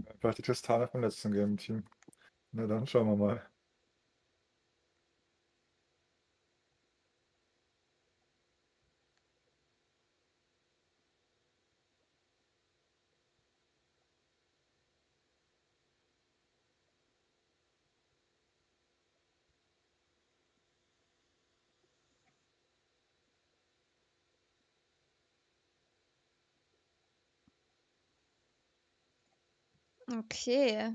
Vielleicht die Tristana vom letzten Game-Team. Na dann schauen wir mal. Okay.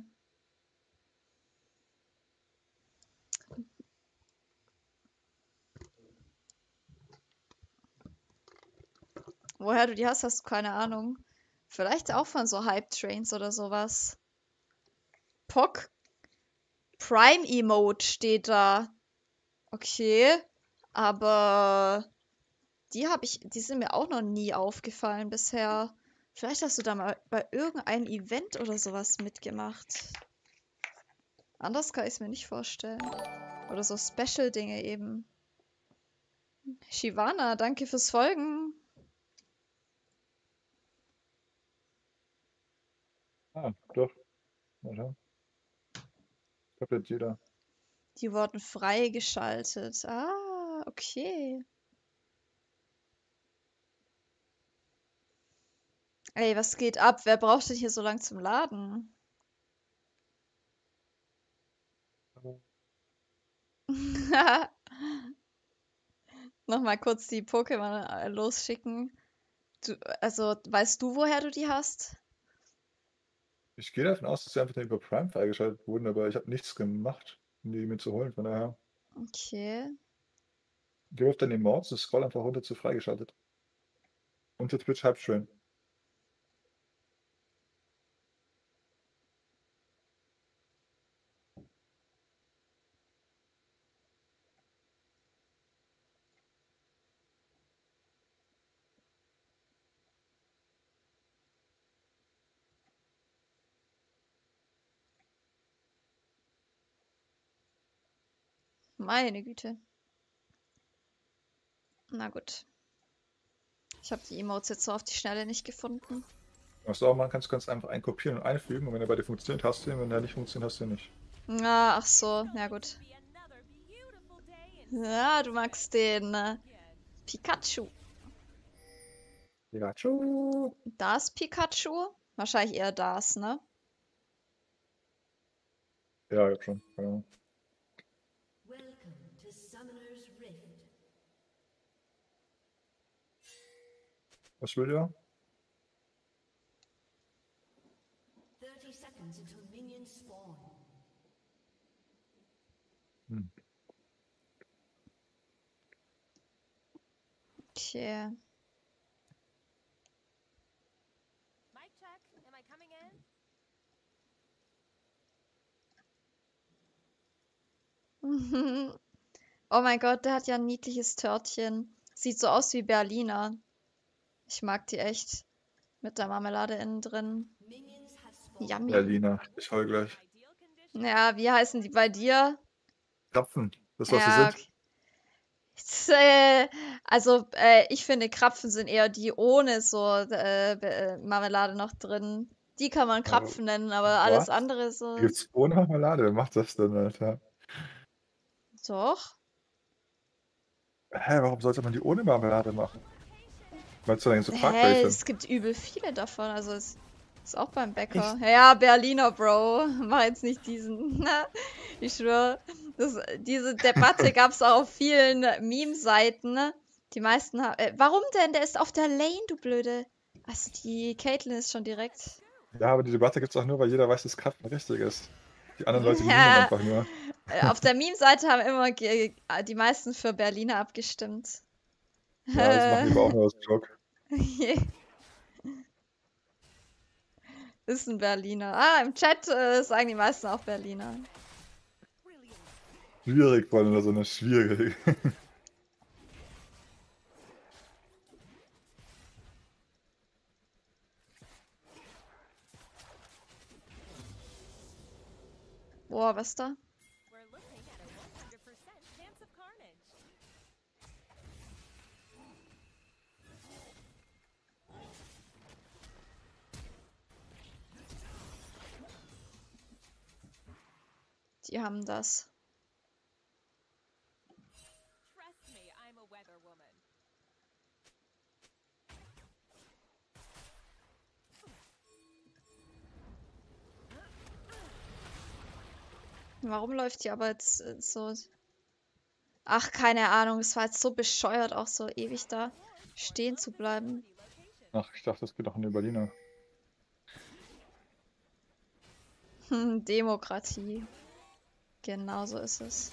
Woher du die hast, hast du keine Ahnung. Vielleicht auch von so Hype-Trains oder sowas. Pock Prime Emote steht da. Okay. Aber die sind mir auch noch nie aufgefallen bisher. Vielleicht hast du da mal bei irgendeinem Event oder sowas mitgemacht. Anders kann ich es mir nicht vorstellen. Oder so Special-Dinge eben. Shivana, danke fürs Folgen. Ah, doch. Warte. Ich glaube jetzt jeder. Die wurden freigeschaltet. Ah, okay. Ey, was geht ab? Wer braucht denn hier so lang zum Laden? Nochmal kurz die Pokémon losschicken. Also, weißt du, woher du die hast? Ich gehe davon aus, dass sie einfach nur über Prime freigeschaltet wurden, aber ich habe nichts gemacht, um die mir zu holen. Von daher. Okay. Geh auf deine Emotes, das scroll einfach runter zu freigeschaltet. Unter Twitch Hype-Train. Meine Güte. Na gut. Ich habe die Emotes jetzt so auf die Schnelle nicht gefunden. Was du auch machen kannst, kannst einfach einkopieren und einfügen und wenn er bei dir funktioniert, hast du ihn, wenn er nicht funktioniert, hast du ihn nicht. Ah, ach so. Ja, gut. Ja, du magst den Pikachu. Pikachu! Das Pikachu? Wahrscheinlich eher das, ne? Ja, ich hab schon. Genau. Welcome to Summoner's Rift. Was will der? 30 seconds until minions spawn. Hm. Okay. Mic check. Am I coming in? Oh mein Gott, der hat ja ein niedliches Törtchen. Sieht so aus wie Berliner. Ich mag die echt. Mit der Marmelade innen drin. Minions have spawned. Yummy. Berliner. Ich heul gleich. Ideal conditions. Ja, wie heißen die bei dir? Krapfen. Das, was sie Ja, sind. okay. Also, ich finde, Krapfen sind eher die ohne so Marmelade noch drin. Die kann man Aber Krapfen nennen, aber alles was? andere Hier so. gibt's ohne Marmelade. Wer macht das denn, Alter? Doch. Hä, warum sollte man die ohne Marmelade machen? Meinst du denn so Hä, welche? es gibt übel viele davon. Also, es ist auch beim Bäcker. Echt? Ja, Berliner, Bro. Mach jetzt nicht diesen. Ich schwöre. Diese Debatte gab es auch auf vielen Meme-Seiten. Ne? Die meisten haben. Warum denn? Der ist auf der Lane, du Blöde. Also, die Caitlyn ist schon direkt. Ja, aber die Debatte gibt's auch nur, weil jeder weiß, dass Krapfen richtig ist. Die anderen Leute memen Ja, einfach nur. auf der Meme-Seite haben immer die meisten für Berliner abgestimmt. Ja, das machen die aber auch nur aus Joke. Ist ein Berliner. Ah, im Chat sagen die meisten auch Berliner. Schwierig, vor allem so eine schwierige. Boah, was da? We're looking at a 100% chance of carnage. Die haben das. Trust me, I'm a weather woman. Warum läuft die aber jetzt so... Ach, keine Ahnung. Es war jetzt so bescheuert, auch so ewig da stehen zu bleiben. Ach, ich dachte, das geht auch in die Berliner. Demokratie. Genau so ist es.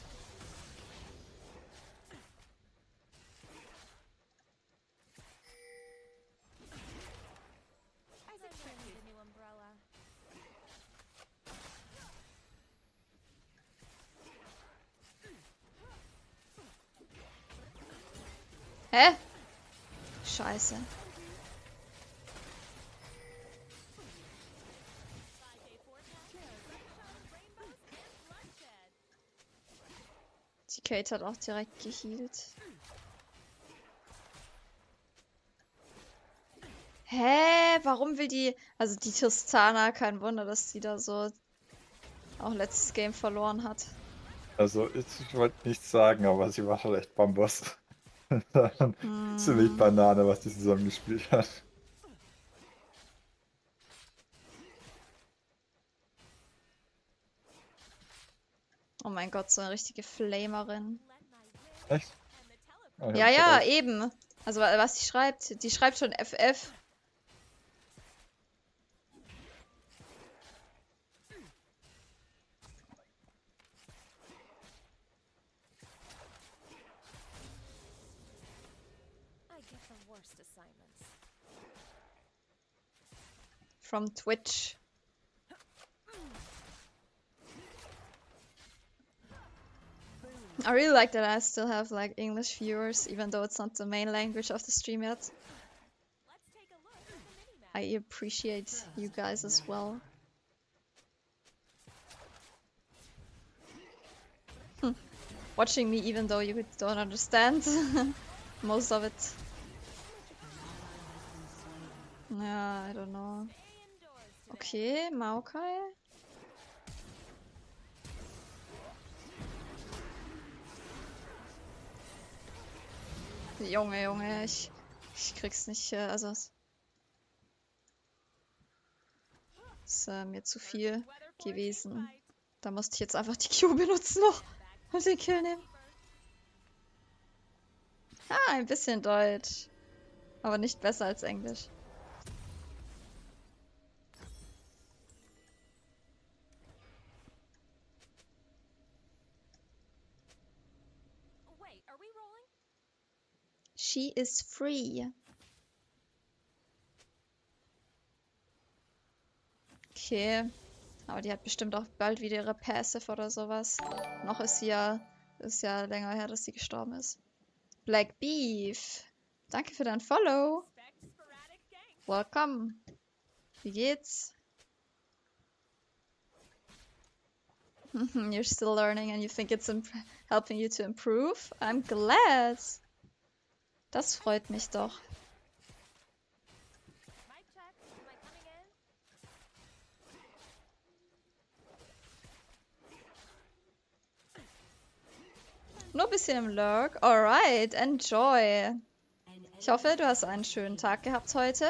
As expected. The new umbrella. Hä? Scheiße. 5-day forecast. Sunshine, rainbows, and bloodshed. Die Kate hat auch direkt gehealt. Hä? Warum will die... Also die Tristana, kein Wunder, dass die da so auch letztes Game verloren hat. Also, ich wollte nichts sagen, aber sie war schon echt Bambus. Ziemlich Banane, was die zusammengespielt hat. Oh mein Gott, so eine richtige Flamerin. Let my wish Echt? and the teleport. Ah, Ja, ich ja, hab recht. eben. Also was die schreibt. Die schreibt schon FF. I get the worst assignments. From Twitch. I really like that I still have like English viewers, even though it's not the main language of the stream yet. Let's take a look at the mini-map. I appreciate you guys as well. Watching me even though you don't understand most of it. Yeah, I don't know. Stay indoors today. Okay, Maokai. Junge, ich krieg's nicht, also es ist mir zu viel Weather for a gewesen. fight. Da musste ich jetzt einfach die Q benutzen noch und den Kill nehmen. Ah, ein bisschen Deutsch. Aber nicht besser als Englisch. Wait, are we rolling? She is free. Okay. Aber die hat bestimmt auch bald wieder ihre Passive oder sowas. Noch ist ja länger her, dass sie gestorben ist. Black Beef. Danke für dein Follow. Expect sporadic ganks. Welcome. Wie geht's? You're still learning and you think it's helping you to improve? I'm glad. Das freut mich doch. Mic check. Am I coming in? Nur ein bisschen im Lurk. Alright, enjoy. Ich hoffe, du hast einen schönen Tag gehabt heute.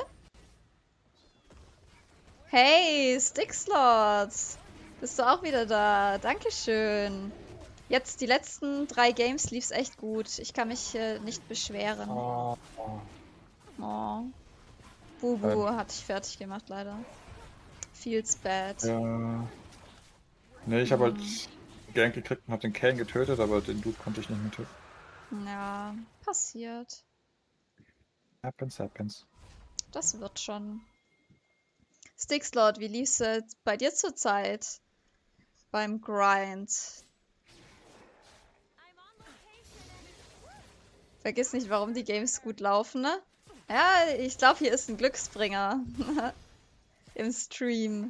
Hey, Stickslots. Bist du auch wieder da? Dankeschön. Jetzt die letzten 3 Games lief's echt gut. Ich kann mich nicht beschweren. Oh, Oh. Bubu hat dich fertig gemacht, leider. Feels bad. ja. Nee, ich habe halt Gank gekriegt und hab den Kane getötet, aber den Dude konnte ich nicht mehr töten. Ja, passiert. Happens. Das wird schon. Stickslot, wie lief's bei dir zurzeit? Beim Grind. I'm on location and Vergiss nicht, warum die Games gut laufen, ne? Ja, ich glaube, hier ist ein Glücksbringer. Im Stream.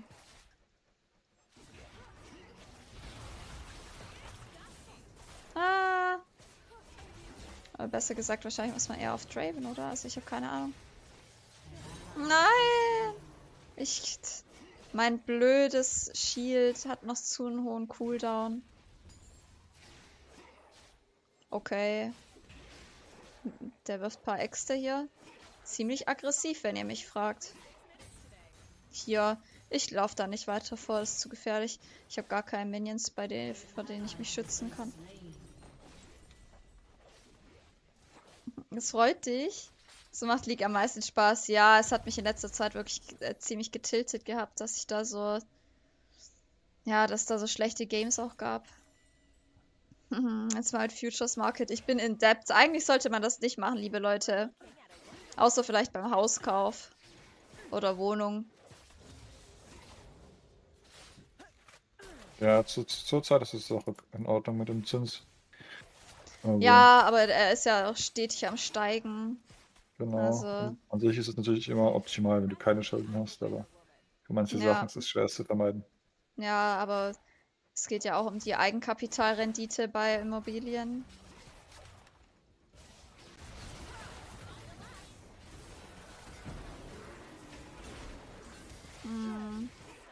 Ah. Aber besser gesagt, wahrscheinlich muss man eher auf Draven, oder? Also ich habe keine Ahnung. Nein! Mein blödes Shield hat noch zu einen hohen Cooldown. Okay. Der wirft ein paar Äxte hier. Ziemlich aggressiv, wenn ihr mich fragt. Hier, ich laufe da nicht weiter vor, das ist zu gefährlich. Ich habe gar keine Minions, vor denen ich mich schützen kann. Es freut dich. So macht League am meisten Spaß. Ja, es hat mich in letzter Zeit wirklich ziemlich getiltet gehabt, dass ich da so... Ja, dass da so schlechte Games auch gab. Jetzt mal halt Futures Market. Ich bin in Debt. Eigentlich sollte man das nicht machen, liebe Leute. Außer vielleicht beim Hauskauf. Oder Wohnung. Ja, zur Zeit ist es auch in Ordnung mit dem Zins. Also, Ja, aber er ist ja auch stetig am Steigen. genau. Also, An sich ist es natürlich immer optimal, wenn du keine Schulden hast, aber für manche Sachen ja. ist es schwer zu vermeiden. Ja, aber es geht ja auch um die Eigenkapitalrendite bei Immobilien. Hm.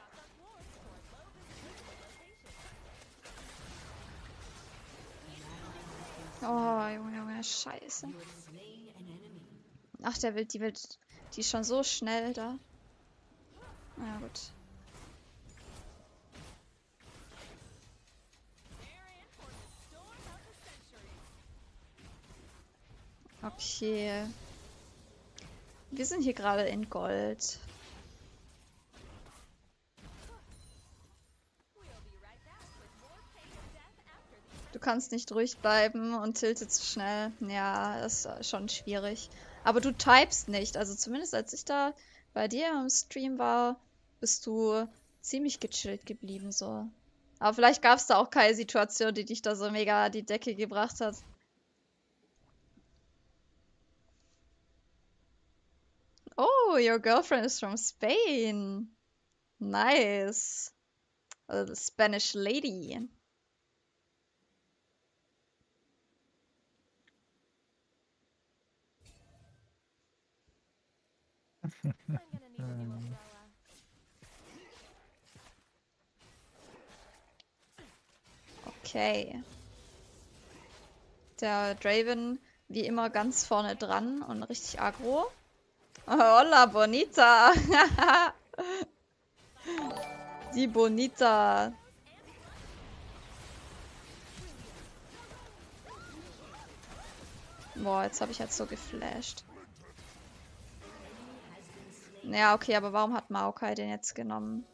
Oh, Junge, Junge, scheiße. Ach, die ist schon so schnell da. Na gut. Okay. Wir sind hier gerade in Gold. Du kannst nicht ruhig bleiben und tiltet zu schnell. Ja, das ist schon schwierig. Aber du typest nicht. Also zumindest als ich da bei dir im Stream war, bist du ziemlich gechillt geblieben so. Aber vielleicht gab es da auch keine Situation, die dich da so mega an die Decke gebracht hat. Oh, your girlfriend is from Spain. Nice. The Spanish lady. I'm gonna need a new umbrella. Okay. Der Draven wie immer ganz vorne dran und richtig aggro. Hola, Bonita. Die Bonita. Boah, jetzt habe ich halt so geflasht. Ja, okay, aber warum hat Maokai den jetzt genommen?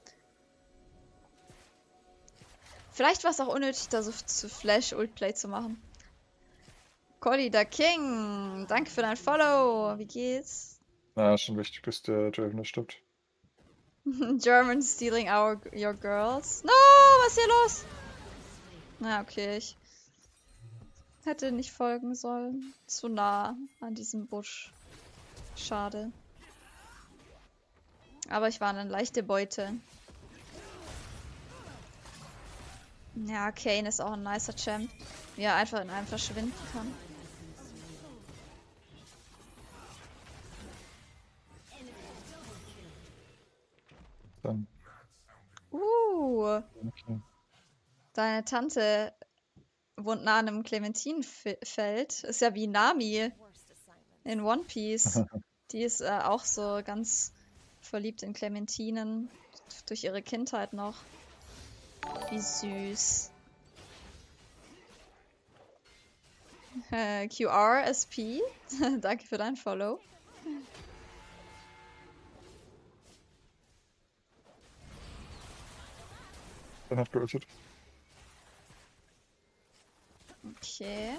Vielleicht war es auch unnötig, da so zu Flash-Ultplay zu machen. Colly the King, danke für dein Follow. Wie geht's? Na, ist schon wichtig, dass der Draven das stimmt. German stealing your girls. No, was ist hier los? Na, okay, ich hätte nicht folgen sollen. Zu nah an diesem Busch. Schade. Aber ich war eine leichte Beute. Ja, Kane ist auch ein nicer Champ. Wie er einfach in einem verschwinden kann. Dann, okay. Deine Tante wohnt nah an einem Clementinenfeld. Ist ja wie Nami Worst assignment. in One Piece. Die ist auch so ganz verliebt in Clementinen. Durch ihre Kindheit noch. Wie süß. QRSP. Danke für dein Follow. Dann hat geultet. Okay.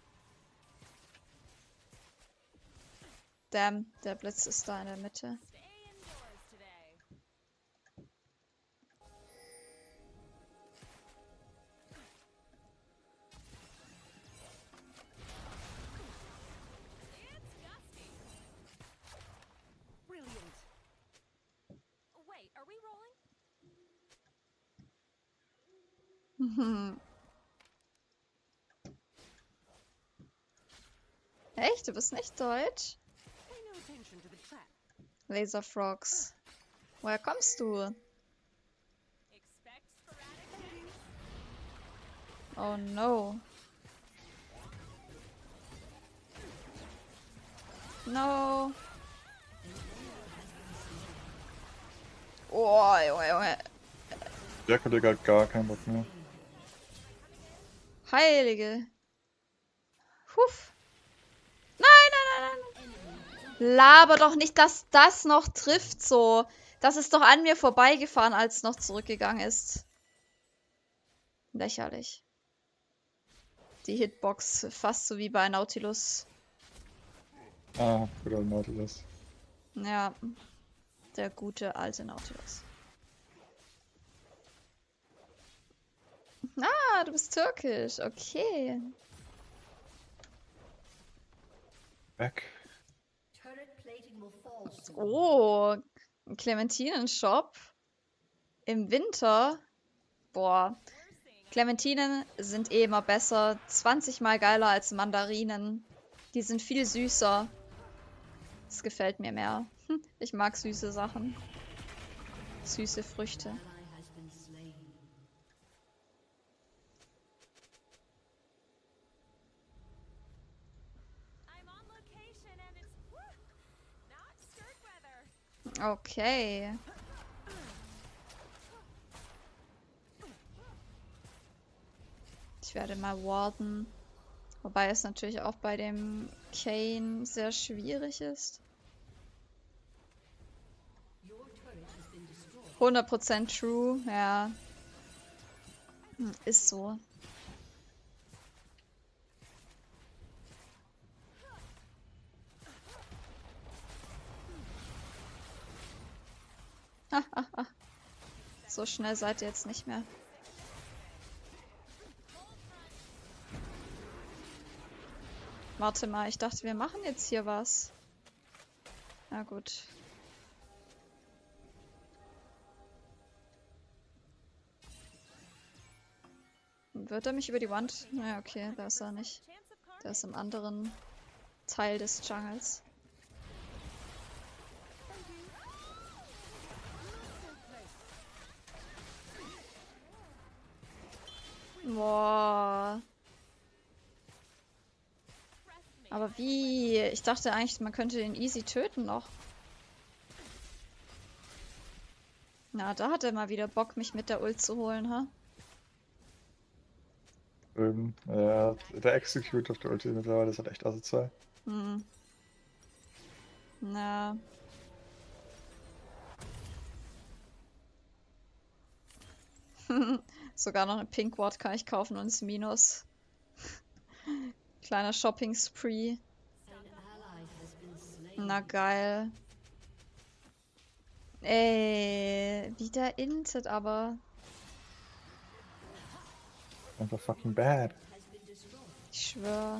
Damn, der Blitz ist da in der Mitte. Stay indoors today. It's gusty. Brilliant. Wait, are we rolling? Echt? Du bist nicht deutsch? Pay no attention to the trap. Laserfrogs. Woher kommst du? Oh no. No. Oh, Junge, Junge. Der hat ja gar keinen Bock mehr. Heilige. Huff. Nein, nein, nein, nein. Laber doch nicht, dass das noch trifft so. Das ist doch an mir vorbeigefahren, als es noch zurückgegangen ist. Lächerlich. Die Hitbox fast so wie bei Nautilus. Ah, guter Nautilus. Ja, der gute alte Nautilus. Ah, du bist türkisch. Okay. Weg. Turret plating will fall soon. Oh, ein Clementinen-Shop im Winter. Boah, Clementinen sind eh immer besser. 20 Mal geiler als Mandarinen. Die sind viel süßer. Das gefällt mir mehr. Ich mag süße Sachen. Süße Früchte. Ally has been slain. I'm on location and it's not skirt weather. Okay. Ich werde mal warden. Wobei es natürlich auch bei dem Kane sehr schwierig ist. Your turret has been destroyed. 100% true, ja. Ist so. So schnell seid ihr jetzt nicht mehr. Warte mal, ich dachte, wir machen jetzt hier was. Na gut. Wird er mich über die Wand? Naja, okay, da ist er nicht. Chance of Der carnage. ist im anderen Teil des Jungles. Boah. Aber wie? Ich dachte eigentlich, man könnte den easy töten noch. Na, da hat er mal wieder Bock, mich mit der Ult zu holen, ha? Ja, der Execute auf der Ulti mittlerweile ist halt echt asozial. Hm. Na. Sogar noch eine Pink Ward kann ich kaufen und es Minus. Kleiner Shopping Spree. An ally has been slain. Na geil. Ey, wie der intet aber. Einfach fucking bad. Has been destroyed. Ich schwör.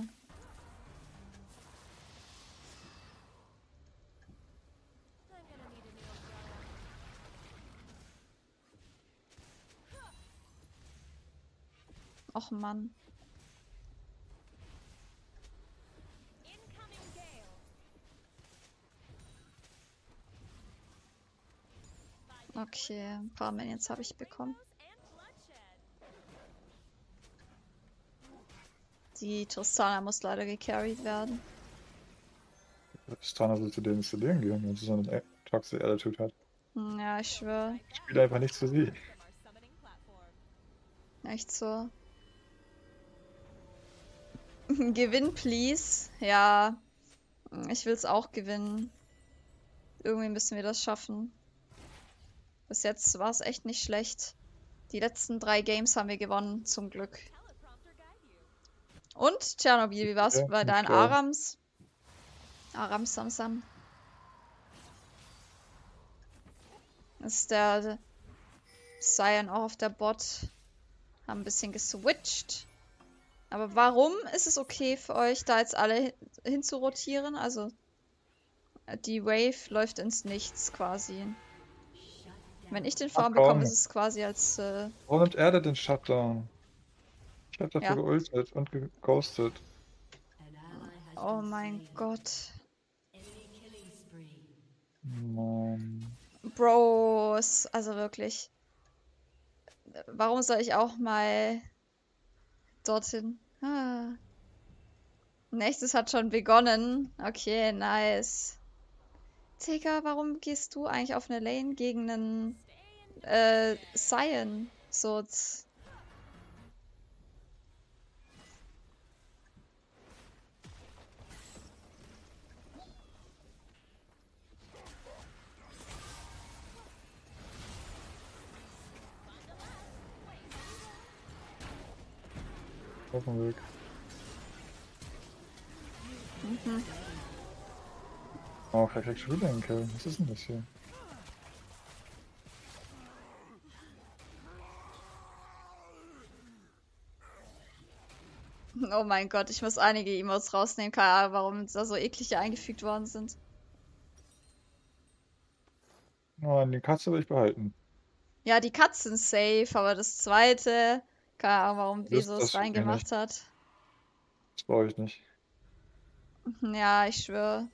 I'm gonna need a new umbrella. Och Mann. Incoming gale. Okay, ein paar Minions habe ich bekommen. And bloodshed. Die Tristana muss leider gecarried werden. Tristana sollte den installieren gehen, wenn sie so eine Toxic Attitude hat. Ja, ich schwör. Ich spiele einfach nichts für sie. From our summoning platform. Echt so. Gewinn, please. Ja. Ich will's auch gewinnen. Irgendwie müssen wir das schaffen. Bis jetzt war es echt nicht schlecht. Die letzten 3 Games haben wir gewonnen, zum Glück. Teleprompter guide you. Und Tschernobyl, wie war's Ja, bei nicht deinen geil. Arams? Aram Samsam. Ist der Cyan auch auf der Bot. Haben ein bisschen geswitcht. Aber warum ist es okay für euch, da jetzt alle hinzurotieren? Also, die Wave läuft ins Nichts quasi. Wenn ich den Farm Ach, komm. bekomme, ist es quasi als. Warum nimmt er denn den Shutdown? Ich hab dafür Ja. geultet und geghostet. An ally has Oh been mein slain. Gott. Enemy killing spree. Mann. Bros, also wirklich. Warum soll ich auch mal dorthin. Ah. Nächstes hat schon begonnen. Okay, nice. Digga, warum gehst du eigentlich auf eine Lane gegen einen Sion? So. Auf dem Weg. Oh, er kriegt schon wieder einen Kill. Was ist denn das hier? Oh mein Gott, ich muss einige Emotes rausnehmen. Keine Ahnung, warum da so eklige eingefügt worden sind. Oh, die Katze will ich behalten. Ja, die Katzen safe, aber das zweite, keine Ahnung, warum Wieso das es tut mir reingemacht hat. Das brauche ich nicht. Ja, ich schwöre.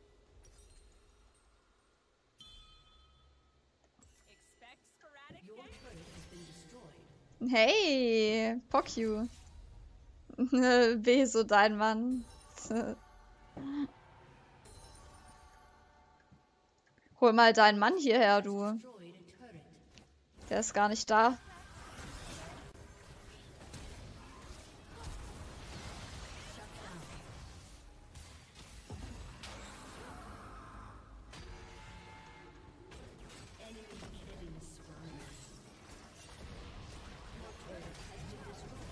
Expect sporadic Your damage. turret has been destroyed. Hey, fuck you. Wieso dein Mann? Hol mal deinen Mann hierher, du. Destroyed a turret. Der ist gar nicht da. Enemy killing spree. Your turret has been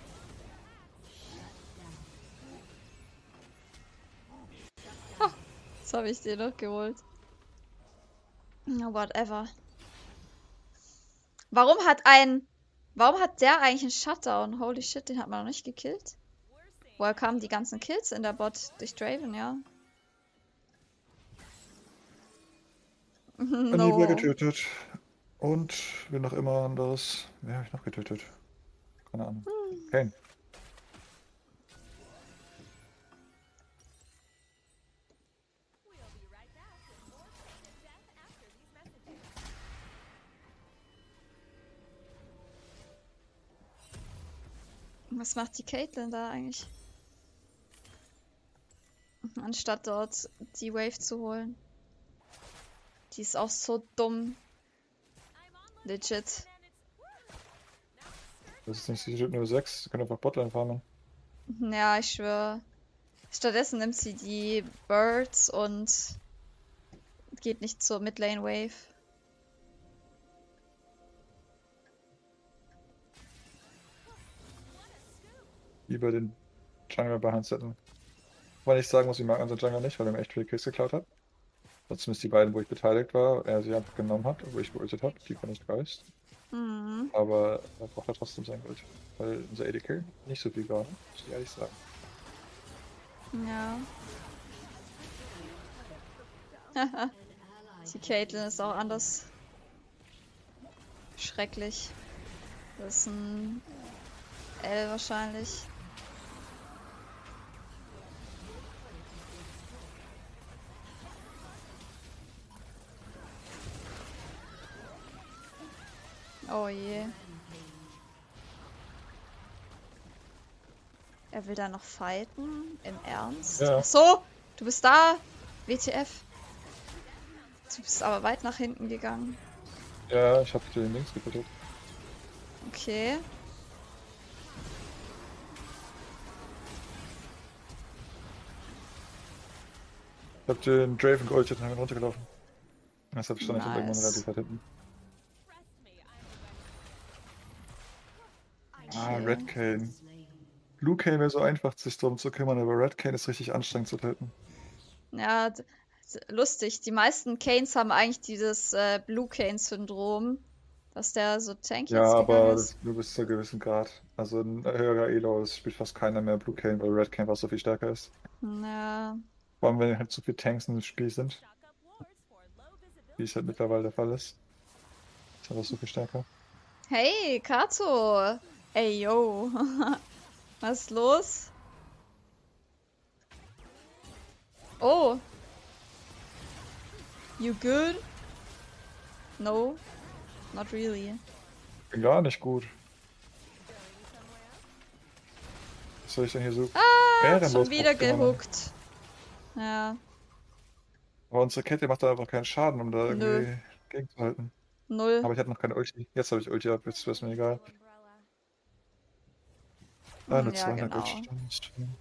destroyed. Jetzt habe ich den noch geholt. Na, whatever. Warum hat der eigentlich einen Shutdown? Holy shit, den hat man noch nicht gekillt. Woher kamen die ganzen Kills in der Bot? Durch Draven, ja. Annie wurde No. getötet. Und wen noch immer anderes. Wer habe ich noch getötet? Keine Ahnung. Kane. We'll be right back with more Fate and Death after these messages. Was macht die Caitlyn da eigentlich? Anstatt dort die Wave zu holen. Die ist auch so dumm. I'm on Legit. and it's Das ist nicht, sie steht nur 6. Sie können einfach Botline farmen. Ja, ich schwöre. Stattdessen nimmt sie die Birds und geht nicht zur Midlane Wave. Lieber den Jungle bei Hand setzen. Weil ich sagen muss, ich mag unseren Jungle nicht, weil er mir echt viele Kills geklaut hat. Zumindest die beiden, wo ich beteiligt war, er sie einfach genommen hat, wo ich geultet habe, die fand ich geist. Mhm. Aber er braucht ja trotzdem sein Gold. Weil unser AD-Kill nicht so viel war, muss ich ehrlich sagen. Ja. An ally Die Caitlyn ist auch anders. Schrecklich. Das ist ein L wahrscheinlich. Oh je. Er will da noch fighten? Im Ernst? Ja. Ach so, du bist da. WTF. Du bist aber weit nach hinten gegangen. Ja, ich habe den Links getötet. Okay. Ich habe den Draven geultet und bin runtergelaufen. Deshalb stand ich dann irgendwann Nice. relativ weit hinten. trust me, I'm Ah, Okay. Red Kane. slain. Blue Kane wäre so einfach, sich drum zu kümmern, aber Red Kane ist richtig anstrengend zu töten. Ja, lustig. Die meisten Canes haben eigentlich dieses Blue Cane-Syndrom, dass der so tanky Ja, jetzt gegangen aber ist. nur bis zu einem gewissen Grad. Also ein höherer Elo spielt fast keiner mehr Blue Kane, weil Red Kane fast so viel stärker ist. Ja. Vor allem, wenn halt so viele Tanks im Spiel sind, shock up wards for low wie visibility. es halt mittlerweile der Fall ist. Ist einfach so viel stärker. Hey, Kato! Ey, yo. Was ist los? Oh. You good? No, not really. Bin gar nicht gut. Was soll ich denn hier so Schon ehrenlos wieder rumkümmern? gehuckt. Ja, Aber unsere Kette macht da einfach keinen Schaden, um da nö, irgendwie gegenzuhalten. 0. Aber ich hatte noch keine Ulti. Jetzt habe ich Ulti ab, jetzt ist mir egal. Umbrella. Eine Ja, 200 genau. Goldstunden.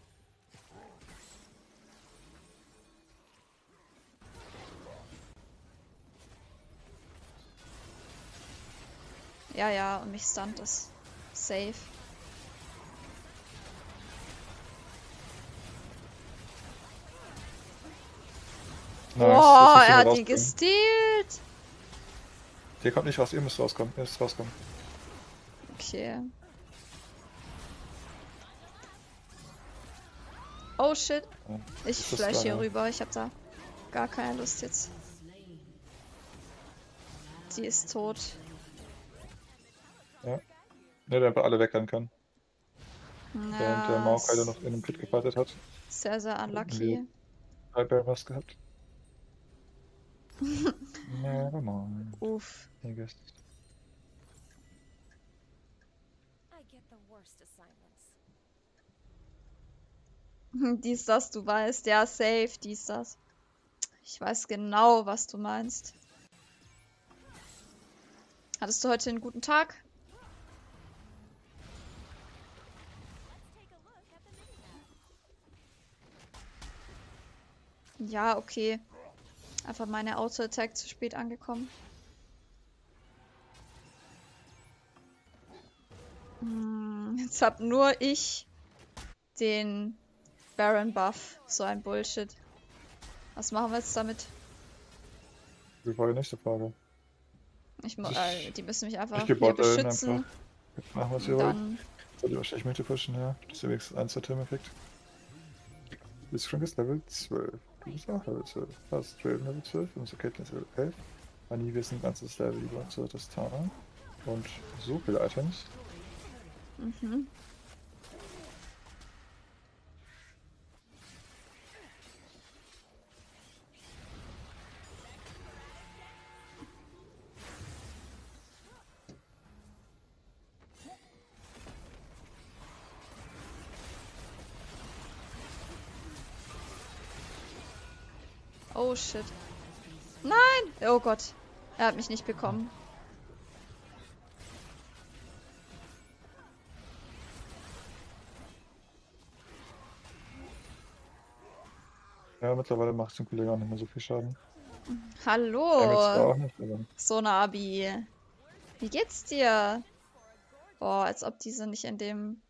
Ja, ja, und mich stunt es. Safe. Nice, Boah, jetzt müssen er wir hat ihn rauskommen. gestealt. Der kommt nicht raus, ihr müsst rauskommen. Ihr müsst rauskommen. Okay. Oh shit. Ja, Ich ist das flash hier klar, ja. rüber. Ich hab da gar keine Lust jetzt. Sie ist tot. Ja. Ne, der einfach alle wegrennen kann. Während der Ja, Maokai da noch in dem Pit gefightet hat. sehr, sehr unlucky. 3 Barrels gehabt. Never mind. Uff. I guess. I get the worst assignments. Dies, das, du weißt. Ja, safe, dies, das. Ich weiß genau, was du meinst. Hattest du heute einen guten Tag? Let's take a look at the minimap. Ja, okay. Einfach meine Auto-Attack zu spät angekommen. Jetzt hab nur ich den Baron Buff. So ein Bullshit. Was machen wir jetzt damit? Die Frage, nächste Frage. Die müssen mich einfach Ich geh hier Bot Lane beschützen. einfach. Machen wir es hier Und ruhig. dann Sollte wahrscheinlich Mitte pushen, ja. Das ist ja wenigstens 1 der Turm-Effekt. Du bist schon Level 12. Du bist auch Level 12. Fast Draven Level 12, unsere Caitlyn ist Level 11. Anivia ist ein ganzes Level über zu Testana. Und so viele Items. Oh shit. Nein! Oh Gott. Er hat mich nicht bekommen. Ja, mittlerweile macht dem Kollegen auch nicht mehr so viel Schaden. Damage zwar Hallo, auch nicht, aber Sonabi. Wie geht's dir? Boah, als ob diese nicht in dem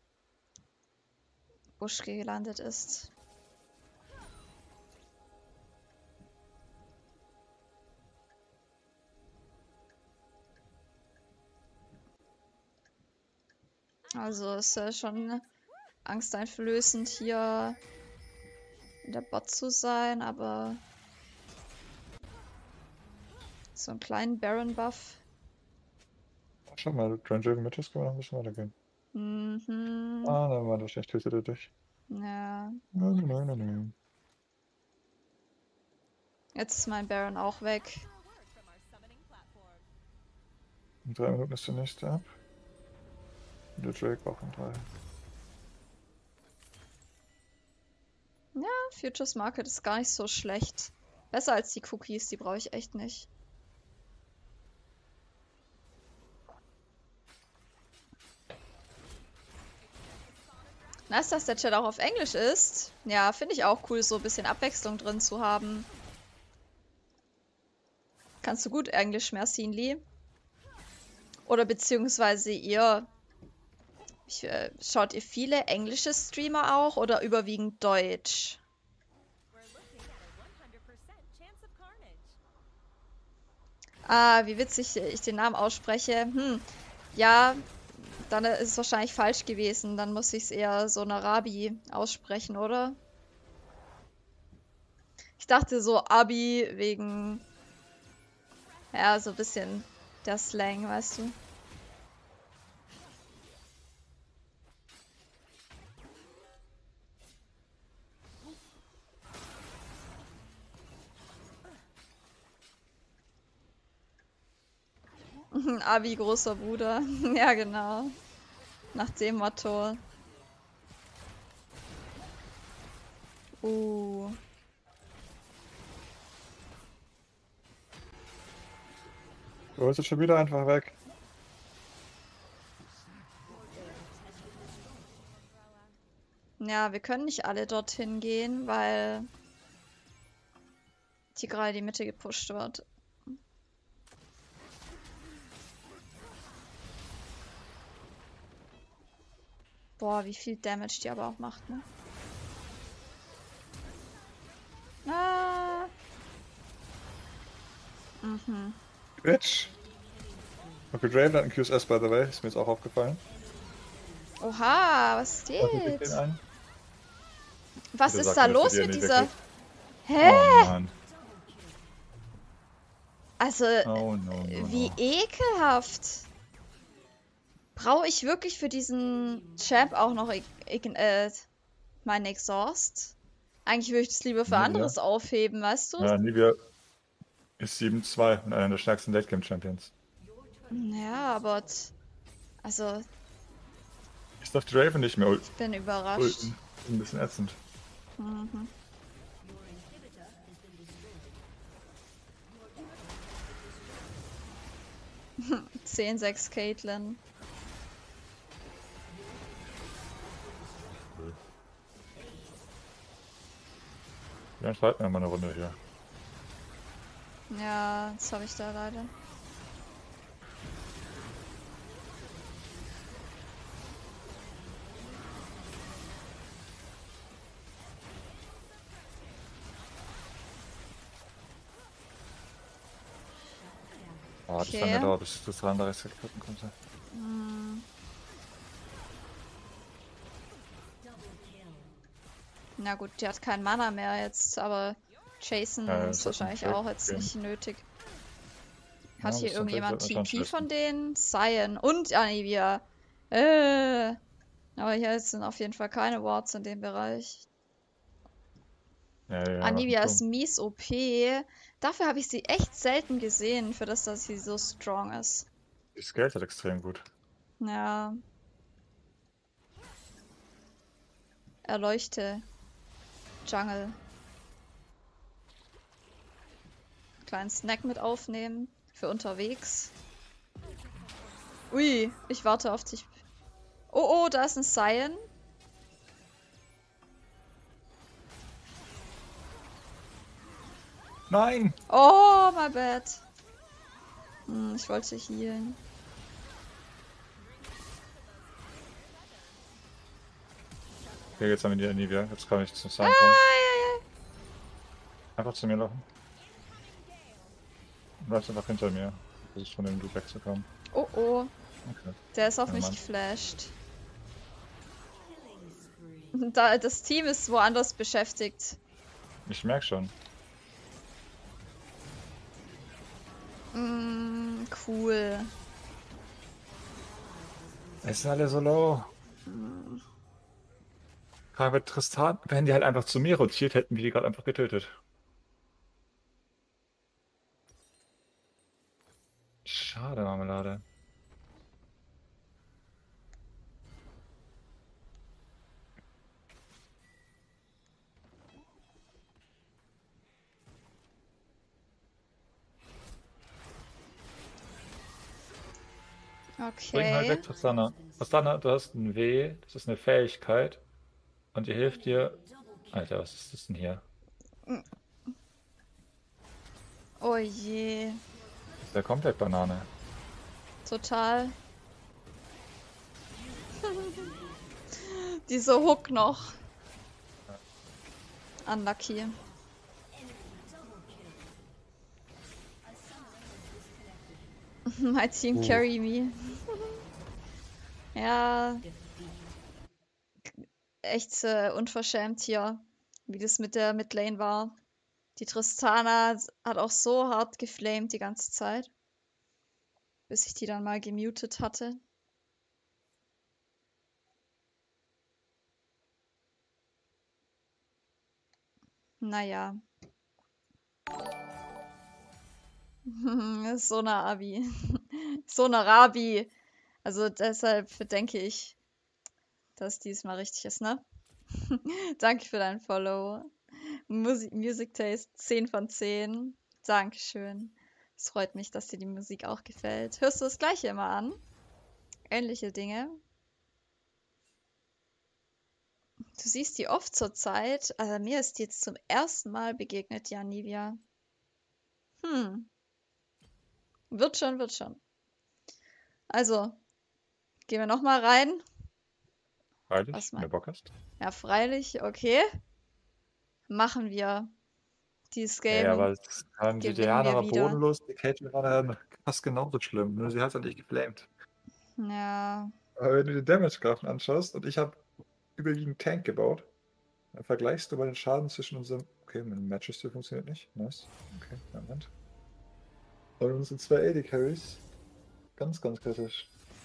Busch gelandet ist. Also ist ja schon angsteinflößend hier in der Bot zu sein, aber so einen kleinen Baron-Buff. schau mal, Draven Matches können wir noch ein bisschen weitergehen. Mhm. Ah, nein, war das nicht, tötet er dich. Ja. Nein, nein, nein, nein. Jetzt ist mein Baron auch weg. A word from our summoning platform. In 3 Minuten ist der nächste ab. Der Drake auch in 3. Futures Market ist gar nicht so schlecht. Besser als die Cookies, die brauche ich echt nicht. Nice, dass der Chat auch auf Englisch ist. Ja, finde ich auch cool, so ein bisschen Abwechslung drin zu haben. Kannst du gut Englisch, Mercinli? Oder beziehungsweise ihr... schaut ihr viele englische Streamer auch oder überwiegend Deutsch? We're looking at a 100% chance of carnage. Ah, wie witzig ich den Namen ausspreche. Ja, dann ist es wahrscheinlich falsch gewesen. Dann muss ich es eher so Narabi aussprechen, oder? Ich dachte so Abi wegen... Ja, so ein bisschen der Slang, weißt du? Abi, großer Bruder. Ja, genau. Nach dem Motto. Du holst es schon wieder einfach weg. Ja, wir können nicht alle dorthin gehen, weil die gerade die Mitte gepusht wird. Boah, wie viel Damage die aber auch macht, ne? Ah. Mhm. Bitch. Okay, Draven hat einen QSS, by the way. Ist mir jetzt auch aufgefallen. Oha, was Warte, ich geht? den ein. Was Bitte ist sag da mir, dass los du dir mit nicht dieser... wegkriegst. Hä? Oh Mann. Also, Oh no, wie no. ekelhaft. Brauche ich wirklich für diesen Champ auch noch meinen Exhaust? Eigentlich würde ich das lieber für Ja. anderes aufheben, weißt du? Ja, Nivea ist 7-2 und einer der stärksten Late-Game-Champions. Ja, aber... Also, Ich darf Draven nicht mehr ich bin überrascht. ulten. Ein bisschen ätzend. Mhm. 10-6 Caitlyn. Ja, streiten wir mal eine Runde hier. Ja, das habe ich da leider. Oh, das Okay. lange dauert, bis das andere Reset gucken konnte. Na gut, die hat kein Mana mehr jetzt, aber Jason Ja, ist das hat wahrscheinlich einen auch Fake jetzt geben. nicht nötig. Ja, Hat das hier ist irgendjemand natürlich- sollte man TP schon von chasen. denen? Cyan und Anivia. Aber hier sind auf jeden Fall keine Wards in dem Bereich. Ja, Anivia mach ist einen mies OP. Dafür habe ich sie echt selten gesehen, für das, dass sie so strong ist. Die scaled halt extrem gut. Ja. Erleuchte. Jungle. Kleinen Snack mit aufnehmen. Für unterwegs. Ui, ich warte auf dich. Oh, da ist ein Cyan. Nein! Oh, my bad. Ich wollte healen. Okay, jetzt haben wir die Anivia. Jetzt kann ich zum Sign kommen. Ai. Einfach zu mir laufen. Du bleibst einfach hinter mir. Versuchst von dem Dude wegzukommen. Oh. Okay. Der ist auf Ja, mich Mann. geflasht. Das Team ist woanders beschäftigt. Ich merk schon. Cool. Es sind alle so low. Gerade mit Tristan, wären die halt einfach zu mir rotiert, hätten wir die gerade einfach getötet. Schade, Marmelade. Bring halt weg, Okay. Tristana. Tristana, du hast ein W, das ist eine Fähigkeit. Und die hilft dir. Alter, was ist das denn hier? Oh je. Das ist ja komplett Banane. Total. Dieser Hook noch. Unlucky. My team carry me. Ja. Echt unverschämt hier, wie das mit der Midlane war. Die Tristana hat auch so hart geflamed die ganze Zeit. Bis ich die dann mal gemutet hatte. Naja. So eine Abi. So eine Rabi. Also deshalb denke ich, dass diesmal richtig ist, ne? Danke für dein Follow. Music Taste 10 von 10. Dankeschön. Es freut mich, dass dir die Musik auch gefällt. Hörst du das Gleiche immer an? Ähnliche Dinge? Du siehst die oft zur Zeit. Also mir ist die jetzt zum ersten Mal begegnet, Janivia. Hm, wird schon, wird schon. Also, gehen wir nochmal rein. Freilich, Was wenn du mein? Bock hast. Ja, freilich, okay. Machen wir. Dieses Ja, Game aber die gewinnen Diana wir war wieder. bodenlos, die Caitlyn war dann fast genauso schlimm. Nur sie hat halt nicht geflamed. Ja. Aber wenn du die Damage-Graphen anschaust und ich habe überwiegend Tank gebaut, dann vergleichst du bei den Schaden zwischen unserem. Okay, mein Match-History funktioniert nicht. Nice. Okay, Moment. Und unsere zwei AD-Carries. Ganz, ganz kritisch.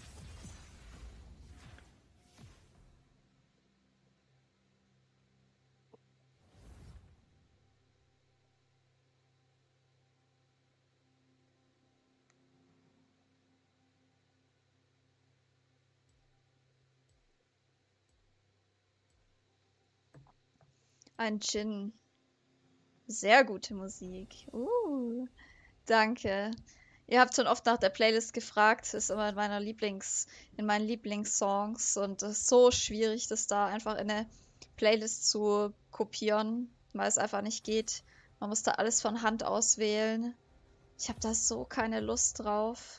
Ein Djinn. Sehr gute Musik. Danke. Ihr habt schon oft nach der Playlist gefragt. Ist immer in meinen Lieblingssongs und es ist so schwierig, das da einfach in eine Playlist zu kopieren, weil es einfach nicht geht. Man muss da alles von Hand auswählen. Ich habe da so keine Lust drauf.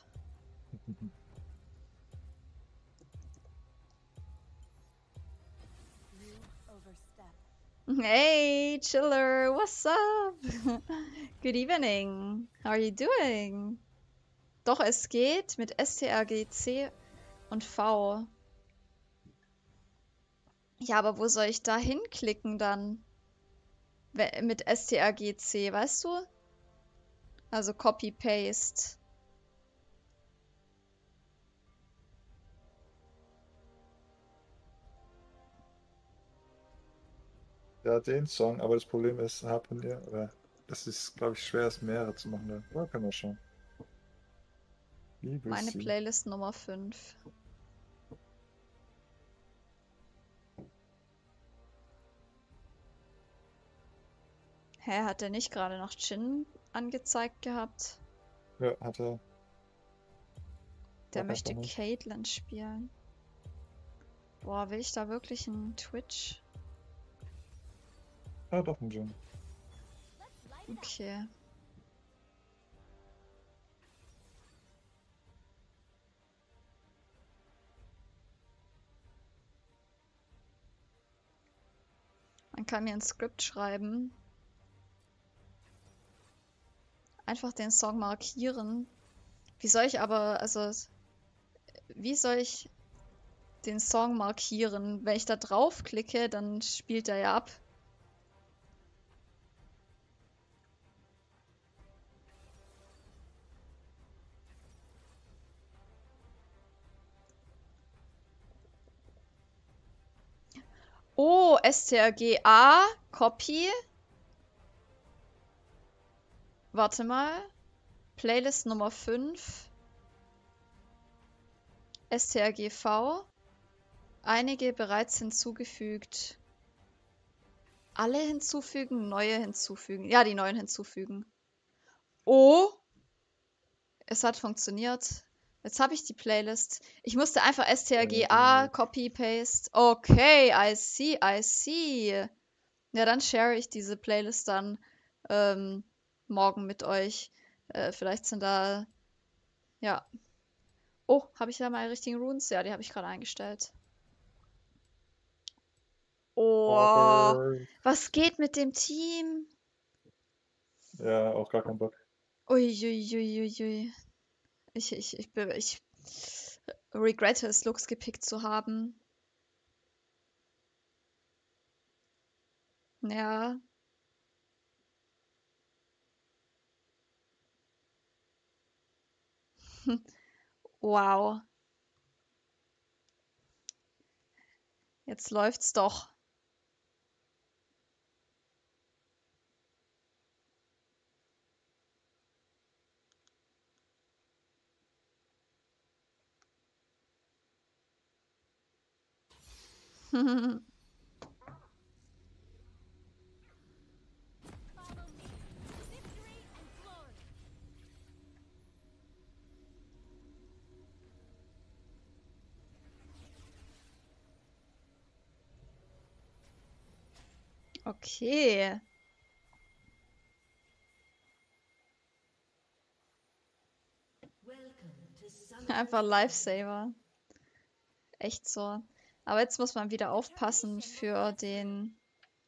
You overstep. Hey, Chiller, what's up? Good evening. How are you doing? Doch, es geht mit STRGC und V. Ja, aber wo soll ich da hinklicken dann? Mit STRGC, weißt du? Also Copy-Paste. Ja, den Song, aber das Problem ist, oder das ist, glaube ich, schwer, es mehrere zu machen. Da können wir schon. Liebe Meine sie. Playlist Nummer 5. Hä, hat der nicht gerade noch Jin angezeigt gehabt? Ja, hat er. Der Sag möchte einfach nicht. Caitlyn spielen. Boah, will ich da wirklich einen Twitch? Ah, doch, ein Jin. Okay. Man kann mir ein Skript schreiben. Einfach den Song markieren. Wie soll ich aber, also, wie soll ich den Song markieren? Wenn ich da draufklicke, dann spielt er ja ab. Oh, STRGA, Copy. Warte mal. Playlist Nummer 5. STRGV. Einige bereits hinzugefügt. Alle hinzufügen, neue hinzufügen. Ja, die neuen hinzufügen. Oh, es hat funktioniert. Jetzt habe ich die Playlist. Ich musste einfach STRGA, Copy, Paste. Okay, I see, I see. Ja, dann share ich diese Playlist dann morgen mit euch. Vielleicht sind da, ja. Oh, habe ich da meine richtigen Runes? Ja, die habe ich gerade eingestellt. Oh, Awkward. was geht mit dem Team? Ja, auch gar keinen Bock. Uiuiuiui. Ich regrette es, Lux gepickt zu haben. Ja. Wow. Jetzt läuft's doch. Okay. Einfach Lifesaver. Echt so. Aber jetzt muss man wieder aufpassen für den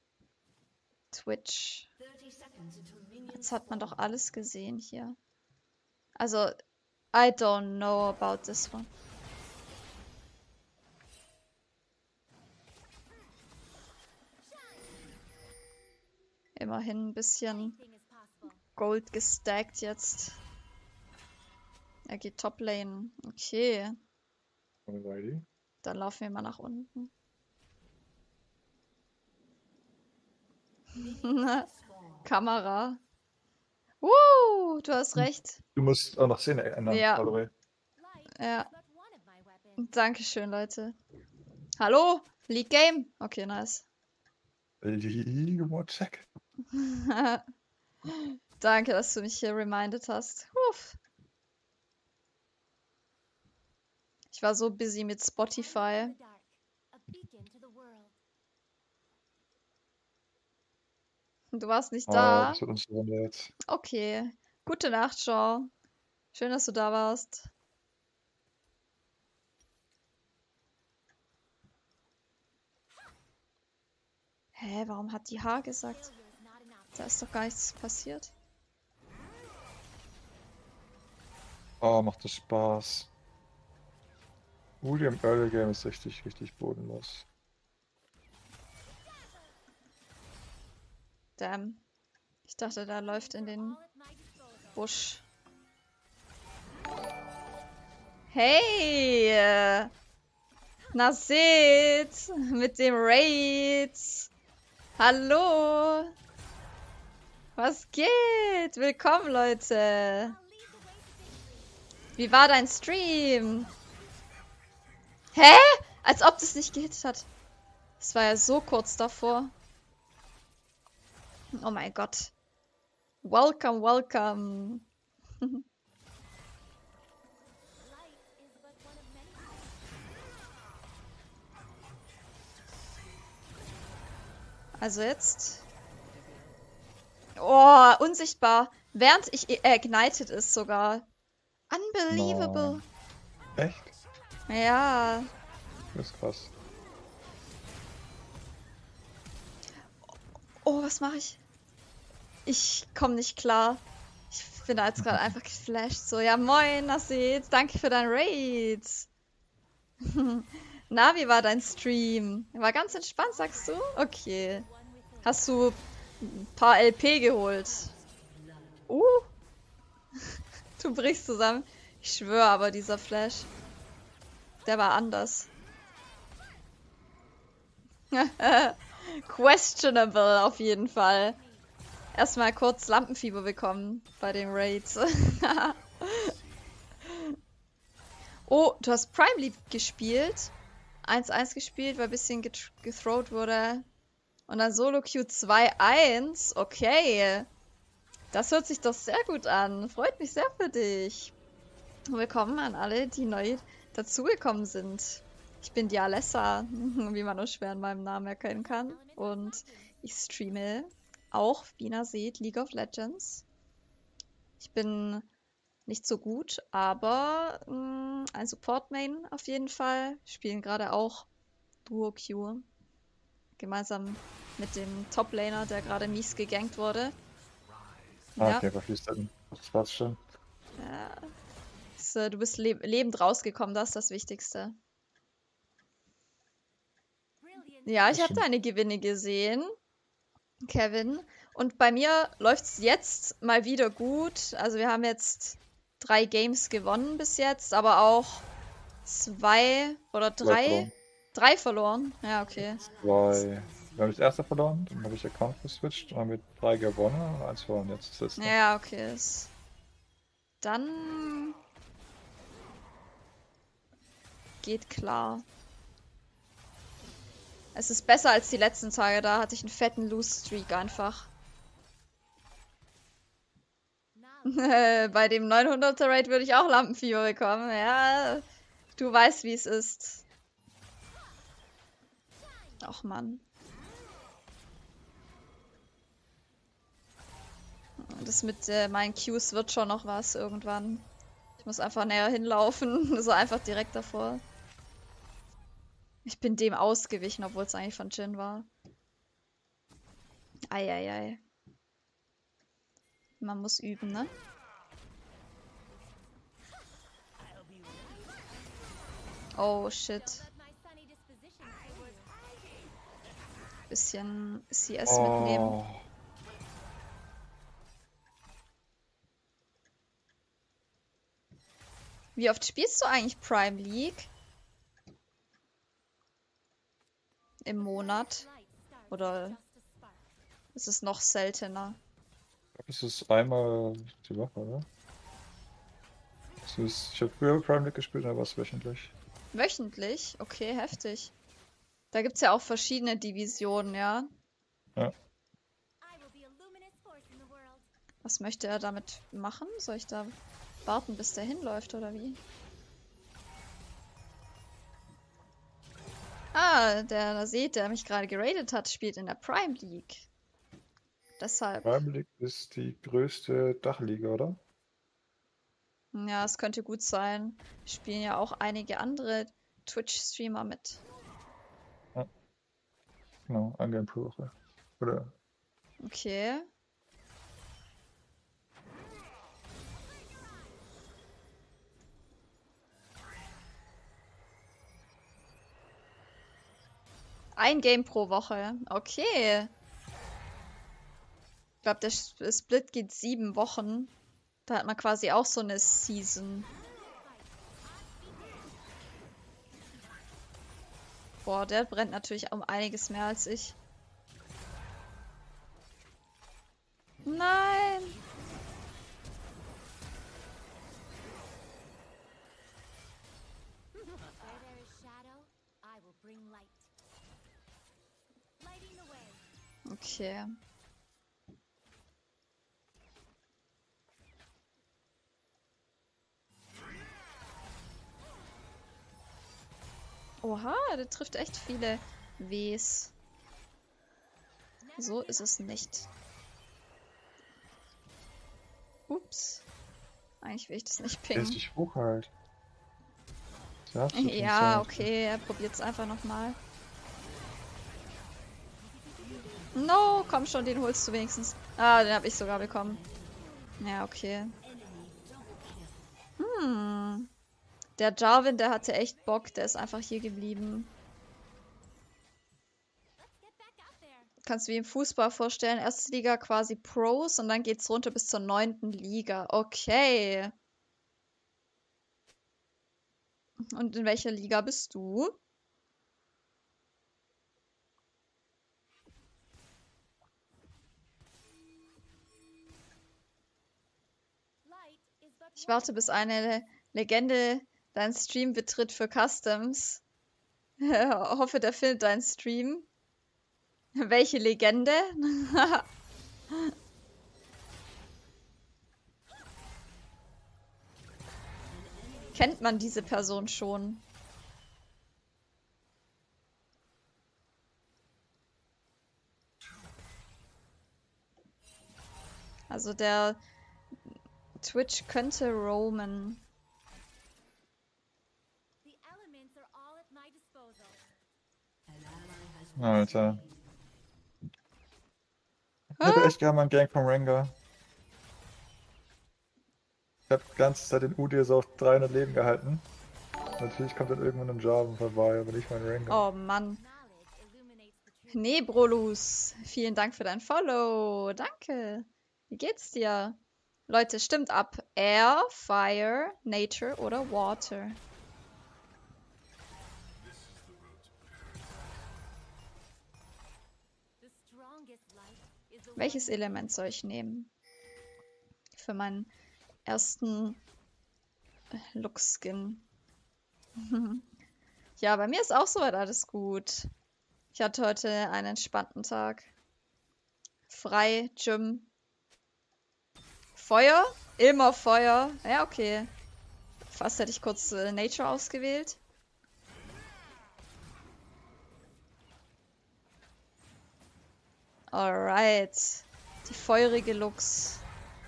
Twitch. Jetzt hat man doch alles gesehen hier. Also, I don't know about this one. Immerhin ein bisschen Anything is possible. Gold gestackt jetzt. Er geht Top Lane. Okay, Alrighty. dann laufen wir mal nach unten. Kamera. Du hast recht. Du musst auch noch Szene ändern, Ja. by the way. Light Ja. is but one of my weapons. Dankeschön, Leute. Hallo? League Game? Okay, nice. League More Check. Danke, dass du mich hier reminded hast. Ich war so busy mit Spotify. In the dark, a beacon to the world. Du warst nicht Ah, da. das wird uns Runde jetzt. Okay. Gute Nacht, Jean. Schön, dass du da warst. Hä, warum hat die H gesagt? Failure is not an option. Da ist doch gar nichts passiert. Oh, macht das Spaß. Uli im Early Game ist richtig, richtig bodenlos. Damn. Ich dachte, da läuft in den All at my disposal. Busch. Hey! Na seht! Mit dem Raid! Hallo! Was geht? Willkommen, Leute! I'll lead the way to victory. Wie war dein Stream? Hä? Als ob das nicht gehittet hat. Das war ja so kurz davor. Oh mein Gott. Welcome, welcome. Light is but one of many. Also jetzt. Oh, unsichtbar. Während ich ignited ist sogar. Unbelievable. Echt? Ja. Das ist krass. Oh, was mache ich? Ich komme nicht klar. Ich bin da jetzt gerade einfach geflasht. So, ja moin, Nasid. Danke für dein Raid. Na, wie war dein Stream? War ganz entspannt, sagst du? Okay. Hast du ein paar LP geholt? Du brichst zusammen. Ich schwöre aber, dieser Flash, der war anders. Questionable auf jeden Fall. Erstmal kurz Lampenfieber bekommen bei den Raids. Oh, du hast Prime League gespielt. 1-1 gespielt, weil ein bisschen gethrowt wurde. Und dann Solo Q 2-1. Okay. Das hört sich doch sehr gut an. Freut mich sehr für dich. Willkommen an alle, die neu dazugekommen sind. Ich bin die Alessa, wie man nur schwer in meinem Namen erkennen kann. Und ich streame auch, wie ihr seht, League of Legends. Ich bin nicht so gut, aber ein Support-Main auf jeden Fall. Spielen gerade auch Duo Q. Gemeinsam mit dem Top-Laner, der gerade mies gegankt wurde. Ah, Ja. okay, verfließt dann. Das war's schon. Ja. Du bist lebend rausgekommen, das ist das Wichtigste. Brilliant. Ja, ich Das habe stimmt. deine Gewinne gesehen, Kevin. Und bei mir läuft es jetzt mal wieder gut. Also wir haben jetzt 3 Games gewonnen bis jetzt, aber auch 2 oder 3. verloren. 3 verloren. Ja, okay. Wir haben das erste verloren, dann habe ich Account geswitcht, dann haben wir 3 gewonnen und 1 verloren. Jetzt ist das letzte. Ja, okay. Dann geht klar. Es ist besser als die letzten Tage, da hatte ich einen fetten Lose-Streak einfach. Now, Bei dem 900er Raid würde ich auch Lampenfieber bekommen. Ja, du weißt, wie es ist. Ach Mann. Das mit meinen Qs wird schon noch was irgendwann. Ich muss einfach näher hinlaufen. So einfach direkt davor. Ich bin dem ausgewichen, obwohl es eigentlich von Jhin war. Eieiei. Man muss üben, ne? Oh shit. Let my sunny disposition fool you. Bisschen CS mitnehmen. Oh. Wie oft spielst du eigentlich Prime League? Im Monat? Light starts Oder just a spark. ist es noch seltener? Es ist einmal die Woche, oder? Ich habe früher Prime League gespielt, aber es wöchentlich. Wöchentlich? Okay, heftig. Da gibt's ja auch verschiedene Divisionen, ja? Ja. I will be a luminous force in the world. Was möchte er damit machen? Soll ich da warten, bis der hinläuft, oder wie? Ah, der da seht, der mich gerade geradet hat, spielt in der Prime League. Deshalb. Prime League ist die größte Dachliga, oder? Ja, es könnte gut sein. Spielen ja auch einige andere Twitch-Streamer mit. Genau, ein Game pro Woche. Oder? Okay. Ein Game pro Woche. Okay. Ich glaube, der Split geht 7 Wochen. Da hat man quasi auch so eine Season. Boah, der brennt natürlich um einiges mehr als ich. Nein! Where there is shadow, I will bring light. Lighting the way. Okay. Oha, der trifft echt viele Ws. So ist es nicht. Ups. Eigentlich will ich das nicht Der ist pingen. dich hoch halt. Das darfst du nicht Ja, sagen. okay, er probiert es einfach nochmal. No, komm schon, den holst du wenigstens. Ah, den habe ich sogar bekommen. Ja, okay. Der Jarvan, der hatte echt Bock, der ist einfach hier geblieben. Let's get back out there. Kannst du dir im Fußball vorstellen, erste Liga quasi Pros und dann geht's runter bis zur 9. Liga. Okay. Und in welcher Liga bist du? Light is but Ich one warte, bis eine Legende deinen Stream betritt für Customs. Hoffe, der findet deinen Stream. Welche Legende? Kennt man diese Person schon? Also der Twitch könnte roamen. The elements are all at my disposal. Alter. Ich hätte echt gerne mal einen Gang vom Rengar. Ich habe die ganze Zeit den Udyr so auf 300 Leben gehalten. Natürlich kommt dann irgendwann ein Jarvan vorbei, aber nicht mein Rengar. Oh Mann. Knowledge illuminates the truth. Nebrolus, vielen Dank für dein Follow. Danke. Wie geht's dir? Leute, stimmt ab. Air, Fire, Nature oder Water? The strongest light is the Welches one Element soll ich nehmen? Für meinen ersten Look-Skin. Ja, bei mir ist auch soweit alles gut. Ich hatte heute einen entspannten Tag. Frei, Gym. Feuer? Immer Feuer. Ja, okay. Fast hätte ich kurz Nature ausgewählt. Alright. Die feurige Lux.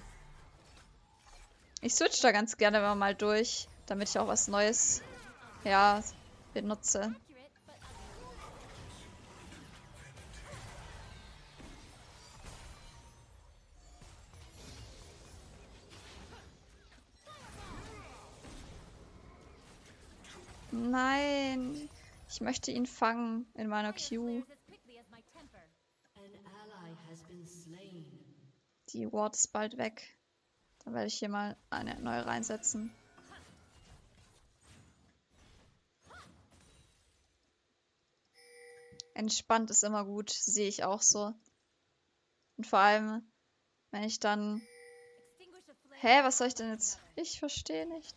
Ich switch da ganz gerne immer mal durch, damit ich auch was Neues, ja, benutze. Accurate, but Nein, ich möchte ihn fangen in meiner Q. as quickly as my temper. An ally has been slain. Die Ward ist bald weg. Dann werde ich hier mal eine neue reinsetzen. Entspannt ist immer gut, sehe ich auch so. Und vor allem, wenn ich dann... Extinguish a flame. Hä, was soll ich denn jetzt? Ich verstehe nicht.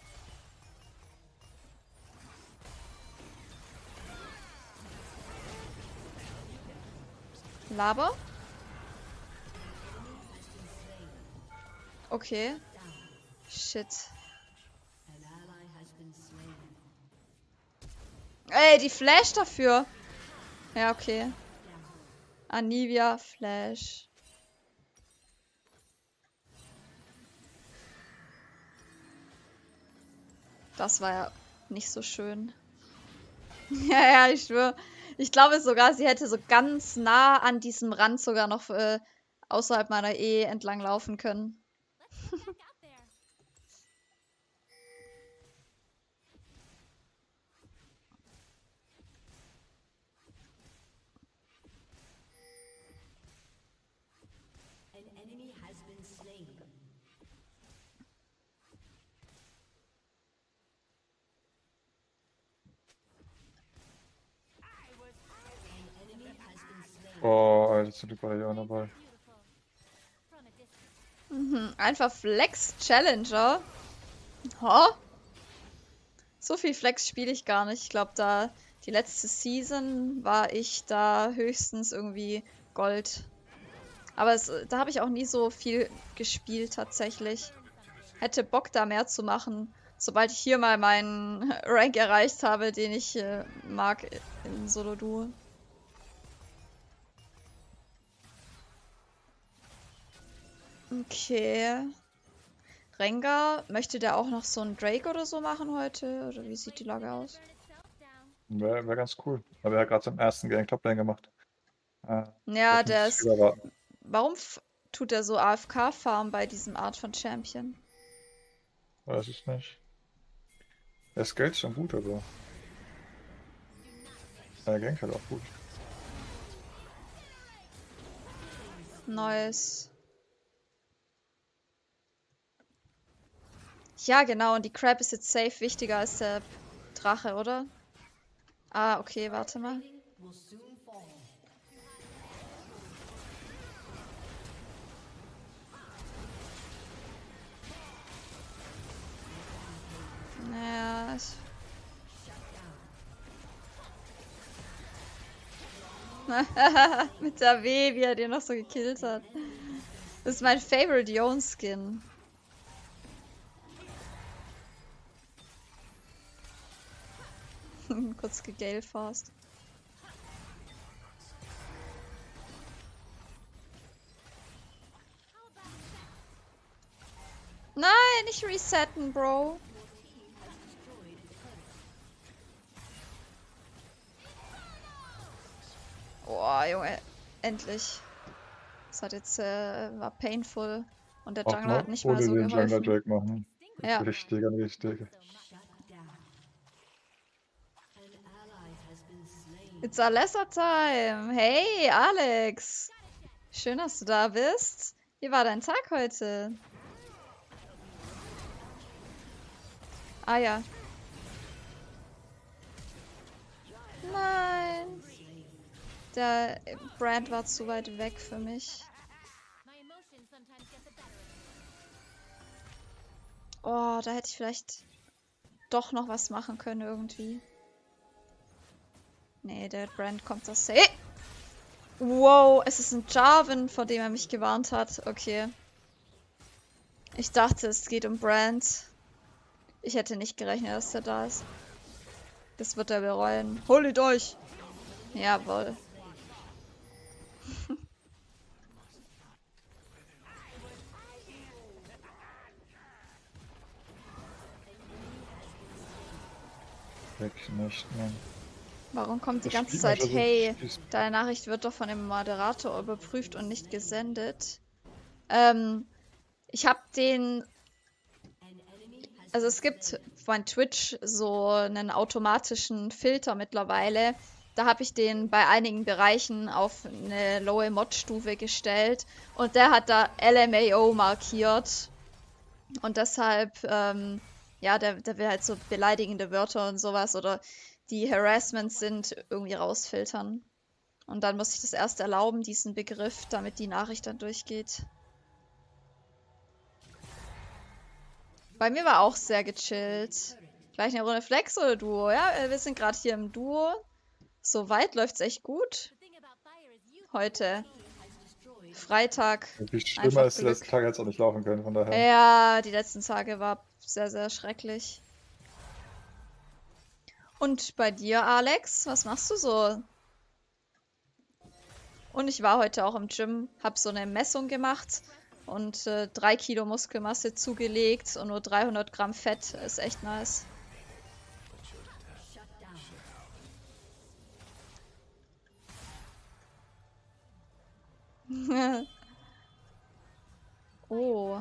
Laber? Okay. Shit. An ally has been slain. Ey, die Flash dafür. Ja, okay. Anivia, Flash. Das war ja nicht so schön. Ja, ja, ich schwöre. Ich glaube sogar, sie hätte so ganz nah an diesem Rand sogar noch außerhalb meiner E entlang laufen können. Let's get back out there. An enemy has been slain. An enemy has been slain. Oh, Alter, zum Glück war der ja auch dabei. Beautiful. From a distance. Einfach Flex Challenger. Ho? So viel Flex spiele ich gar nicht. Ich glaube, da die letzte Season war ich da höchstens irgendwie Gold. Aber da habe ich auch nie so viel gespielt tatsächlich. Hätte Bock da mehr zu machen, sobald ich hier mal meinen Rank erreicht habe, den ich mag in Solo-Duo. Okay. Rengar, möchte der auch noch so einen Drake oder so machen heute? Oder wie sieht die Lage aus? Burn itself down. Wäre ganz cool. Aber er hat gerade zum ersten Gang Toplane gemacht. Ja, darf der nicht ist. viel erwarten. Warum tut er so AFK-Farm bei diesem Art von Champion? Weiß ich nicht. Der Skate ist schon gut, aber. Er gankt halt auch gut. Neues. Ja, genau, und die Crab ist jetzt safe wichtiger als der Drache, oder? Ah, okay, warte mal. Will soon fall. Naja, mit der W, wie er den noch so gekillt hat. Das ist mein Favorite Yon-Skin. Kurz gegalefast. Nein, nicht resetten, Bro. Boah, Junge, endlich. Das hat jetzt, war painful. Und der Auch Jungler hat mal nicht mal ohne so den Jungler geholfen. Drake machen. Ja. Richtig, richtig. Shut down. An ally has been slain. It's Alessa Time. Hey, Alex. Schön, dass du da bist. Wie war dein Tag heute? Ah ja. Nein. Der Brand war zu weit weg für mich. My emotions sometimes get the better of me. Oh, da hätte ich vielleicht doch noch was machen können irgendwie. Nee, der Brand kommt das safe. Wow, es ist ein Jarvan, vor dem er mich gewarnt hat. Okay. Ich dachte, es geht um Brand. Ich hätte nicht gerechnet, dass der da ist. Das wird er bereuen. Holt euch! Jawohl. Weg nicht, nein. Warum kommt die Das ganze spielt man Zeit, schon so. hey, deine Nachricht wird doch von dem Moderator überprüft und nicht gesendet? Ich habe den, also es gibt von Twitch so einen automatischen Filter mittlerweile. Da habe ich den bei einigen Bereichen auf eine lowe Mod-Stufe gestellt und der hat da LMAO markiert. Und deshalb, ja, der will halt so beleidigende Wörter und sowas oder die Harassments sind irgendwie rausfiltern. Und dann muss ich das erst erlauben, diesen Begriff, damit die Nachricht dann durchgeht. Bei mir war auch sehr gechillt. Gleich eine Runde Flex oder Duo? Ja, wir sind gerade hier im Duo. Soweit läuft's echt gut. The thing about fire is you Heute. Freitag. Wie schlimmer Einfach ist die letzten Glück. Tage jetzt auch nicht laufen können, von daher. Ja, die letzten Tage war sehr, sehr schrecklich. Und bei dir, Alex, was machst du so? Und ich war heute auch im Gym, hab so eine Messung gemacht und 3 Kilo Muskelmasse zugelegt und nur 300 Gramm Fett. Ist echt nice. Oh,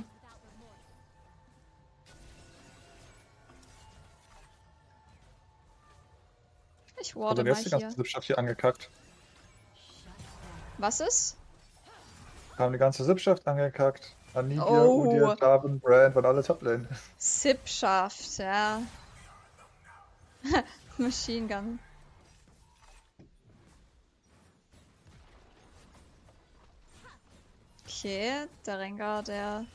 ich Also warte dann mal erst die ganze hier. Sippschaft hier angekackt. Was ist? Haben die ganze Sippschaft angekackt. Anivia, Oh, Udia, Jarvan, Brand, waren alle Toplane. Sippschaft, ja. Machine Gun. Okay, der Rengar, der...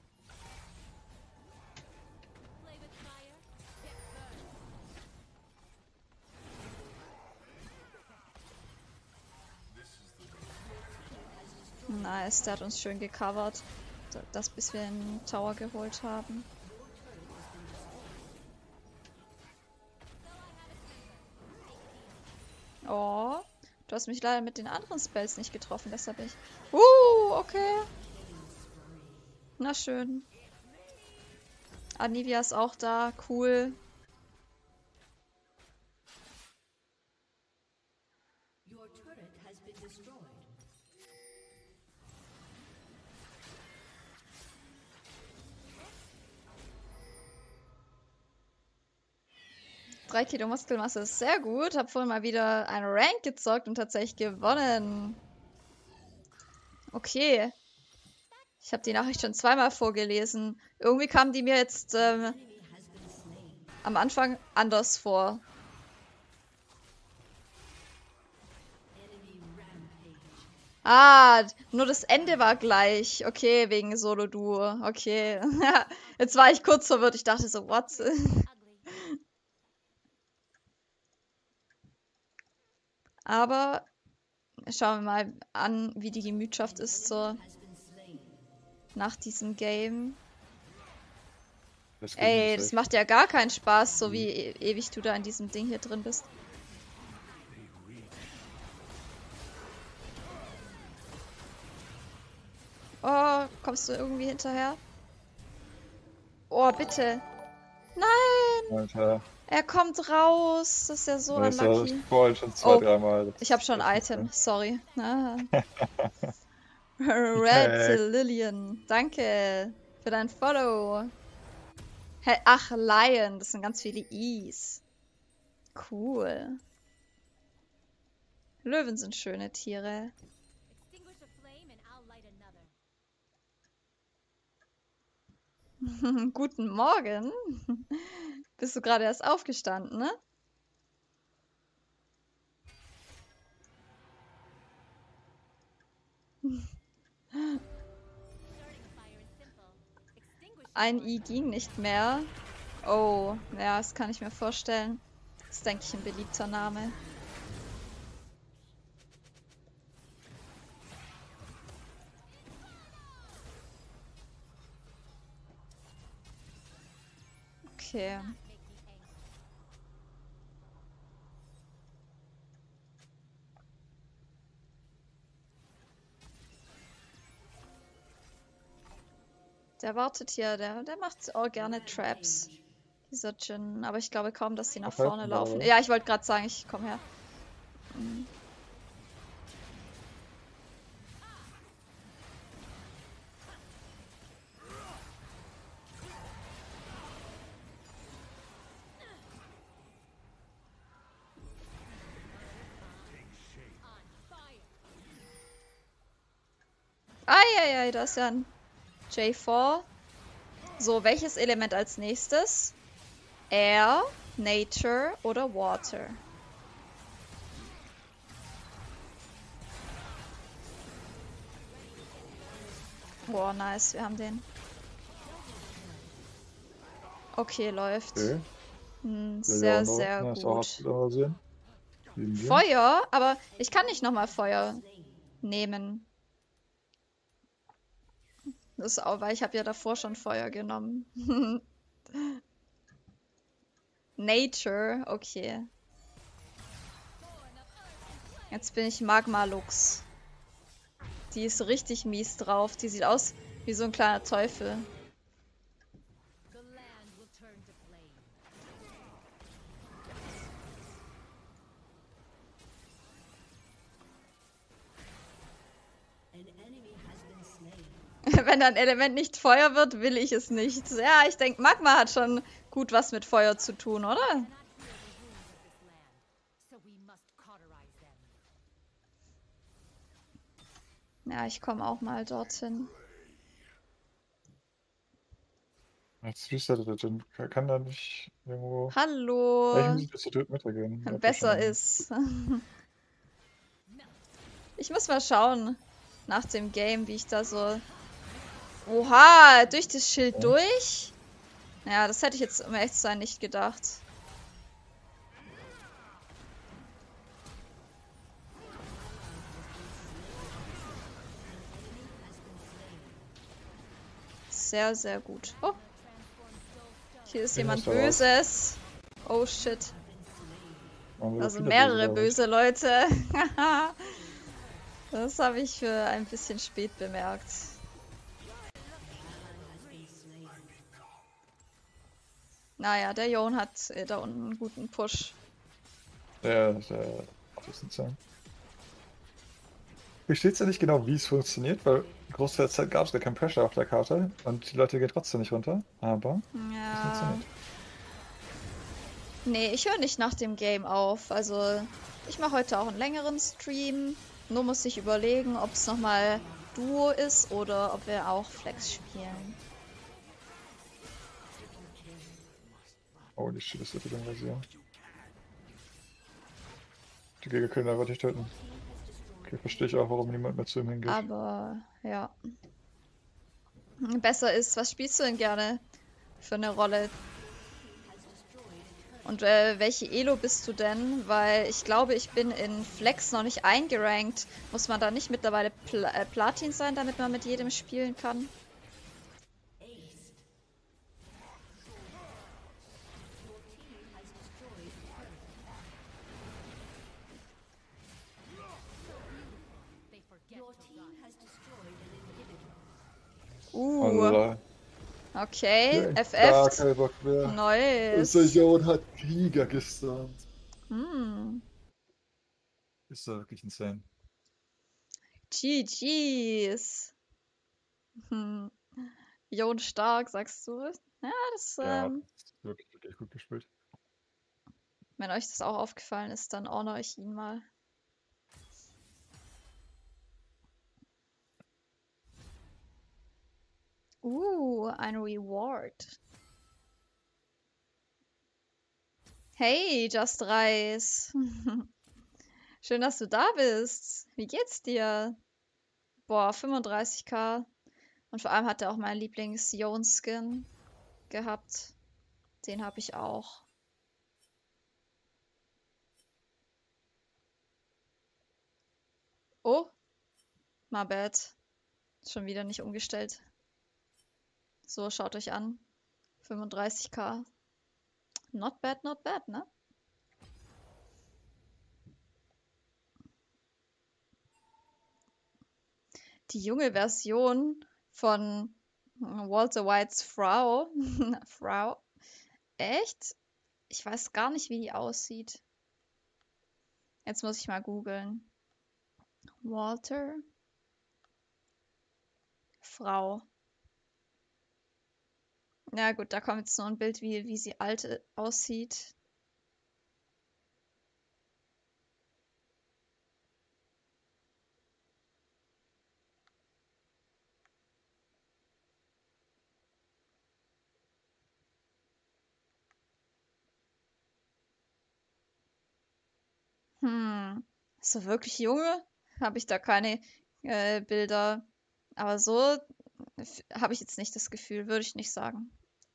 play with fire, get burned. Nice, der hat uns schön gecovert. Das bis wir den Tower geholt haben. Oh, du hast mich leider mit den anderen Spells nicht getroffen, deshalb ich... Okay. Na schön. Anivia ist auch da, cool. Your turret has been destroyed. 3 Kilo Muskelmasse ist sehr gut. Hab vorhin mal wieder ein Rank gezockt und tatsächlich gewonnen. Okay. Ich habe die Nachricht schon zweimal vorgelesen. Irgendwie kam die mir jetzt am Anfang anders vor. Ah, nur das Ende war gleich. Okay, wegen Solo-Duo. Okay. Jetzt war ich kurz verwirrt. Ich dachte so, what? Aber schauen wir mal an, wie die Gemütschaft ist so nach diesem Game. Das geht Ey, nicht das echt. macht ja gar keinen Spaß, so wie ewig du da in diesem Ding hier drin bist. Oh, kommst du irgendwie hinterher? Oh, bitte. Nein! Alter. Er kommt raus. Das ist ja so Das unlucky. ist vorhin schon zwei, Oh, dreimal. ich habe schon Das ist Item. Sorry. Ah. Heck. Red Lillian. Danke für dein Follow. Ach, Lion. Das sind ganz viele Is. Cool. Löwen sind schöne Tiere. Extinguish a flame and I'll light another. Guten Morgen. Bist du gerade erst aufgestanden, ne? Starting a fire is simple. Extinguish it Ein more I effective. ging nicht mehr. Oh, ja, das kann ich mir vorstellen. Das ist, denke ich, ein beliebter Name. Okay. Make me angry. Der wartet hier, der macht auch gerne Traps. dieser Jhin. Aber ich glaube kaum, dass die nach Ach, helfen vorne wir laufen. aber. Ja, ich wollte gerade sagen, ich komme her. Eieiei, da ist ja ein J4. So, welches Element als nächstes? Air, Nature oder Water? Boah, nice, wir haben den. Okay, läuft. Okay. Sehr, Leonor, sehr ist auch gut. absolut sehen. Lieben wir. Feuer? Aber ich kann nicht nochmal Feuer nehmen. Das ist auch, weil ich habe ja davor schon Feuer genommen. Nature, okay. Jetzt bin ich Magma-Lux. Die ist richtig mies drauf. Die sieht aus wie so ein kleiner Teufel. The land will turn to flame. An enemy has been slain. Wenn ein Element nicht Feuer wird, will ich es nicht. Ja, ich denke, Magma hat schon gut was mit Feuer zu tun, oder? Cannot heal the runes of this land, so we must cauterize them. Ja, ich komme auch mal dorthin. Jetzt resettet der Jhin. Kann da nicht irgendwo. Eigentlich Hallo. muss ich bis zur dritten Mitte gehen. Ja, Besser wahrscheinlich. ist. Ich muss mal schauen nach dem Game, wie ich da so. Oha, durch das Schild Ja. durch? Ja, das hätte ich jetzt, um ehrlich zu sein, nicht gedacht. Sehr, sehr gut. Oh, hier ist Ich jemand muss da raus. Böses. Oh shit. Machen wir Da so sind viele mehrere glaub ich. böse Leute. Das habe ich für ein bisschen spät bemerkt. Naja, der Jon hat da unten einen guten Push. Der das ist nicht sein. Hier steht ja nicht genau, wie es funktioniert, weil Großteil der Zeit gab es gar keinen Pressure auf der Karte und die Leute gehen trotzdem nicht runter. Aber es Ja. funktioniert. Nee, ich höre nicht nach dem Game auf. Also, ich mache heute auch einen längeren Stream. Nur muss ich überlegen, ob es nochmal Duo ist oder ob wir auch Flex spielen. Oh, die Shit, das wird wieder invasieren. Die Gegner können einfach nicht töten. Okay, verstehe ich auch, warum niemand mehr zu ihm hingeht. Aber, ja. Besser ist, was spielst du denn gerne für eine Rolle? Und welche Elo bist du denn? Weil ich glaube, ich bin in Flex noch nicht eingerankt. Muss man da nicht mittlerweile Platin sein, damit man mit jedem spielen kann? They forget Your to team run. has destroyed an inhibitor. Allah. Okay, Der FF. Dark Bock wer. Nice. Unser Jon hat Krieger gestunt. Hm. Ist doch wirklich insane. GG's. Hm. Jon stark, sagst du? Ja, das, Ja, ist wirklich, wirklich gut gespielt. wenn euch das auch aufgefallen ist, dann honor ich ihn mal. Ein Reward. Hey, Just Reis. Schön, dass du da bist. Wie geht's dir? Boah, 35k. Und vor allem hat er auch meinen Lieblings-Jon-Skin gehabt. Den habe ich auch. Oh, my bad. Schon wieder nicht umgestellt. So, schaut euch an. 35k. Not bad, ne? Die junge Version von Walter Whites Frau, Echt? Ich weiß gar nicht, wie die aussieht. Jetzt muss ich mal googeln. Walter. Frau. Ja gut, da kommt jetzt nur ein Bild, wie sie alt aussieht. Ist sie wirklich junge? Habe ich da keine Bilder. Aber so habe ich jetzt nicht das Gefühl, würde ich nicht sagen.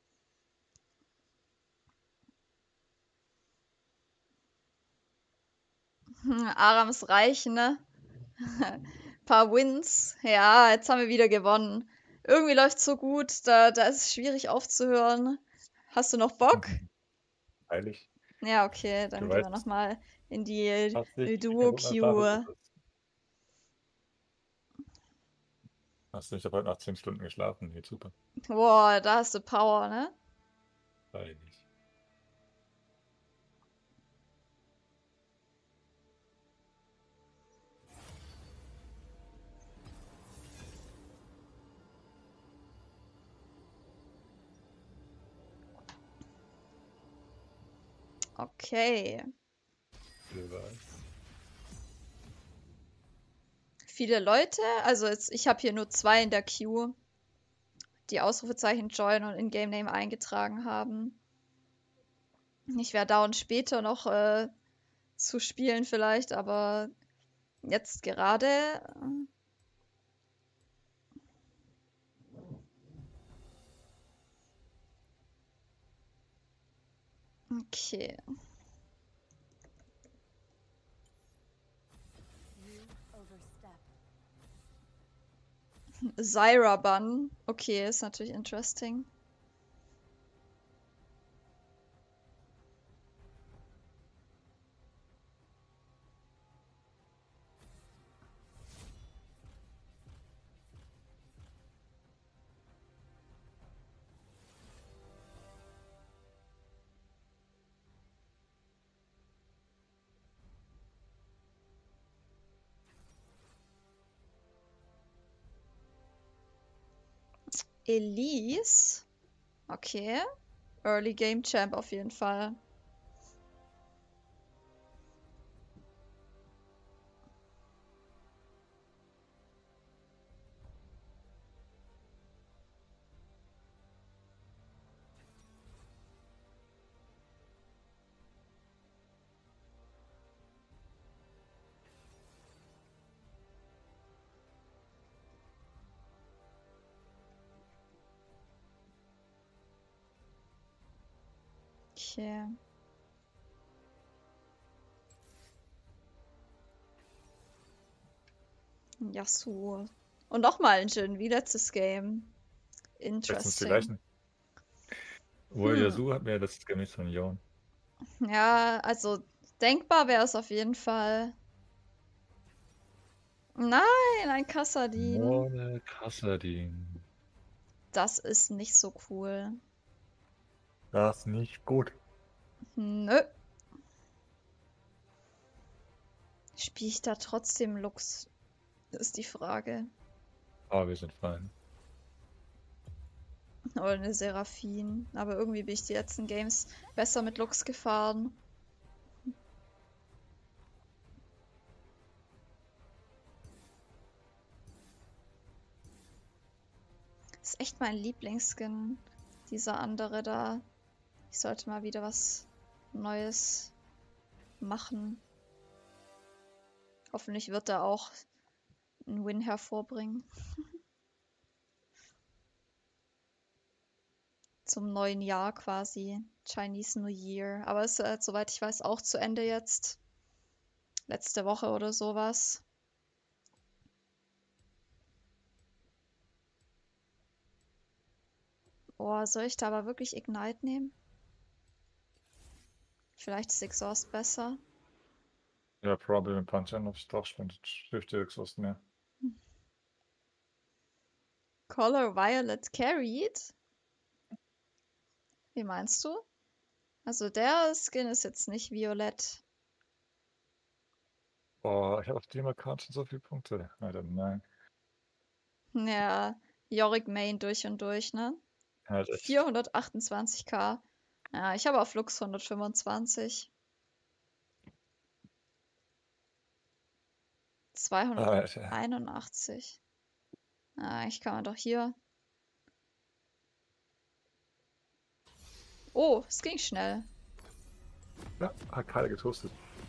Arams Reich, ne? Paar Wins. Ja, jetzt haben wir wieder gewonnen. Irgendwie läuft's so gut, da ist es schwierig aufzuhören. Hast du noch Bock? Freilich. Ja, okay, Du dann gehen wir weißt, nochmal in die hast nicht kaputt Duo-Queue. Hast du, ich habe heute Nacht 10 Stunden geschlafen. Geht super. Boah, da hast du Power, ne? Freilich. Okay. Du weißt. Viele Leute, also jetzt, ich habe hier nur 2 in der Queue, die Ausrufezeichen Join und Ingame-Name eingetragen haben. Ich wäre down später noch zu spielen vielleicht, aber jetzt gerade. Okay. You overstep. Zyra Bun. Okay, ist natürlich interesting. Elise. Okay. Early Game Champ auf jeden Fall. Okay. Yasuo. Und nochmal ein Jhin, wie letztes Game. Letztens die Interesting. gleichen. Obwohl, Yasuo hat mir das Game nicht von Jon. Ja, also denkbar wäre es auf jeden Fall. Nein, ein Kassadin. Ohne Kassadin. Das ist nicht so cool. Das ist nicht gut. Nö. Spiele ich da trotzdem Lux? Ist die Frage. Aber wir sind fein. Oder eine Seraphine. Aber irgendwie bin ich die letzten Games besser mit Lux gefahren. Ist echt mein Lieblingsskin. Dieser andere da. Ich sollte mal wieder was Neues machen. Hoffentlich wird er auch einen Win hervorbringen. Zum neuen Jahr quasi. Chinese New Year. Aber ist, soweit ich weiß, auch zu Ende jetzt. Letzte Woche oder sowas. Oh, soll ich da aber wirklich Ignite nehmen? Vielleicht ist Exhaust besser. Ja, probably mit Punch an aufs Drauf spendet. Hilft dir Exhaust mehr. Color Violet carried? Wie meinst du? Also der Skin ist jetzt nicht violett. Boah, ich habe auf dem Account schon so viele Punkte. Alter, nein. Ja, Yorick Main durch und durch, ne? Halt echt. 428k. Ja, ich habe auf Lux 125. Alter. 281. Ah, ich kann man doch hier. Oh, es ging schnell. Ja, hat Kyle getoastet.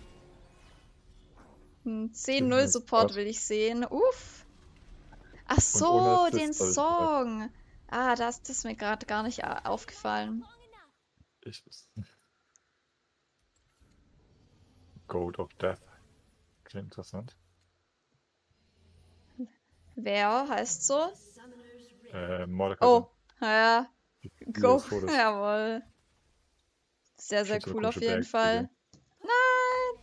10-0 Support will ich sehen. Uff. Ach Und ohne so, Assist den hab ich gesagt. Song. Ah, das ist mir gerade gar nicht aufgefallen. Long enough. Ich Goat of Death. Klingt interessant. Wer heißt so? Mordekaiser. Oh, ja. Die Go. des Todes. Jawohl. Sehr, sehr Schon so eine cool auf komische jeden Bag Fall. Nein!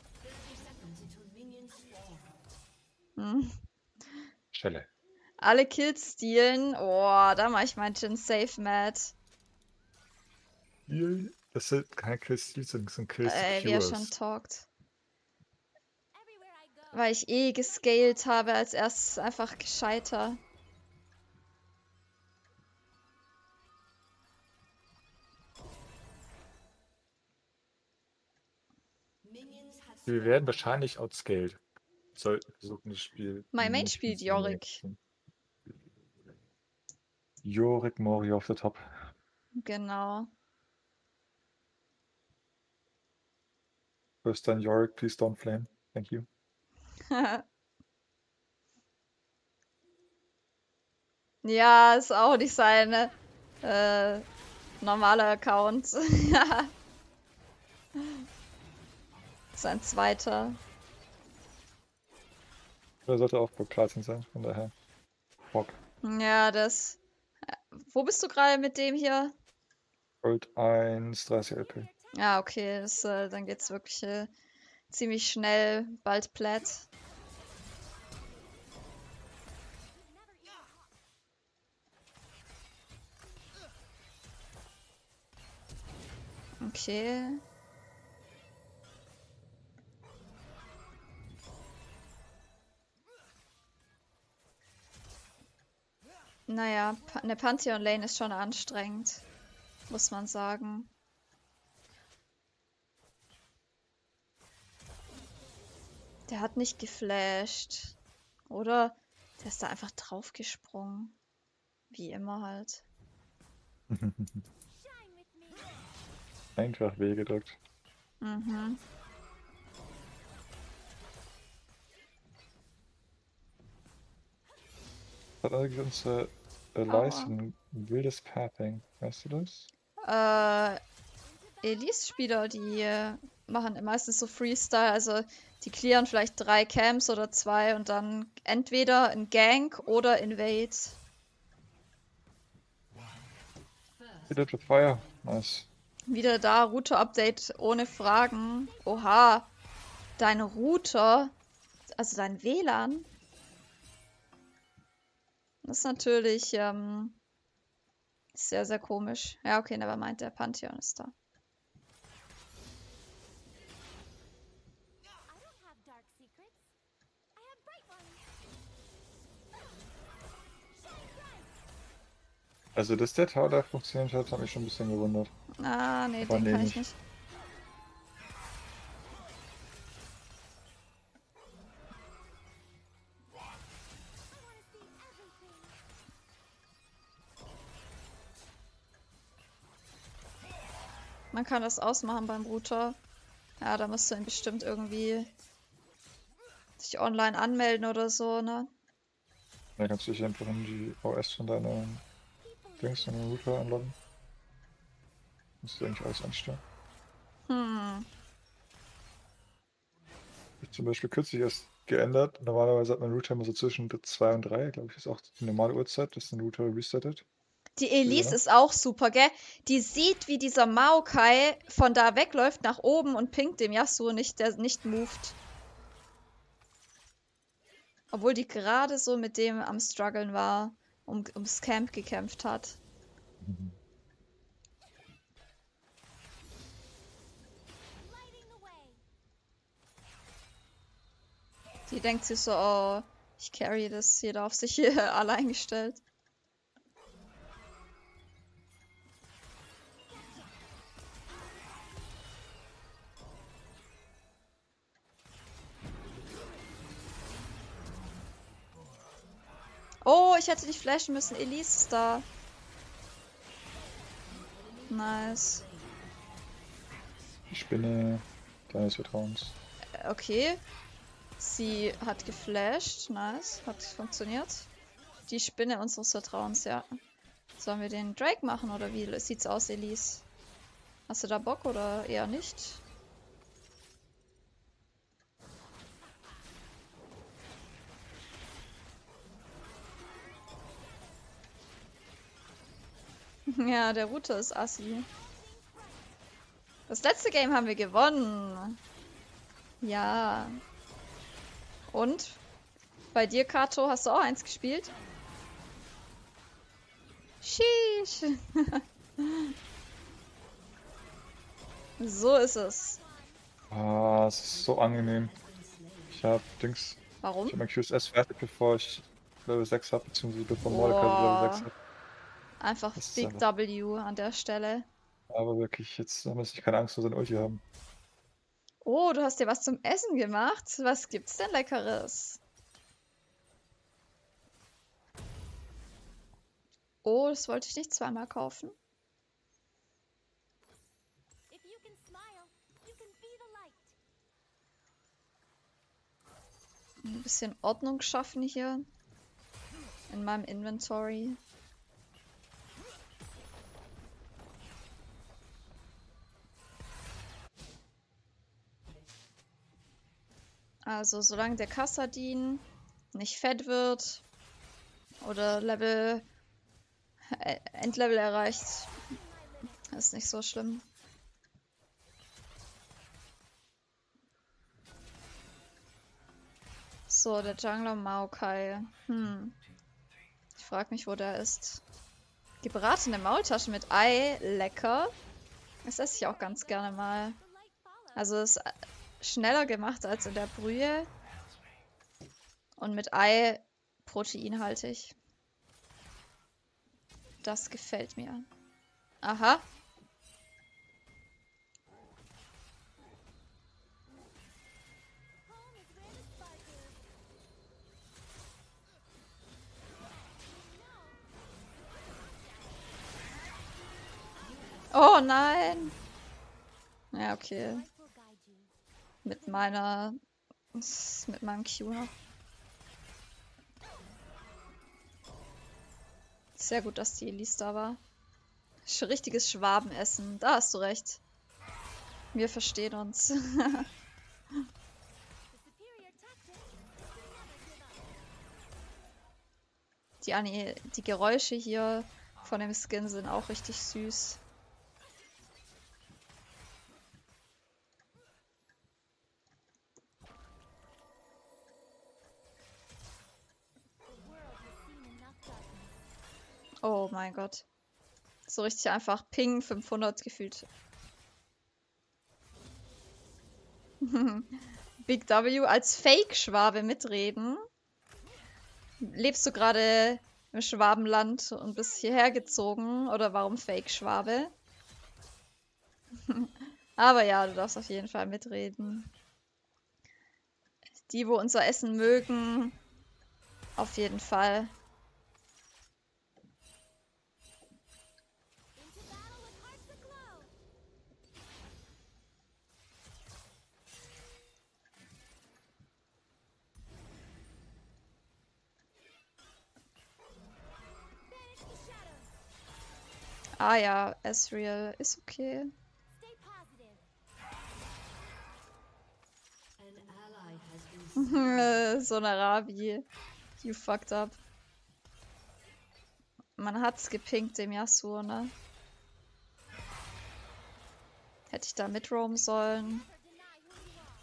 Hm. Schelle. Alle Kills stealen. Oh, da mache ich mein Jin safe mad. Das sind keine Kills, das sind Kills Ey, wie er schon Cures. talkt. Everywhere I go. Weil ich eh gescaled habe als erstes einfach gescheiter. Wir werden wahrscheinlich outscaled. Sollten versuchen, das Spiel. Mein Main nicht spielt zu nehmen. Yorick. Yorick Mori auf der Top. Genau. First time Yorick, please don't flame. Thank you. Ja, ist auch nicht sein normaler Account. Ja. Sein zweiter. Da sollte auch Bock Platin sein, von daher. Bock. Ja, das. Wo bist du gerade mit dem hier? Gold 1, 30 LP. Ja, okay, dann geht's wirklich ziemlich schnell. Bald Plat. Okay. Naja, eine Pantheon-Lane ist schon anstrengend, muss man sagen. Der hat nicht geflasht. Oder? Der ist da einfach draufgesprungen. Wie immer halt. Shine with me. Einfach W gedrückt. Mhm. Hat eigentlich unsere Elias ein wildes Pathing. Weißt du das? Elise-Spieler, die machen meistens so Freestyle, also die clearen vielleicht 3 Camps oder 2 und dann entweder in Gank oder Invade. Hit with Fire. Nice. Wieder da, Router-Update ohne Fragen. Oha, dein Router, also dein WLAN. Das ist natürlich sehr, sehr komisch. Ja, okay, nevermind, der Pantheon ist da. I don't have dark secrets. I have bright ones. Also, dass der Tower da funktioniert hat, hat mich schon ein bisschen gewundert. Ah, nee, Aber den nee, kann ich nicht. nicht. Man kann das ausmachen beim Router. Ja, da musst du ihn bestimmt irgendwie sich online anmelden oder so, ne? Dann kannst du dich einfach in die OS von deinem Dings, in den Router einloggen. Musst du eigentlich alles einstellen. Ich zum Beispiel kürzlich erst geändert. Normalerweise hat mein Router immer so zwischen 2 und 3. Glaube ich, ist auch die normale Uhrzeit, dass ein Router resettet. Die Elise ne? ist auch super, gell? Die sieht, wie dieser Maokai von da wegläuft nach oben und pinkt dem Yasuo nicht, der nicht moved. Obwohl die gerade so mit dem am struggeln war, ums Camp gekämpft hat. Die denkt sich so, oh, ich carry das, jeder auf sich hier allein gestellt. Oh, ich hätte dich flashen müssen. Elise ist da. Nice. Die Spinne deines Vertrauens. Okay. Sie hat geflasht. Nice. Hat funktioniert. Die Spinne unseres Vertrauens, ja. Sollen wir den Drake machen oder wie sieht's aus, Elise? Hast du da Bock oder eher nicht? Ja, der Router ist assi. Das letzte Game haben wir gewonnen. Ja. Und? Bei dir, Kato, hast du auch eins gespielt? Sheesh. So ist es. Ah, es ist so angenehm. Ich hab Dings. Warum? Ich hab mein QSS fertig, bevor ich Level 6 hab, beziehungsweise bevor Mordecai Level 6 hat. Einfach Das ist Big einfach- W an der Stelle. Aber wirklich, jetzt muss ich keine Angst vor so einer Ulti haben. Oh, du hast dir was zum Essen gemacht? Was gibt's denn Leckeres? Oh, das wollte ich nicht zweimal kaufen. If you can smile, you can be the light. Ein bisschen Ordnung schaffen hier. In meinem Inventory. Also, solange der Kassadin nicht fett wird oder Endlevel erreicht, ist nicht so schlimm. So, der Jungler Maokai. Ich frage mich, wo der ist. Gebratene Maultasche mit Ei, lecker. Das esse ich auch ganz gerne mal. The light follows. Also ist schneller gemacht als in der Brühe. Und mit Ei proteinhaltig. Das gefällt mir. Aha. Home is where the spark is. Oh nein. Ja, okay. Light will guide you. Mit meinem Q noch. Sehr gut, dass die Elise da war. Richtiges Schwabenessen. Da hast du recht. Wir verstehen uns. The superior tactic is to never give up. Die Geräusche hier von dem Skin sind auch richtig süß. The world has seen enough darkness. Oh mein Gott. So richtig einfach Ping 500 gefühlt. Big W als Fake-Schwabe mitreden. Lebst du gerade im Schwabenland und bist hierher gezogen? Oder warum Fake-Schwabe? Aber ja, du darfst auf jeden Fall mitreden. Die, wo unser Essen mögen, auf jeden Fall. Into battle with hearts aglow. Banish the shadows. Ah ja, Ezreal ist okay. Stay positive. So eine Rabi. You fucked up. Man hat's gepinkt, dem Yasuo, ne? Hätte ich da mitroamen sollen. Never deny who you are.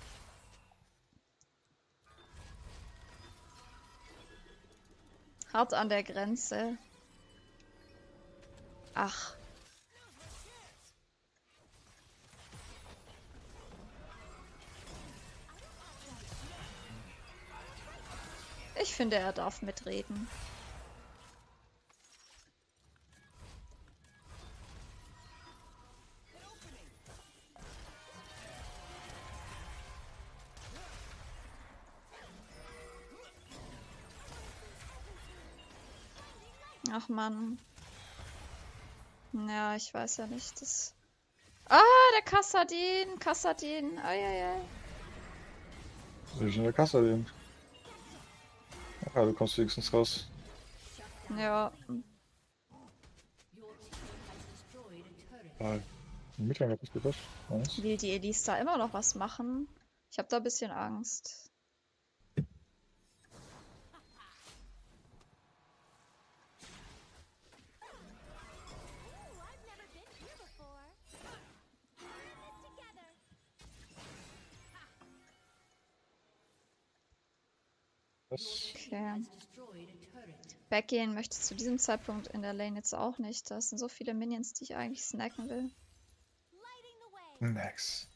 Hart an der Grenze. Ach. finde, er darf mitreden. Ach Mann. Ja, ich weiß ja nicht. Das. Ah, der Kassadin. Kassadin. Eieiei. Will ich in der Kasse den? Ja, du kommst wenigstens raus. Ja. Ah, Mitgang hat das gehört. Nice. Will die Elise da immer noch was machen? Ich habe da ein bisschen Angst. Ooh, I've never been here before. Let's do this together. Das Okay. Weggehen möchte ich zu diesem Zeitpunkt in der Lane jetzt auch nicht. Da sind so viele Minions, die ich eigentlich snacken will. Lighting the way. Max.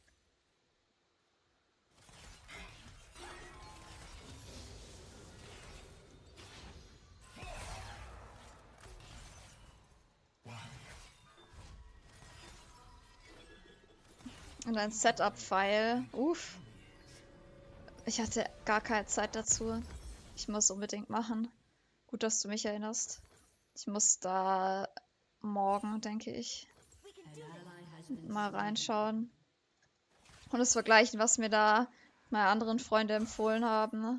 Und ein Setup-File. Uff. Ich hatte gar keine Zeit dazu. Ich muss unbedingt machen. Gut, dass du mich erinnerst. Ich muss da morgen, denke ich, We can do this. mal reinschauen. Und es vergleichen, was mir da meine anderen Freunde empfohlen haben. Ne?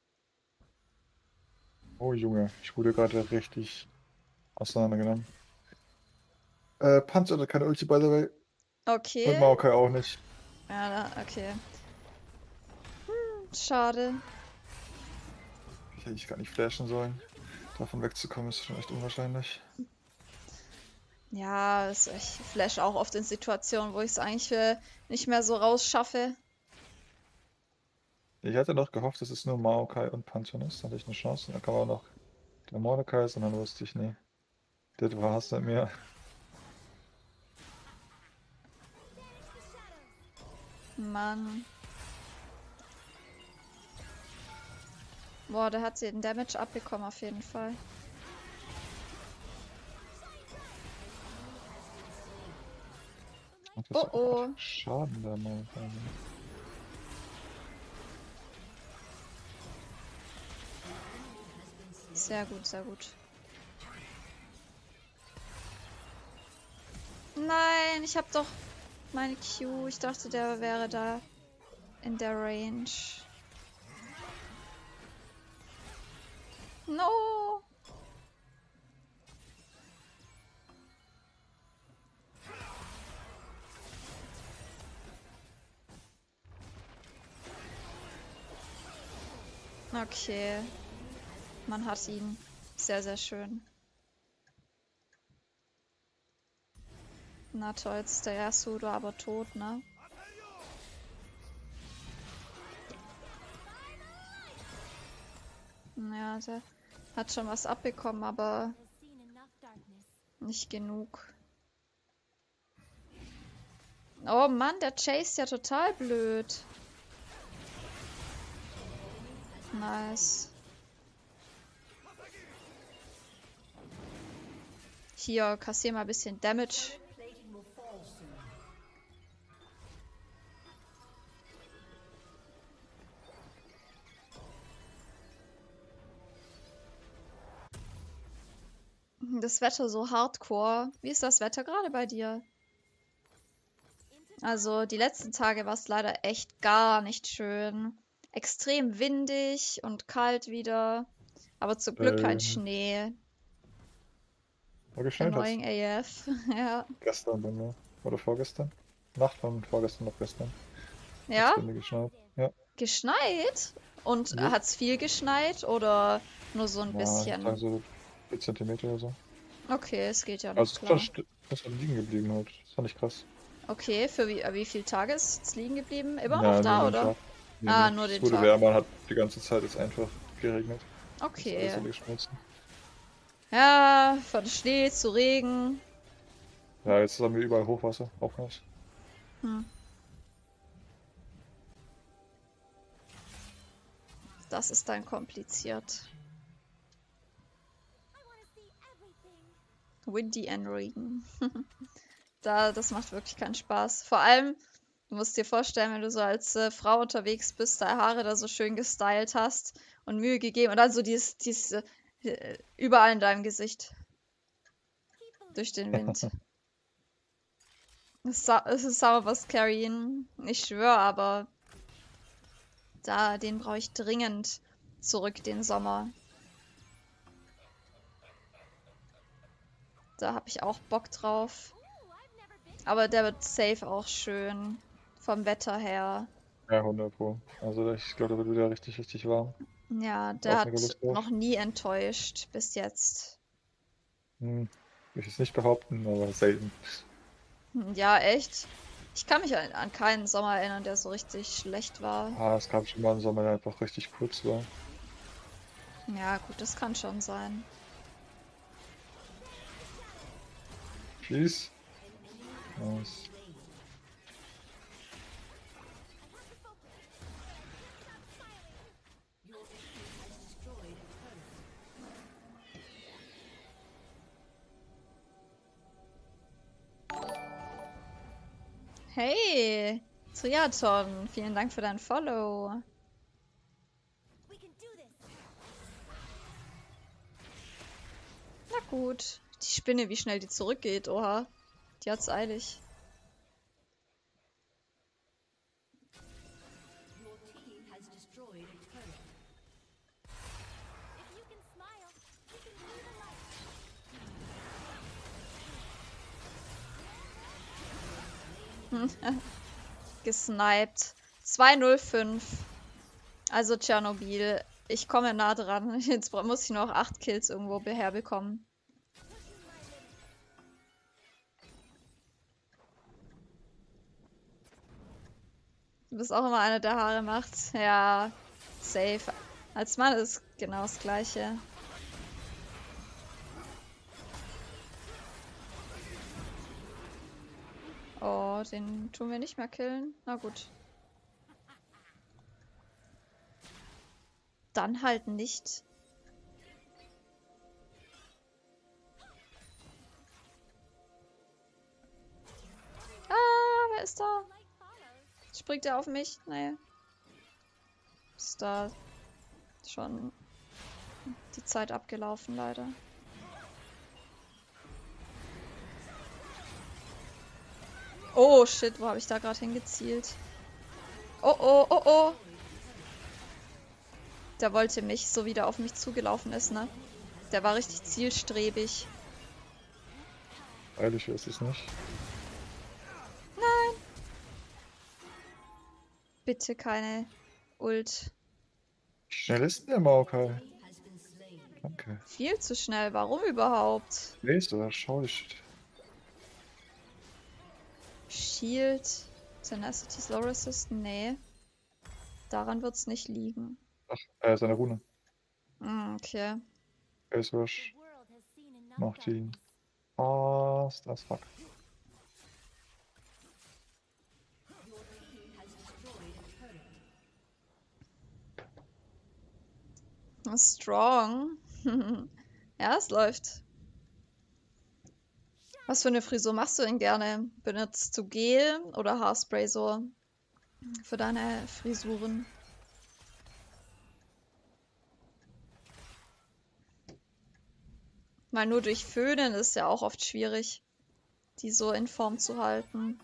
Oh Junge, ich wurde gerade richtig auseinandergenommen. Panzer hat keine Ulti, by the way. Und Okay. Maokai auch nicht. Ja, okay. Schade. Ich hätte ich gar nicht flashen sollen. Davon wegzukommen ist schon echt unwahrscheinlich. Ja, ich flash auch oft in Situationen, wo ich es eigentlich nicht mehr so rausschaffe. Ich hatte noch gehofft, dass es nur Maokai und Pantheon ist. Dann hatte ich eine Chance. Und dann kam auch noch der Mordecai, und dann wusste ich, nee, das war's mit mir. Mann. Boah, der hat den Damage abbekommen auf jeden Fall. Und Oh, das ist oh. auch Schaden der Maokai. Sehr gut, sehr gut. Nein, ich hab doch meine Q. Ich dachte, der wäre da in der Range. No. Okay. Man hat ihn. Sehr, sehr schön. Na toll, jetzt ist der Yasuo aber tot, ne? Ja, der hat schon was abbekommen, aber I've seen enough darkness. nicht genug. Oh Mann, der chased ja total blöd. Nice. Hier, kassier mal ein bisschen Damage. Das Wetter so hardcore. Wie ist das Wetter gerade bei dir? Also die letzten Tage war es leider echt gar nicht schön. Extrem windig und kalt wieder. Aber zum Glück kein Schnee. War geschneit hast. Annoying AF. Ja. Gestern bei mir. Oder vorgestern. Nacht von vorgestern noch gestern. Ja? Hat's bei mir geschneit. Ja. Geschneit? Und Ja. hat's viel geschneit oder nur so ein Ja, bisschen? also 4 Zentimeter oder so. Okay, es geht ja noch Also klar. es ist dann liegen geblieben halt. Das fand ich krass. Okay, für wie viele Tage ist es liegen geblieben? Immer Ja, noch da, nur den oder? Tag. Nee, Ah, nee. nur Es den wurde Tag. wärmer, hat die ganze Zeit jetzt einfach geregnet. Ist Okay. alles geschmolzen. Ja, von Schnee zu Regen. Ja, jetzt haben wir überall Hochwasser. Auch nice. Das ist dann kompliziert. Windy and Regen. Das macht wirklich keinen Spaß. Vor allem, du musst dir vorstellen, wenn du so als Frau unterwegs bist, deine Haare da so schön gestylt hast und Mühe gegeben und dann so dieses überall in deinem Gesicht. Durch den Wind. Es ist Summer was carryen. Ich schwöre, aber den brauche ich dringend zurück, den Sommer. Da habe ich auch Bock drauf. Aber der wird safe auch schön. Vom Wetter her. Ja, 100 Pro. Also ich glaube, da wird wieder richtig, richtig warm. Ja, der Auch hat mega Lust drauf. noch nie enttäuscht bis jetzt. Will ich jetzt nicht behaupten, aber selten. Ja, echt. Ich kann mich an keinen Sommer erinnern, der so richtig schlecht war. Es gab schon mal einen Sommer, der einfach richtig kurz war. Ja, gut, das kann schon sein. Schieß. Nice. Hey, Triaton, vielen Dank für dein Follow. Na gut. Die Spinne, wie schnell die zurückgeht, oha. Die hat's eilig. Gesniped. 205. Also Tschernobyl. Ich komme nah dran. Jetzt muss ich noch 8 Kills irgendwo herbekommen. Du bist auch immer einer, der Haare macht. Ja, safe. Als Mann ist genau das Gleiche. Oh, den tun wir nicht mehr killen. Na gut. Dann halt nicht. Ah, wer ist da? Springt er auf mich? Nee. Ist da schon die Zeit abgelaufen, leider. Oh, shit, wo habe ich da gerade hingezielt? Oh, oh, oh, oh. Der wollte mich, so wie der auf mich zugelaufen ist, ne? Der war richtig zielstrebig. Eilig ist es nicht. Nein. Bitte keine Ult. Wie schnell ist denn der Maokai? Danke. Viel zu schnell. Warum überhaupt? Lace oder Scheucht? Shield. Tenacity Slow Resist? Nee. Daran wird's nicht liegen. Ach, seine Rune. Okay. Ace Rush. Macht ihn. Fast as fuck. Strong. Ja, es läuft. Was für eine Frisur machst du denn gerne? Benutzt du Gel oder Haarspray so für deine Frisuren? Weil nur durch Föhnen ist ja auch oft schwierig, die so in Form zu halten.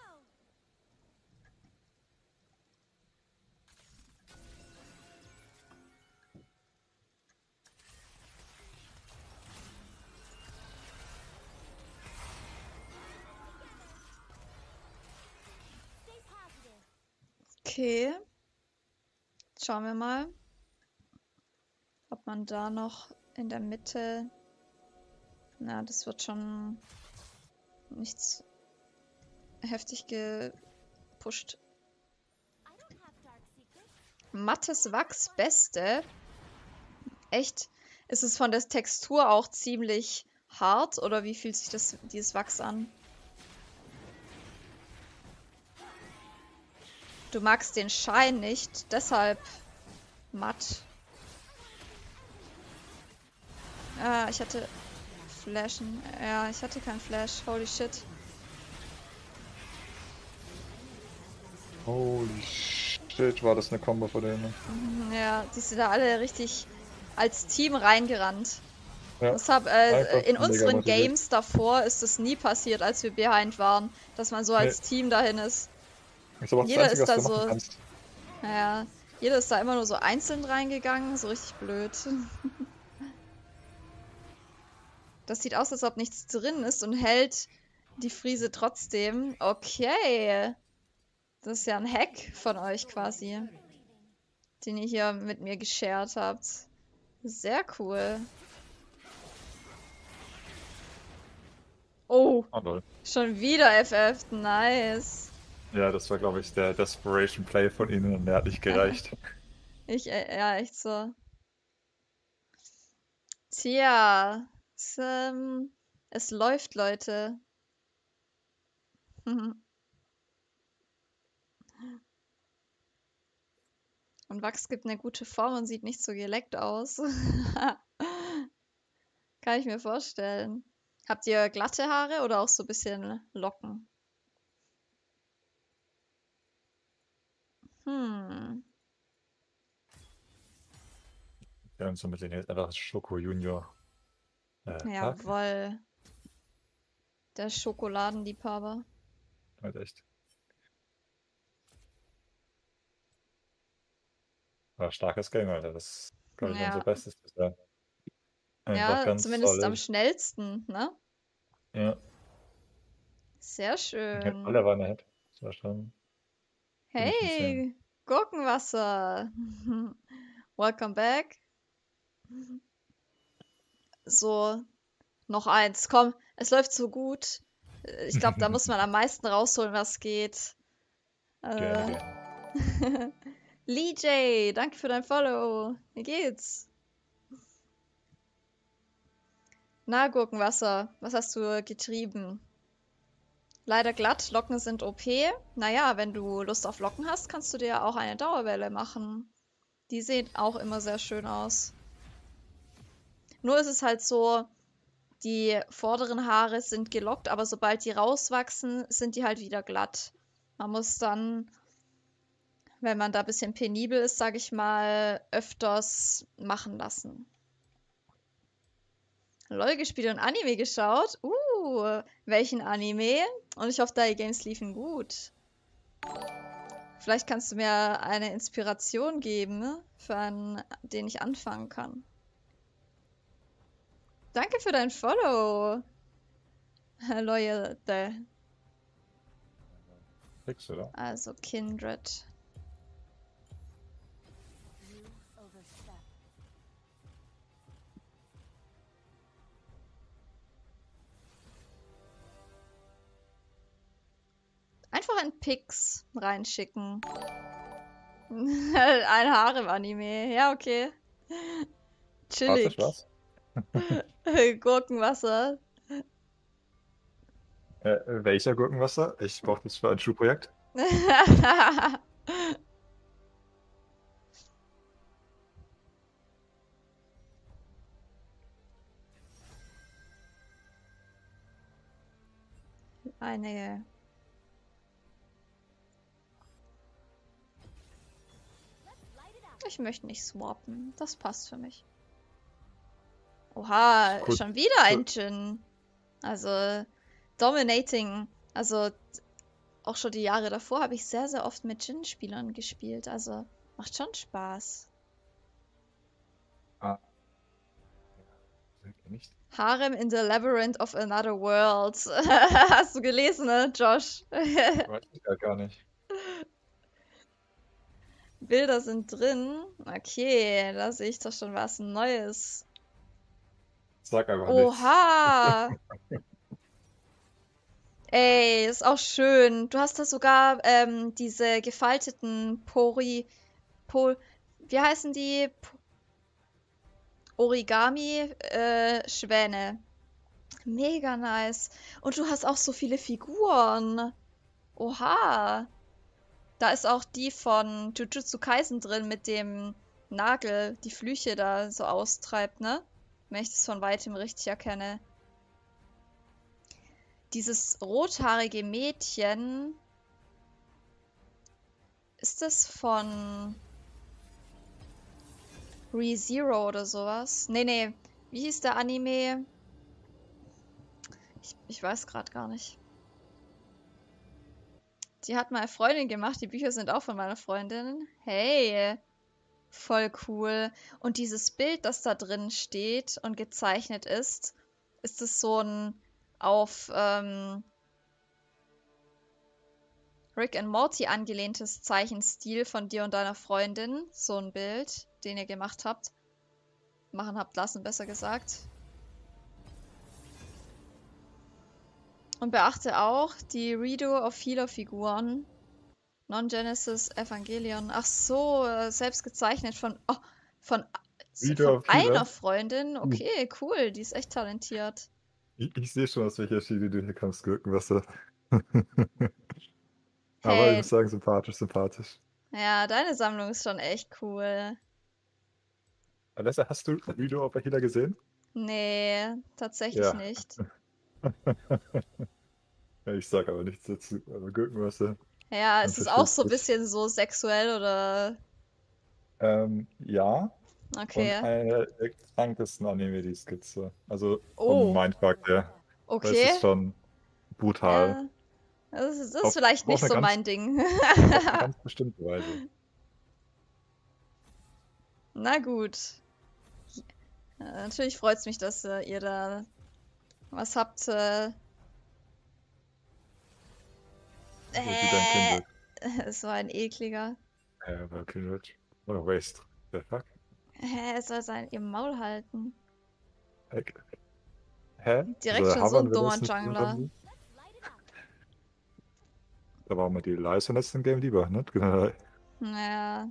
Okay. Schauen wir mal, ob man da noch in der Mitte... Na, das wird schon nichts heftig gepusht. Mattes Wachs, Beste. Echt? Ist es von der Textur auch ziemlich hart oder wie fühlt sich dieses Wachs an? Du magst den Schein nicht, deshalb Matt. Ich hatte Flashen. Ja, ich hatte keinen Flash. Holy shit. Holy shit, war das eine Combo von denen. Ja, die sind da alle richtig als Team reingerannt. Ja, Deshalb, einfach in mega unseren motiviert. Games davor ist es nie passiert, als wir behind waren, dass man so als Team dahin ist. Das ist aber auch das Jeder Einzige, ist was da du machen so, kannst. ja, jeder ist da immer nur so einzeln reingegangen, so richtig blöd. Das sieht aus, als ob nichts drin ist und hält die Friese trotzdem. Okay. Das ist ja ein Hack von euch quasi, den ihr hier mit mir geshared habt. Sehr cool. Oh, Oh, lol. schon wieder FF. Nice. Ja, das war, glaube ich, der Desperation Play von ihnen und der hat nicht gereicht. Ja, echt so. Tja, es läuft, Leute. Und Wachs gibt eine gute Form und sieht nicht so geleckt aus. Kann ich mir vorstellen. Habt ihr glatte Haare oder auch so ein bisschen Locken? Hm. Wir haben so mit denen jetzt einfach Schoko Junior. Tag. Jawoll. Der Schokoladenliebhaber. Halt echt. War starkes Game, Alter. Das ist, glaube ich, unser Ja. Bestes bisher. Einfach Ja, ganz zumindest am solid. schnellsten, ne? Ja, Sehr schön. alle waren ahead. Das war schon ziemlich insane. Hey, Gurkenwasser. Welcome back. So, noch eins. Komm, es läuft so gut. Ich glaube, da muss man am meisten rausholen, was geht. Gerne. Lee J, danke für dein Follow. Wie geht's? Na, Gurkenwasser, was hast du getrieben? Leider glatt, Locken sind OP. Naja, wenn du Lust auf Locken hast, kannst du dir auch eine Dauerwelle machen. Die sehen auch immer sehr schön aus. Nur ist es halt so, die vorderen Haare sind gelockt, aber sobald die rauswachsen, sind die halt wieder glatt. Man muss dann, wenn man da ein bisschen penibel ist, sag ich mal, öfters machen lassen. LOL gespielt und Anime geschaut. Welchen Anime? Und ich hoffe, deine Games liefen gut. Vielleicht kannst du mir eine Inspiration geben, ne? Für einen, den ich anfangen kann. Danke für dein Follow. Leute. Fix, oder? Also Kindred. You overstep. Einfach ein Pix reinschicken. Ein Harem-Anime. Ja, okay. Chillig. Was? Gurkenwasser. Welcher Gurkenwasser? Ich brauche das für ein Schulprojekt. Eine. Ich möchte nicht swappen. Das passt für mich. Oha, Cool. schon wieder ein Djinn. Also, Dominating. Also, auch schon die Jahre davor habe ich sehr, sehr oft mit Djinn-Spielern gespielt. Also, macht schon Spaß. Ah. Nicht. Harem in the Labyrinth of Another World. Hast du gelesen, ne, Josh? Weiß ich gar nicht. Bilder sind drin. Okay, da sehe ich doch schon was Neues. Sag einfach nichts. Oha! Ey, ist auch schön. Du hast da sogar diese gefalteten wie heißen die? Origami-Schwäne. Mega nice. Und du hast auch so viele Figuren. Oha. Da ist auch die von Jujutsu Kaisen drin mit dem Nagel die Flüche da so austreibt, ne? Wenn ich das von weitem richtig erkenne. Dieses rothaarige Mädchen. Ist das von ReZero oder sowas? Nee. Wie hieß der Anime? Ich weiß gerade gar nicht. Die hat meine Freundin gemacht. Die Bücher sind auch von meiner Freundin. Hey, voll cool. Und dieses Bild, das da drin steht und gezeichnet ist es so ein auf Rick and Morty angelehntes Zeichenstil von dir und deiner Freundin? So ein Bild, den ihr gemacht habt. Machen habt lassen, besser gesagt. Und beachte auch die Redo of Healer-Figuren. Non-Genesis Evangelion. Ach so, selbst gezeichnet von Wieder einer viele. Freundin. Okay, cool. Die ist echt talentiert. Ich sehe schon, aus welcher Schiene du hier kommst, Gurkenwasser. Aber ich Hey, muss sagen, sympathisch. ja, deine Sammlung ist schon echt cool. Alessa, hast du Video auf der Healer gesehen? Nee, tatsächlich Ja. nicht. Ja, ich sag aber nichts dazu. Aber Gurkenwasser, Ja, man ist es auch versteht so ein sich. bisschen so sexuell oder... Ja. Und Okay. einer der krankesten Anime, die es gibt. So. Also vom Oh, Mindfuck her. Weil es okay. ist schon brutal. Ja, das ist Auf, vielleicht aber nicht so mein Ding. auf eine ganz bestimmte Weise. Na gut. Natürlich freut es mich, dass ihr da was habt. Wie dein Kindle. Es war ein ekliger. Aber Kindle. Oder Waste. The fuck? Es soll sein im Maul halten. Hä? Direkt Also schon so Havern ein wir dummer das nicht Jungler. irgendwie? Da war mal die Leiste im letzten Game lieber, ne? Genau. Naja.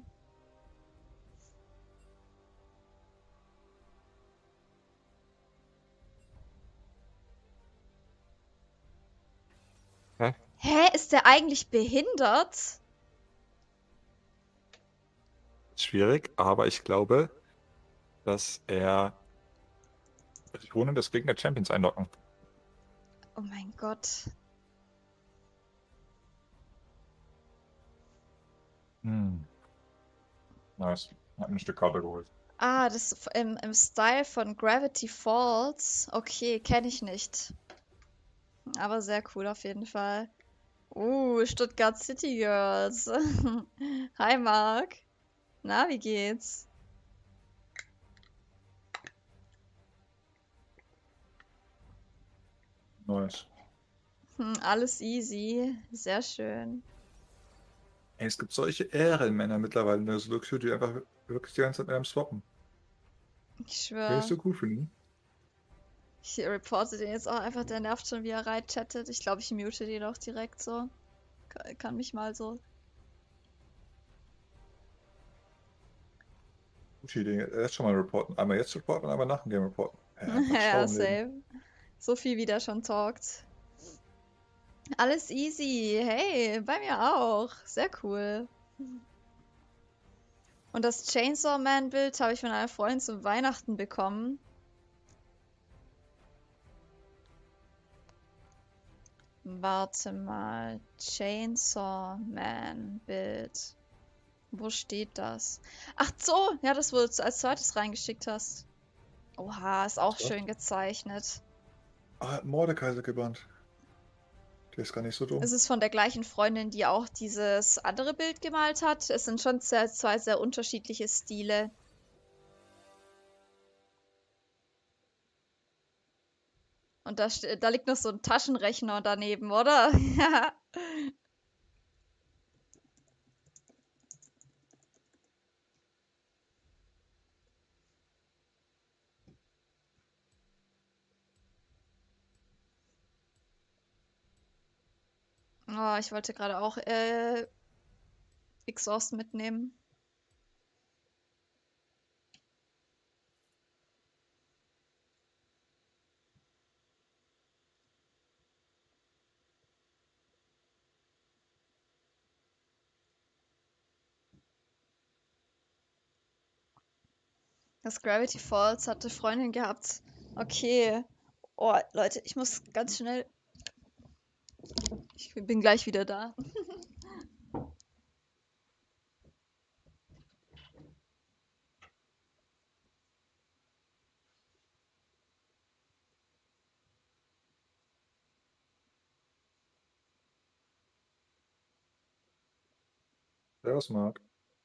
Hä? Hä, ist der eigentlich behindert? Schwierig, aber ich glaube, dass er sich ohne das Gegner Champions einloggen. Oh mein Gott. Nice. Hat ein Stück Karte geholt. Ah, das im Style von Gravity Falls. Okay, kenne ich nicht. Aber sehr cool auf jeden Fall. Stuttgart City Girls. Hi Marc. Na, wie geht's? Nice. Alles easy. Sehr schön. Ey, es gibt solche Ehrenmänner mittlerweile in der Solution, die einfach wirklich die ganze Zeit mit einem swappen. Ich Kann ich schwöre. so cool finden. Ich reporte den jetzt auch einfach, der nervt schon, wie er chattet. Ich glaube, ich mute den auch direkt so. Kann mich mal so. Gute Idee. Jetzt schon mal reporten. Einmal jetzt reporten und einmal nach dem Game reporten. Einfach Ja, schlau im Leben. same. So viel wie der schon talkt. Alles easy. Hey, bei mir auch. Sehr cool. Und das Chainsaw Man Bild habe ich von einer Freundin zu Weihnachten bekommen. Warte mal. Chainsaw Man Bild. Wo steht das? Ach so, ja, das, wo du als zweites reingeschickt hast. Oha, ist auch So. schön gezeichnet. Ah, Mordekaiser gebannt. Der ist gar nicht so dumm. Es ist von der gleichen Freundin, die auch dieses andere Bild gemalt hat. Es sind schon zwei sehr unterschiedliche Stile. Und da liegt noch so ein Taschenrechner daneben, oder? Oh, ich wollte gerade auch Exhaust mitnehmen. Das Gravity Falls hatte Freundin gehabt. Okay. Oh, Leute, ich muss ganz schnell. Ich bin gleich wieder da. Servus, Marc.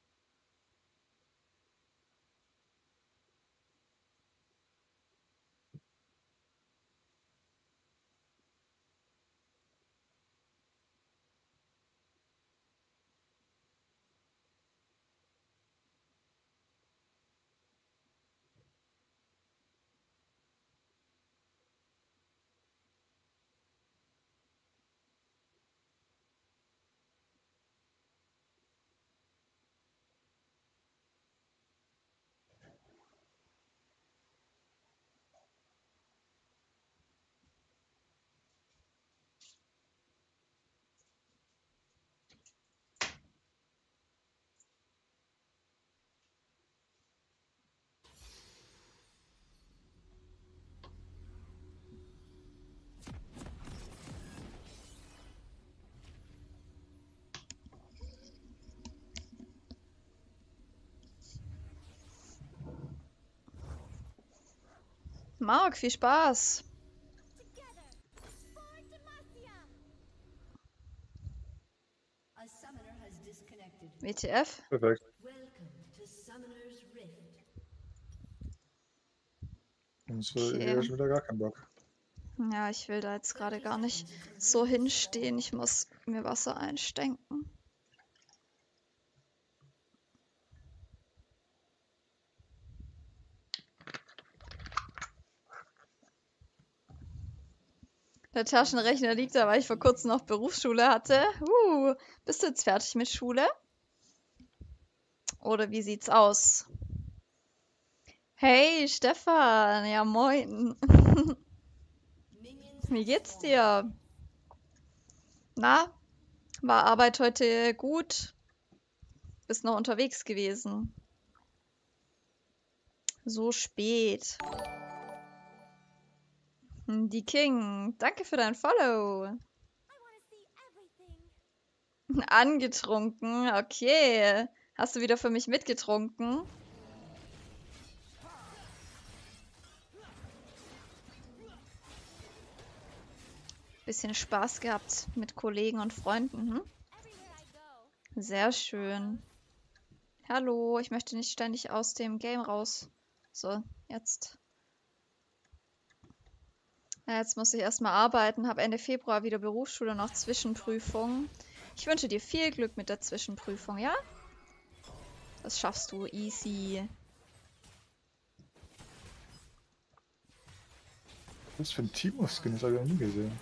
Marc, viel Spaß. Together. For Demacia. A summoner has disconnected. WTF? Perfekt. Welcome to Summoner's Rift. Und Okay. hier schon wieder gar keinen Bock. Ja, ich will da jetzt gerade gar nicht so hinstehen. Ich muss mir Wasser einstänken. Der Taschenrechner liegt da, weil ich vor kurzem noch Berufsschule hatte. Bist du jetzt fertig mit Schule? Oder wie sieht's aus? Hey, Stefan. Ja, moin. Minions Wie geht's dir? Na, war Arbeit heute gut? Bist noch unterwegs gewesen? So spät. Die King, danke für dein Follow. I want to see everything. Angetrunken, okay. Hast du wieder für mich mitgetrunken? Bisschen Spaß gehabt mit Kollegen und Freunden, hm? Everywhere I go. Sehr schön. Hallo, ich möchte nicht ständig aus dem Game raus. So, jetzt. Ja, jetzt muss ich erstmal arbeiten, habe Ende Februar wieder Berufsschule, noch Zwischenprüfung. Ich wünsche dir viel Glück mit der Zwischenprüfung, ja? Das schaffst du easy. Was für ein Timo-Skin, das habe ich noch nie gesehen.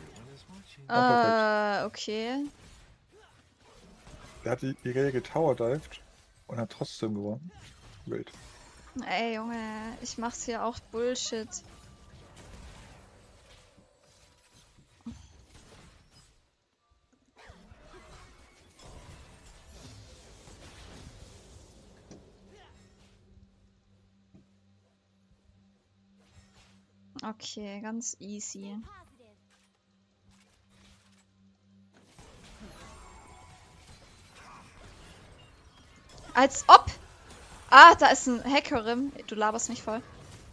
Okay. Der hat die Irelia getowerdived und hat trotzdem gewonnen. Wild. Ey, Junge, ich mach's hier auch Bullshit. Okay, ganz easy. Positive. Als ob! Ah, da ist ein Hackerin. Du laberst mich voll.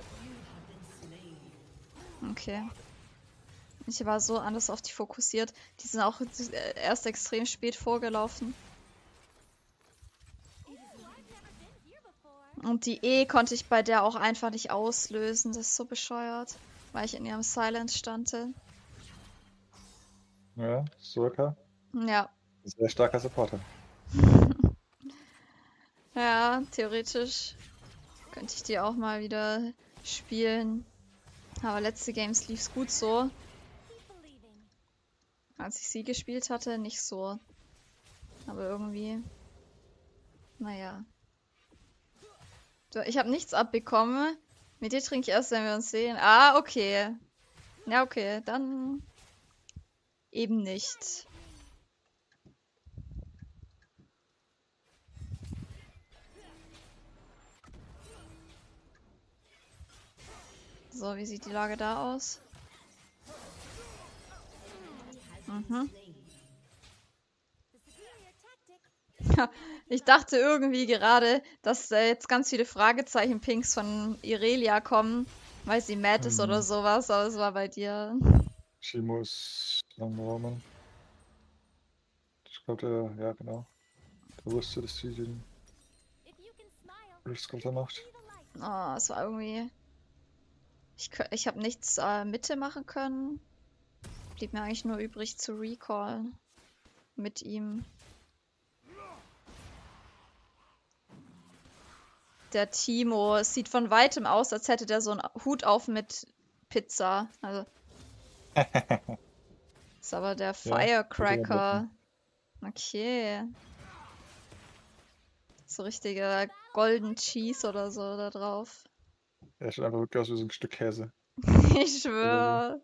Okay. Ich war so anders auf die fokussiert. Die sind auch erst extrem spät vorgelaufen. I've never been here before. Und die E konnte ich bei der auch einfach nicht auslösen. Das ist so bescheuert. Weil ich in ihrem Silence stande. Ja, Soraka. Ja. Ein sehr starker Supporter. Ja, theoretisch könnte ich die auch mal wieder spielen. Aber letzte Games lief's gut so. Keep believing. Als ich sie gespielt hatte, nicht so. Aber irgendwie. Naja. So, ich habe nichts abbekommen. Mit dir trinke ich erst, wenn wir uns sehen. Ah, okay. Ja, okay. Dann eben nicht. So, wie sieht die Lage da aus? Mhm. The superior tactic. Ich dachte irgendwie gerade, dass jetzt ganz viele Fragezeichen-Pinks von Irelia kommen, weil sie mad ist oder sowas, aber es war bei dir. Shimo ist am Roman. Ich glaube, ja, genau. Der wusste, dass sie den If you can smile, Risk-Sculptor macht. see the light. Oh, es war irgendwie. Ich habe nichts Mitte machen können. Blieb mir eigentlich nur übrig zu recallen. Mit ihm. Der Timo. Es sieht von weitem aus, als hätte der so einen Hut auf mit Pizza. Also. Ist aber der Firecracker. Okay. So richtiger Golden Cheese oder so da drauf. Er schaut einfach wirklich aus wie so ein Stück Käse. Ich schwöre.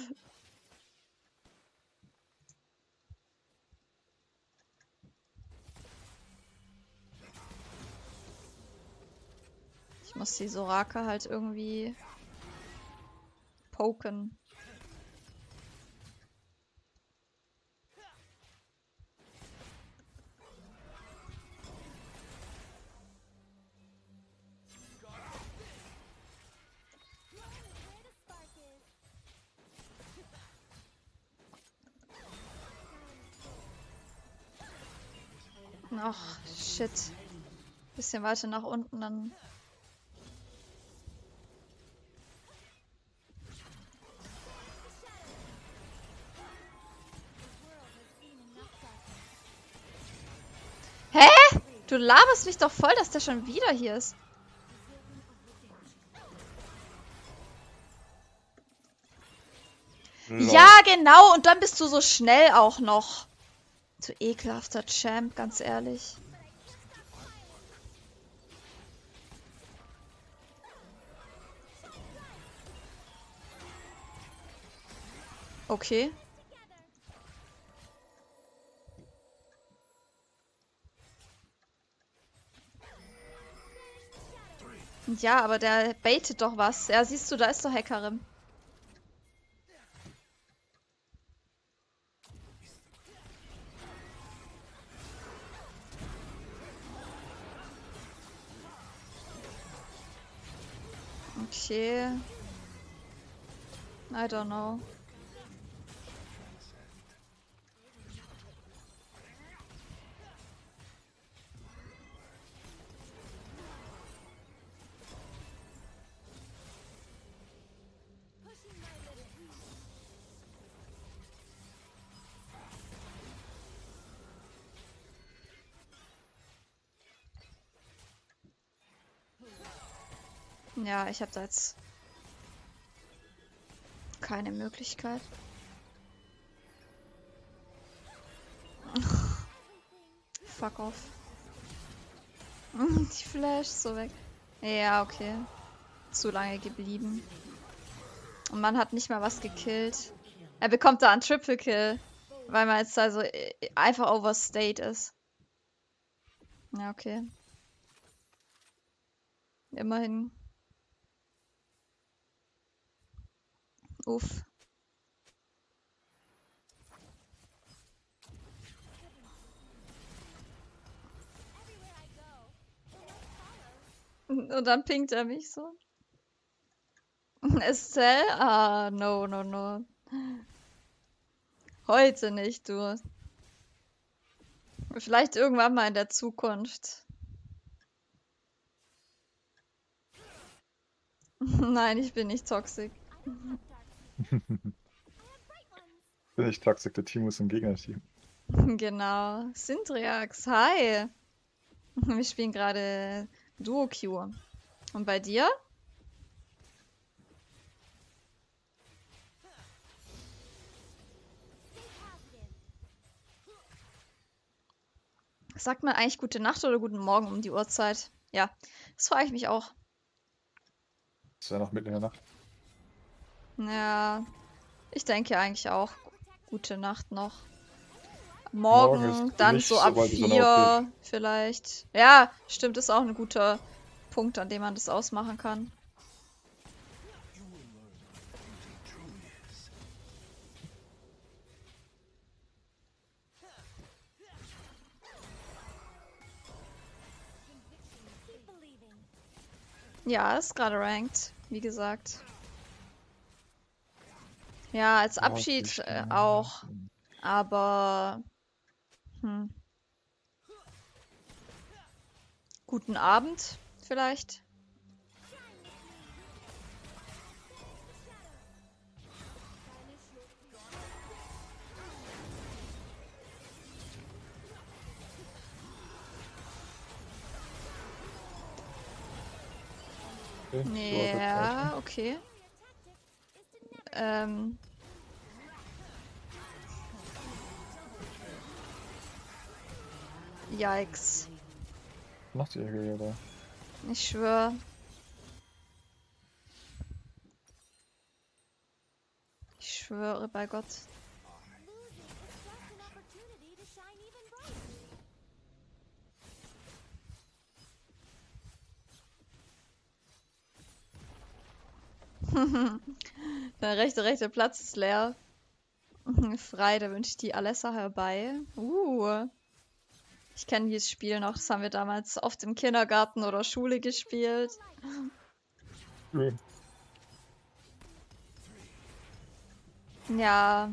Ich muss die Soraka halt irgendwie poken. Where the spark is. Ach, shit. Bisschen weiter nach unten, dann. Hä? Du laberst mich doch voll, dass der schon wieder hier ist. Ja, genau. Und dann bist du so schnell auch noch. Du ekelhafter Champ, ganz ehrlich. Okay. Ja, aber der baitet doch was. Ja, siehst du, da ist doch Hackerin. Okay. I don't know. Pushing my limits. Ja, ich habe da jetzt keine Möglichkeit. Fuck off. Die Flash so weg. Ja, okay. Zu lange geblieben. Und man hat nicht mal was gekillt. Er bekommt da einen Triple Kill. Weil man jetzt also einfach overstayed ist. Ja, okay. Immerhin. Uff. Everywhere I go, the light follows. Und dann pinkt er mich so. Estelle? Ah, no, no, no. Heute nicht, du. Vielleicht irgendwann mal in der Zukunft. Nein, ich bin nicht toxisch. I don't have dark secrets. I have bright ones. Bin ich toxisch, der Timo ist im Gegnerteam. Genau. Sintriax, hi. Wir spielen gerade Duo-Q. Und bei dir? Stay positive. Sagt man eigentlich gute Nacht oder guten Morgen um die Uhrzeit? Ja, das frage ich mich auch. Ist ja noch mitten in der Nacht. Ja, ich denke eigentlich auch. Gute Nacht noch. Morgen Morgen, ist dann nicht so ab sobald die Sonne 4 vielleicht. Ja, stimmt, ist auch ein guter Punkt, an dem man das ausmachen kann. Ja, ist gerade ranked, wie gesagt. Ja, als Ja, Abschied okay. auch. Aber guten Abend vielleicht. Okay, so ist das Zeichen. Ja, okay. Ähm, Yikes. Was macht die Irelia da? Ich schwöre. Ich schwöre bei Gott. Losing is just an opportunity to shine even brighter. Der rechte Platz ist leer. Frei, da wünsche ich die Alessa herbei. Ich kenne dieses Spiel noch. Das haben wir damals oft im Kindergarten oder Schule gespielt. Schön. Ja.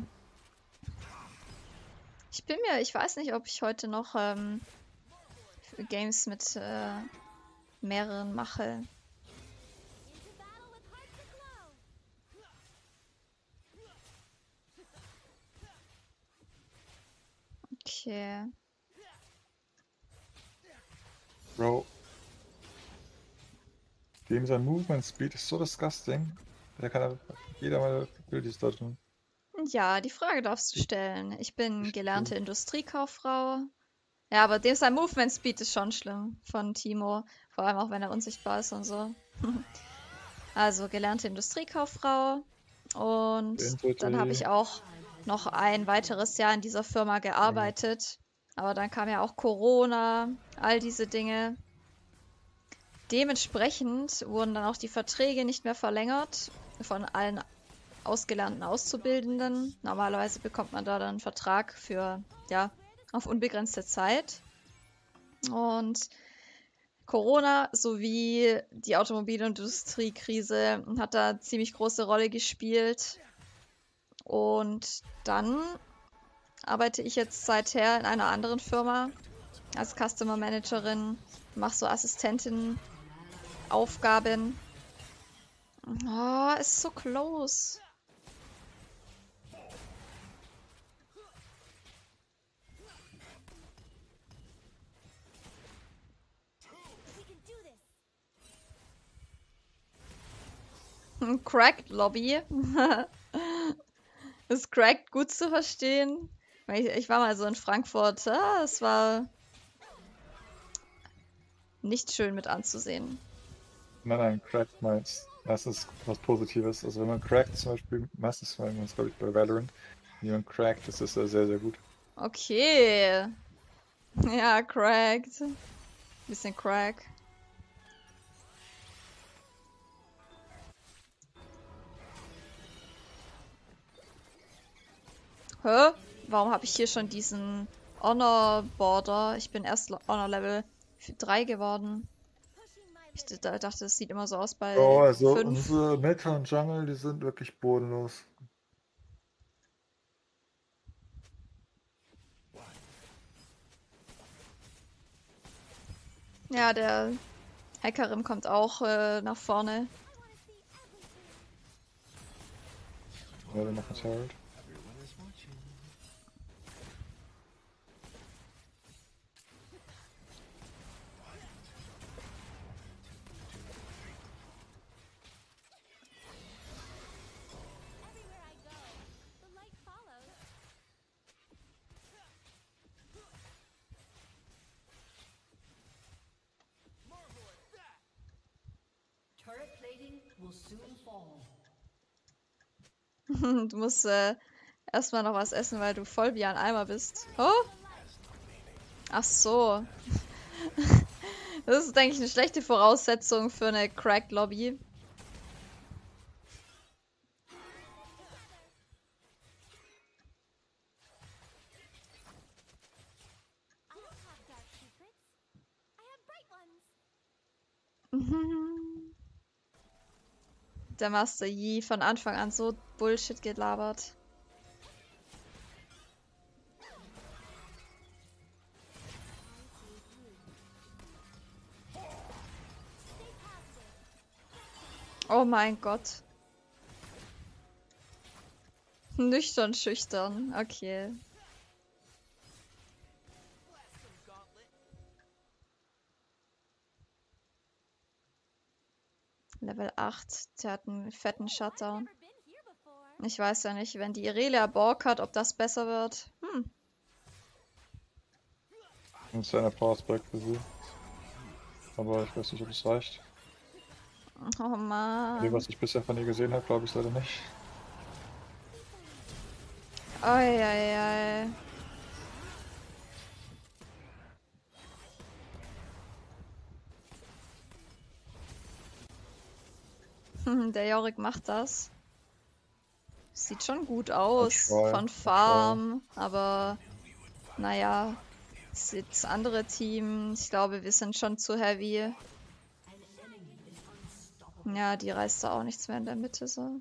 Ich weiß nicht, ob ich heute noch Games mit mehreren mache. Into battle with hearts aglow. Okay. Bro. Dem sein Movement Speed ist so disgusting. Der kann einfach jeder mal Abilities dodgen. Ja, die Frage darfst du stellen. Ich bin Ich gelernte Industriekauffrau. Ja, aber dem sein Movement Speed ist schon schlimm von Timo. Vor allem auch, wenn er unsichtbar ist und so. Also gelernte Industriekauffrau. Und dann habe Entity. ich auch noch ein weiteres Jahr in dieser Firma gearbeitet. Aber dann kam ja auch Corona, all diese Dinge. Dementsprechend wurden dann auch die Verträge nicht mehr verlängert von allen ausgelernten Auszubildenden. Normalerweise bekommt man da dann einen Vertrag für, ja, auf unbegrenzte Zeit. Und Corona sowie die Automobilindustriekrise hat da ziemlich große Rolle gespielt. Und dann arbeite ich jetzt seither in einer anderen Firma als Customer Managerin, mache so Assistentin-Aufgaben. Oh, ist so close. We can do this. Cracked Lobby. Ist cracked gut zu verstehen? Weil ich war mal so in Frankfurt. Es war nicht schön mit anzusehen. Nein, cracked meint meistens was Positives. Also wenn man cracked zum Beispiel, meistens meint man es glaube ich bei Valorant. Wenn jemand cracked, das ist ja sehr, sehr gut. Okay. Ja, cracked. Bisschen crack. Hä? Warum habe ich hier schon diesen Honor Border? Ich bin erst Honor Level 3 geworden. Pushing my Ich limits. dachte, das sieht immer so aus Oh, bei also 5. unsere Meta und Jungle, die sind wirklich bodenlos. Ja, der Hackerim kommt auch nach vorne. Ja, wir machen Turret. Everywhere I go, the light follows. Turret plating will soon fall. Du musst erstmal noch was essen, weil du voll wie ein Eimer bist. Oh? Ach so. Das ist, denke ich, eine schlechte Voraussetzung für eine Cracked Lobby. I don't have dark secrets. I have bright ones. der Master Yi von Anfang an so Bullshit gelabert. Oh mein Gott. Nüchtern, schüchtern. Okay. Level 8. Der hat einen fetten Shutdown. Never been here before. Ich weiß ja nicht, wenn die Irelia Borg hat, ob das besser wird. Und es ist eine Power Spike für sie. Aber ich weiß nicht, ob es reicht. Oh Dem, Mann. was ich bisher von ihr gesehen habe, glaube ich leider nicht. Eieiei. Der Jorik macht das. Sieht schon gut aus try, von I try. Farm, aber naja, das andere Team, ich glaube, wir sind schon zu heavy. Ja, die reißt da auch nichts mehr in der Mitte so.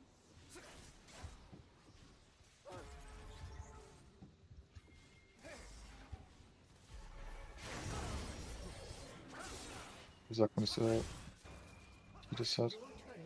Wie sagt man das, wie das hat?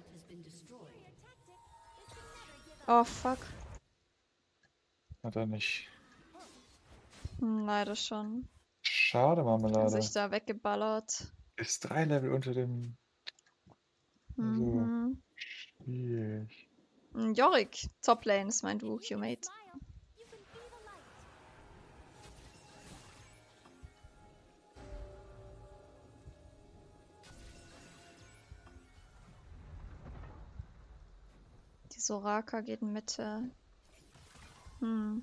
Oh fuck. Hat er nicht. Leider schon. Schade, Marmelade. Sich da weggeballert. Ist 3 Level unter dem. Also, Mhm. schwierig. Jorik, Toplane ist mein Duo-Q-Mate. Smile. You can be the light. Die Soraka geht in Mitte. Hm.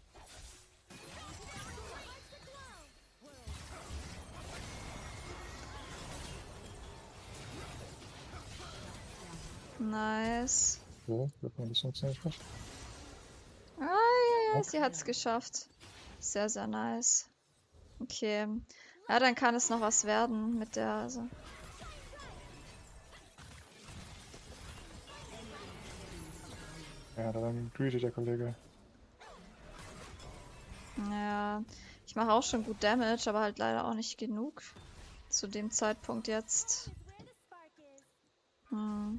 Nice. So, wird man das funktioniert nicht. Ah, ja, ja, sie hat's geschafft. Sehr, sehr nice. Okay. Ja, dann kann es noch was werden mit der. Also. Ja, da war greedy, der Kollege. Ja, ich mache auch schon gut Damage, aber halt leider auch nicht genug. Zu dem Zeitpunkt jetzt. Where the spark is. Hm.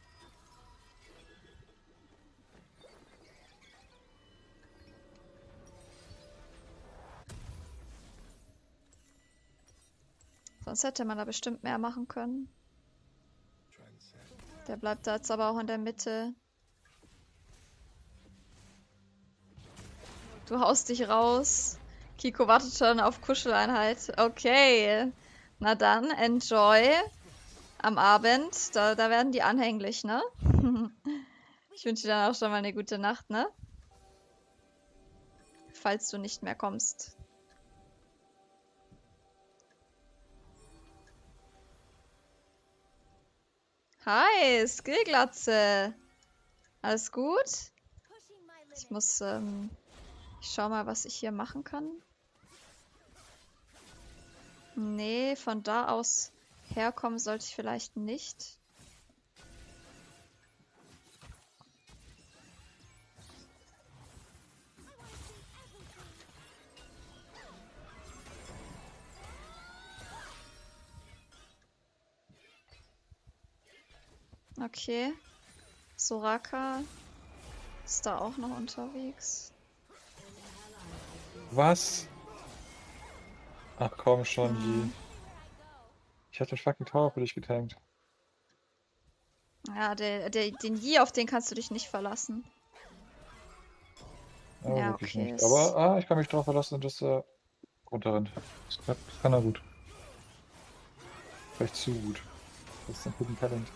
Sonst hätte man da bestimmt mehr machen können. Der bleibt da jetzt aber auch in der Mitte. Du haust dich raus. Kiko wartet schon auf Kuscheleinheit. Okay. Na dann, enjoy. Am Abend. Da werden die anhänglich, ne? Ich wünsche dir dann auch schon mal eine gute Nacht, ne? Falls du nicht mehr kommst. Hi, Skillglatze. Alles gut? Pushing my limits. Ich muss, ich schau mal, was ich hier machen kann. Nee, von da aus herkommen sollte ich vielleicht nicht. Okay. Soraka ist da auch noch unterwegs. Was? Ach komm schon, Yi. Ich hab den fucking Tower für dich getankt. Ja, den Yi, auf den kannst du dich nicht verlassen. Aber Ja, wirklich okay, nicht. es- Aber ich kann mich darauf verlassen, dass er runterrennt. Das kann er gut. Vielleicht zu gut. Das ist ein guten Talent.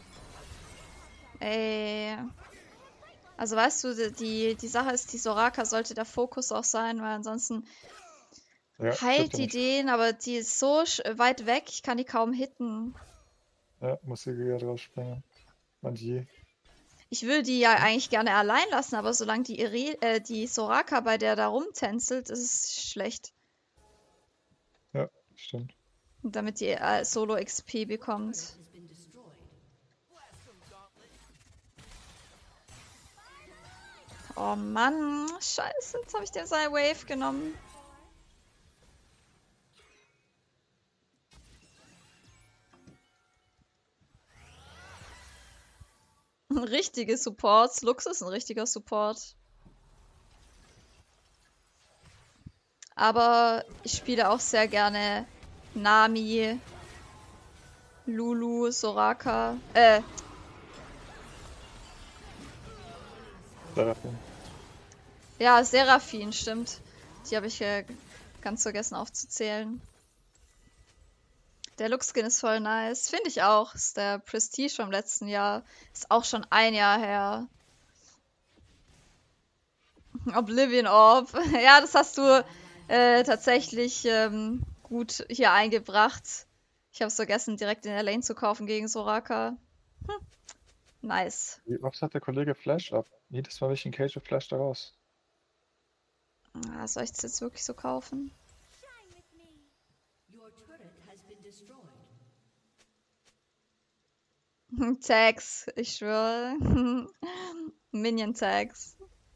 Ey. Also weißt du, die Sache ist, die Soraka sollte der Fokus auch sein, weil ansonsten Ja, heilt trifft er die nicht. den, aber die ist so weit weg, ich kann die kaum hitten. Ja, muss die Giga drauf springen. Und Yi. Ich will die ja eigentlich gerne allein lassen, aber solange die Soraka bei der da rumtänzelt, ist es schlecht. Ja, stimmt. Damit die Solo-XP bekommt. Oh Mann, scheiße, jetzt habe ich den seine Wave genommen. Richtige Supports. Lux ist ein richtiger Support. Aber ich spiele auch sehr gerne Nami, Lulu, Soraka. Seraphim. Ja, Seraphine, stimmt. Die habe ich ganz vergessen aufzuzählen. Der Look-Skin ist voll nice. Finde ich auch. Ist der Prestige vom letzten Jahr. Ist auch schon ein Jahr her. Oblivion Orb. Ja, das hast du tatsächlich gut hier eingebracht. Ich habe es vergessen, direkt in der Lane zu kaufen gegen Soraka. Nice. Wie oft hat der Kollege Flash ab? Jedes Mal, wenn ich einen Cage Flash da raus. Ah, soll ich das jetzt wirklich so kaufen? Shine with me. Your turret has been destroyed. Tags, ich schwöre. Minion-Tags.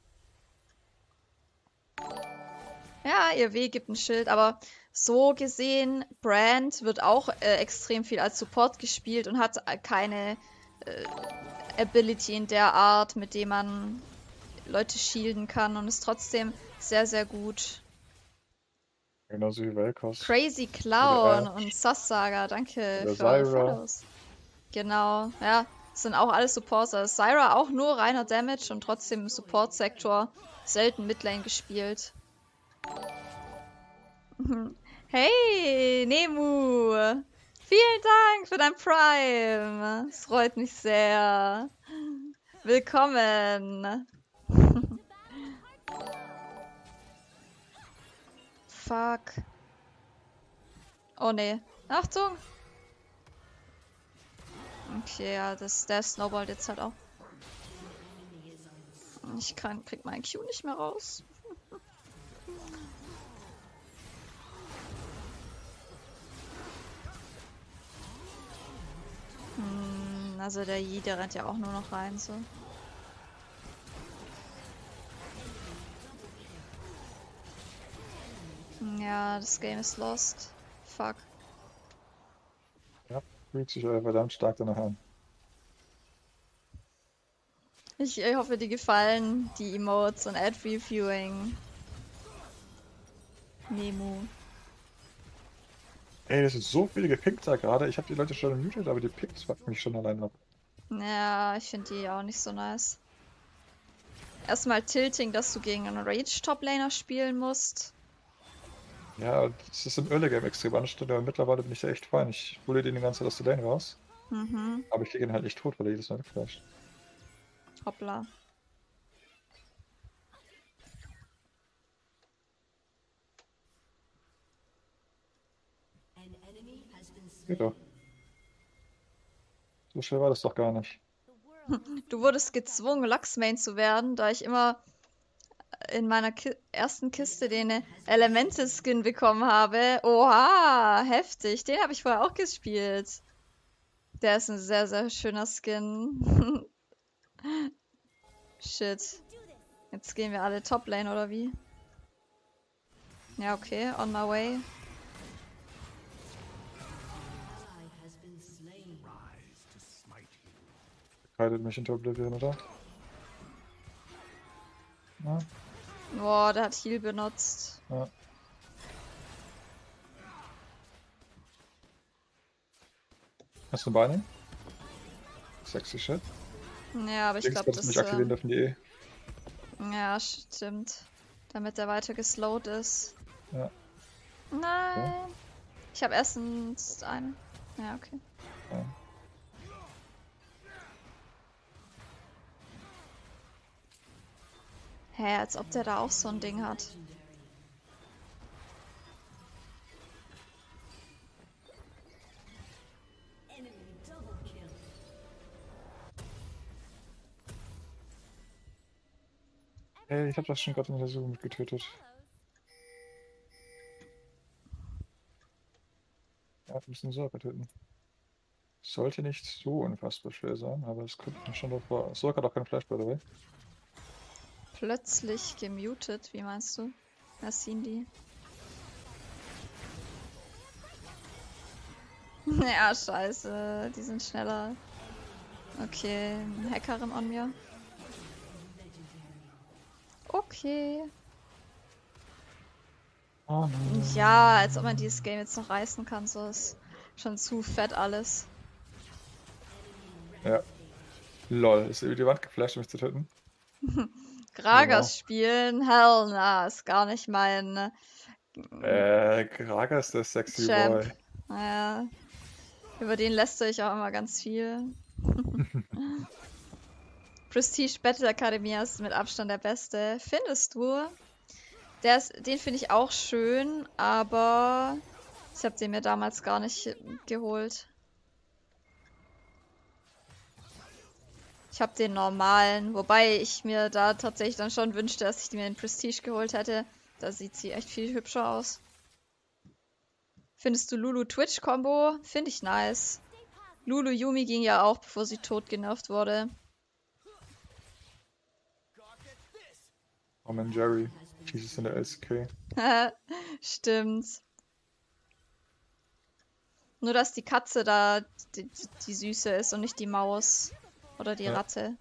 Ja, ihr W gibt ein Schild, aber so gesehen, Brand wird auch extrem viel als Support gespielt und hat keine Ability in der Art, mit dem man Leute shielden kann und ist trotzdem sehr, sehr gut. Genauso wie Vel'Koz. Crazy Clown Oder und Sass-Saga, danke Oder für eure Zyra. Follows. Genau, ja, das sind auch alles Supports. Also Zyra auch nur reiner Damage und trotzdem im Support-Sektor selten Midlane gespielt. Hey, Nemu! Vielen Dank für dein Prime! Es freut mich sehr. Willkommen! Fuck. Oh ne. Achtung! Okay, ja, der snowballt jetzt halt auch. Ich krieg meinen Q nicht mehr raus. Also der Yi, der rennt ja auch nur noch rein, so. Ja, das Game ist lost. Fuck. Ja, fühlt sich verdammt stark danach an. Ich hoffe, dir gefallen die Emotes und Ad-Reviewing. Nemu. Ey, das ist so viel gepickt da gerade. Ich habe die Leute schon muted, aber die Picks fucken mich schon allein ab. Ja, ich finde die auch nicht so nice. Erstmal Tilting, dass du gegen einen Rage-Top-Laner spielen musst. Ja, das ist im Early Game extrem anstrengend, aber mittlerweile bin ich da echt fein. Ich hole den die ganze Zeit aus der Lane raus. Mhm. Aber ich kriege ihn halt nicht tot, weil er jedes Mal wegflasht. Hoppla. An enemy has been Geht slain. doch. So schwer war das doch gar nicht. The world Du wurdest gezwungen, Luxmain zu werden, da ich immer in meiner ersten Kiste den Elemente-Skin bekommen habe. Oha, heftig. Den habe ich vorher auch gespielt. Der ist ein sehr, sehr schöner Skin. Shit. Jetzt gehen wir alle Top-Lane, oder wie? Ja, okay. On my way. Ally has been slain. Kreidet mich hinter Oblivion, oder? Ja, Boah, der hat Heal benutzt. ja. Hast du ein Beine? Sexy Shit. Ja, aber ich Links glaube, kannst du das mich aktivieren dürfen die eh. ja, stimmt. Damit er weiter geslowt ist. Ja. Nein. Ich habe erstens einen. Ja, okay. Ja. Hä, als ob der da auch so ein Ding hat. Enemy double kill. Ey, ich hab das schon gerade in der Suche mit getötet. Ja, wir müssen Soraka töten. Sollte nicht so unfassbar schwer sein, aber es kommt mir schon davor. Soraka hat auch kein Flash, by the way. plötzlich gemutet? Wie meinst du? Was sind die? Ja, scheiße. Die sind schneller. Okay, ein Hackerin on mir. Okay. Oh nein. Ja, als ob man dieses Game jetzt noch reißen kann. So ist schon zu fett alles. Ja. Lol, ist über die Wand geflasht, um mich zu töten? Gragas spielen? Hell na, ist gar nicht mein Gragas ist der sexy Champ. Boy. Naja, über den lästere ich auch immer ganz viel. Prestige Battle Academia ist mit Abstand der beste. Findest du? Den finde ich auch schön, aber ich habe den mir damals gar nicht geholt. Ich habe den normalen, wobei ich mir da tatsächlich dann schon wünschte, dass ich mir den Prestige geholt hätte. Da sieht sie echt viel hübscher aus. Findest du Lulu-Twitch-Kombo? Finde ich nice. Lulu Yumi ging ja auch, bevor sie tot genervt wurde. Tom and Jerry. Jesus in der LCK. Stimmt. Nur, dass die Katze da die Süße ist und nicht die Maus. Oder die Ja. Ratte.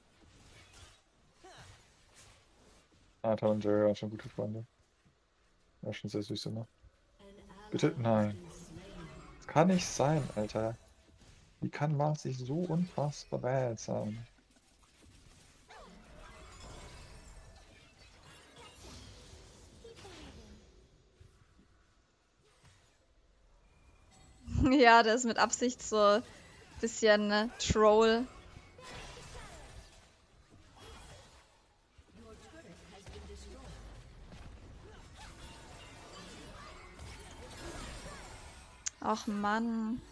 Tom und Jerry waren schon gute Freunde. War schon sehr süß immer. Bitte? Nein. Das kann nicht sein, Alter. Wie kann man sich so unfassbar bad sein? Ja, der ist mit Absicht so ein bisschen Troll. Ach Mann.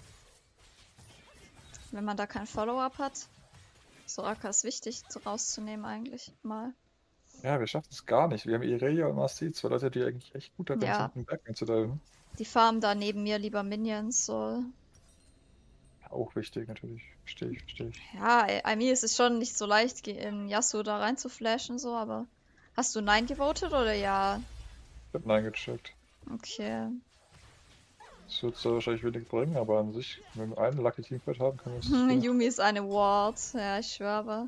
Wenn man da kein Follow-up hat. Soraka ist wichtig rauszunehmen eigentlich mal. Ja, wir schaffen es gar nicht. Wir haben Irelia und Marcy, zwei Leute, die eigentlich echt gut darin Ja. sind, einen Berg einzudeilen. Die farmen da neben mir lieber Minions, so. Auch wichtig, natürlich. Verstehe ich, verstehe ich. Ja, mir ist es schon nicht so leicht, in Yasuo da rein zu flashen, so, aber. Hast du Nein gewotet oder ja? Ich hab Nein gecheckt. Okay. Das wird zwar wahrscheinlich wenig bringen, aber an sich, wenn wir einen Lucky Teamfight haben, können wir es spielen. Yumi ist eine Ward. Ja, ich schwöre.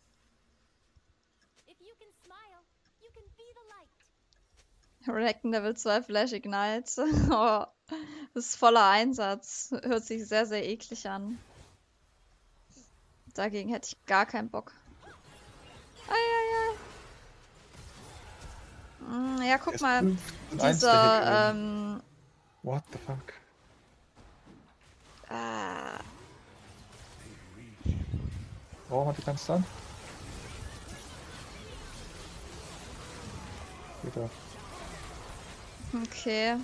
If you can smile, you can be the light. Reckon Level 2 Flash Ignite. Oh, das ist voller Einsatz. Hört sich sehr, sehr eklig an. Dagegen hätte ich gar keinen Bock. Eieiei. Ja, guck Er ist mal. 15-1 der Dieser, Hit. What the fuck? Warum hat die keinen Stun? Wieder. Okay.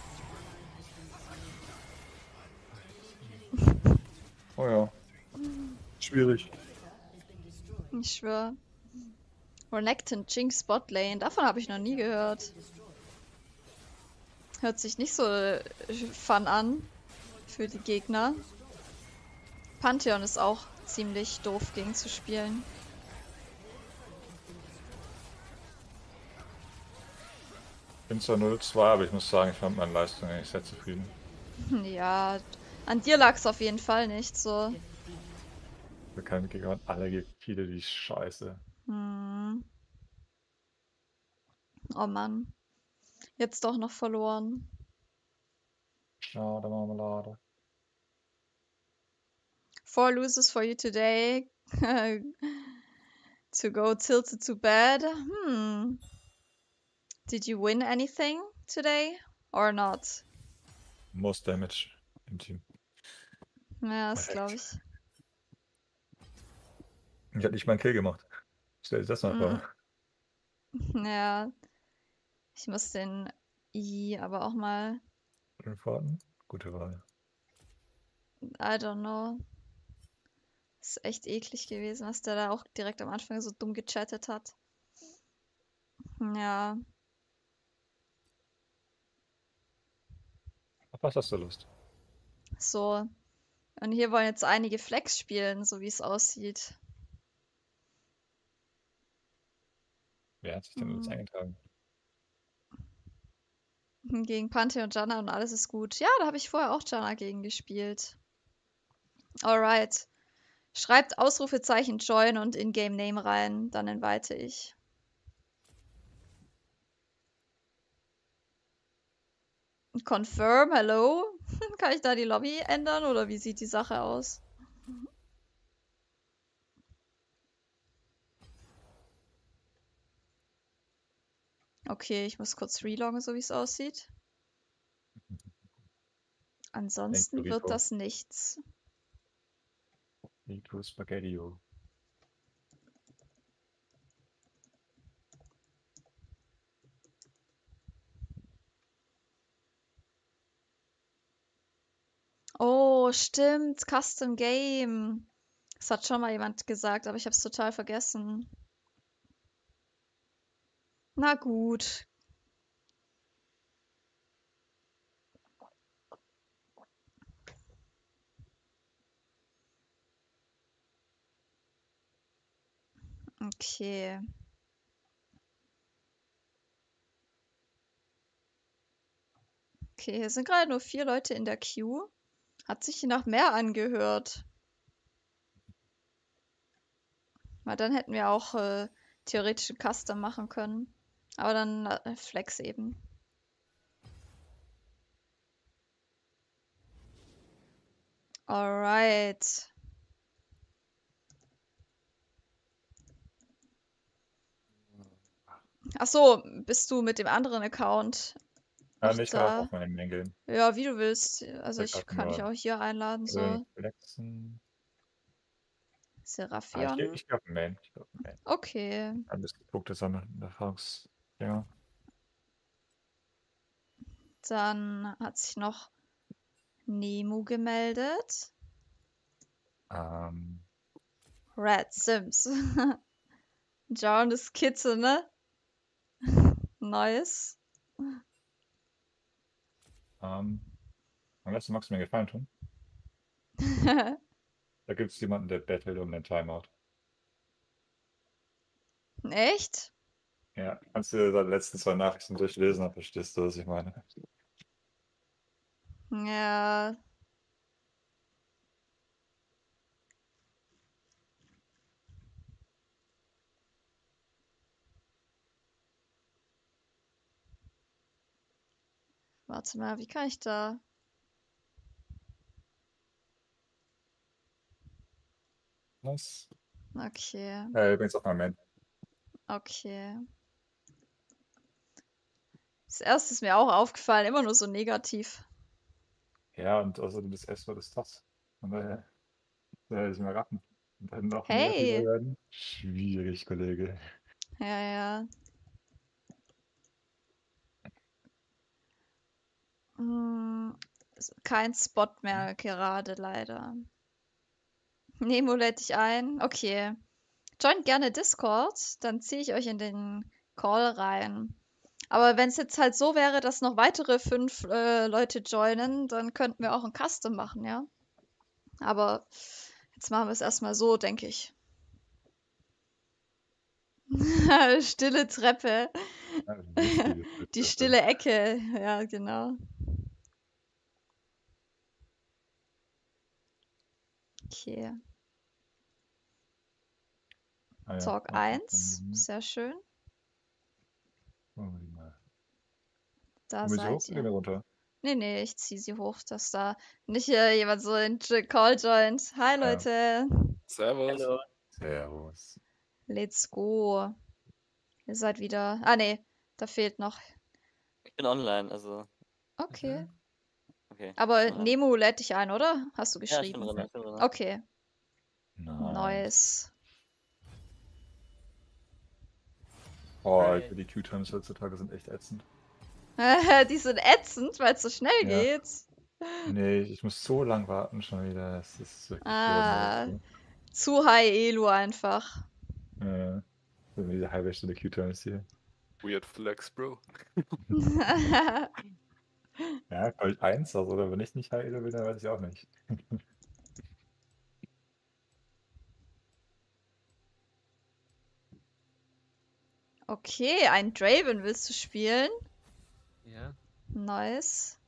Oh ja. Schwierig. Ich schwöre. Renekton Jinx Bot Lane. Davon habe ich noch nie gehört. Hört sich nicht so fun an für die Gegner. Pantheon ist auch ziemlich doof gegen zu spielen. Ich bin zwar 0-2, aber ich muss sagen, ich fand meine Leistung eigentlich sehr zufrieden. Ja, an dir lag es auf jeden Fall nicht so. Wir können gegen alle viele die Scheiße. Hm. Oh Mann. Jetzt doch noch verloren. Schade Marmelade. 4 loses for you today. To go tilted to bed. Did you win anything today or not? Most Damage im Team. Ja, das Perfekt. glaube ich. Ich hab nicht mal einen Kill gemacht. Stell dir das mal vor. Ja. Ich muss den I aber auch mal. Reporten? Gute Wahl. I don't know. Ist echt eklig gewesen, was der da auch direkt am Anfang so dumm gechattet hat. Ja. Auf was hast du Lust? So. Und hier wollen jetzt einige Flex spielen, so wie es aussieht. Wer hat sich denn uns Hm. eingetragen? Gegen Panthe und Janna und alles ist gut. Ja, da habe ich vorher auch Janna gegen gespielt. Alright. Schreibt Ausrufezeichen Join und In-Game-Name rein, dann invite ich. Confirm, hello? Kann ich da die Lobby ändern oder wie sieht die Sache aus? Okay, ich muss kurz reloggen, so wie es aussieht. Ansonsten wird Burrito. das nichts. Burrito Spaghettio. Oh, stimmt, Custom Game. Das hat schon mal jemand gesagt, aber ich habe es total vergessen. Na gut. Okay. Okay, hier sind gerade nur 4 Leute in der Queue. Hat sich nach mehr angehört. Weil dann hätten wir auch theoretisch ein Custom machen können. Aber dann Flex eben. Alright. Ach so, bist du mit dem anderen Account Ah, auch nee, ich kann auch da? auf meinen Main gehen. Ja, wie du willst. Also Da ich gerade kann dich nur auch hier einladen, so. flexen. ich Seraphion. ich geh auf den Main. Ich geh auf den Main. Okay. Ein bisschen Punkte sammeln, Erfahrungs. Ja. Dann hat sich noch Nemu gemeldet. Ähm, Red Sims. John ist Kitze, ne? Nice. am besten magst du mir einen Gefallen tun. Da gibt es jemanden, der battelt um den Timeout. Echt? Ja, kannst du deine letzten 2 Nachrichten durchlesen, dann verstehst du, was ich meine. Ja. Warte mal, wie kann ich da? Was? Okay. Übrigens auf meinem Main. Okay. Das erste ist mir auch aufgefallen, immer nur so negativ. Ja, und außerdem das S war das. Von daher ich mal raten. Und dann noch negativer Hey! werden. Schwierig, Kollege. Ja, ja. Hm, kein Spot mehr gerade, leider. Nemo lädt dich ein. Okay. Joint gerne Discord, dann ziehe ich euch in den Call rein. Aber wenn es jetzt halt so wäre, dass noch weitere 5 Leute joinen, dann könnten wir auch ein Custom machen, ja? Aber jetzt machen wir es erstmal so, denke ich. Stille Treppe. Ja, wichtige Die Schritte. stille Ecke. Ja, genau. Okay. Ah ja, Talk auch noch 1. Sehr schön. Wollen wir die mal. Da Wollen wir sie hoch seid oder gehen ihr. wir runter? Nee, nee, ich ziehe sie hoch, dass da nicht jemand so in Call joint. Hi, Ja. Leute. Servus. Hallo. Servus. Let's go. Ihr seid wieder. Ah, nee, da fehlt noch. Ich bin online, also. Okay. Okay. Aber schon online. Nemo lädt dich ein, oder? Hast du Ja, ich bin geschrieben? drin, ich bin drin. Okay. Nein. Nice. Oh, Hi. Alter, die Q-Times heutzutage sind echt ätzend. Die sind ätzend, weil es so schnell Ja. geht. Nee, ich muss so lang warten schon wieder. Das ist wirklich Ah, bodenlos. zu high Elo einfach. Ja. Diese halbe Stunde Q-Times hier. Weird Flex, Bro. Ja, Gold 1, also oder wenn ich nicht High Elo bin, dann weiß ich auch nicht. Okay, ein Draven willst du spielen? Ja. Nice.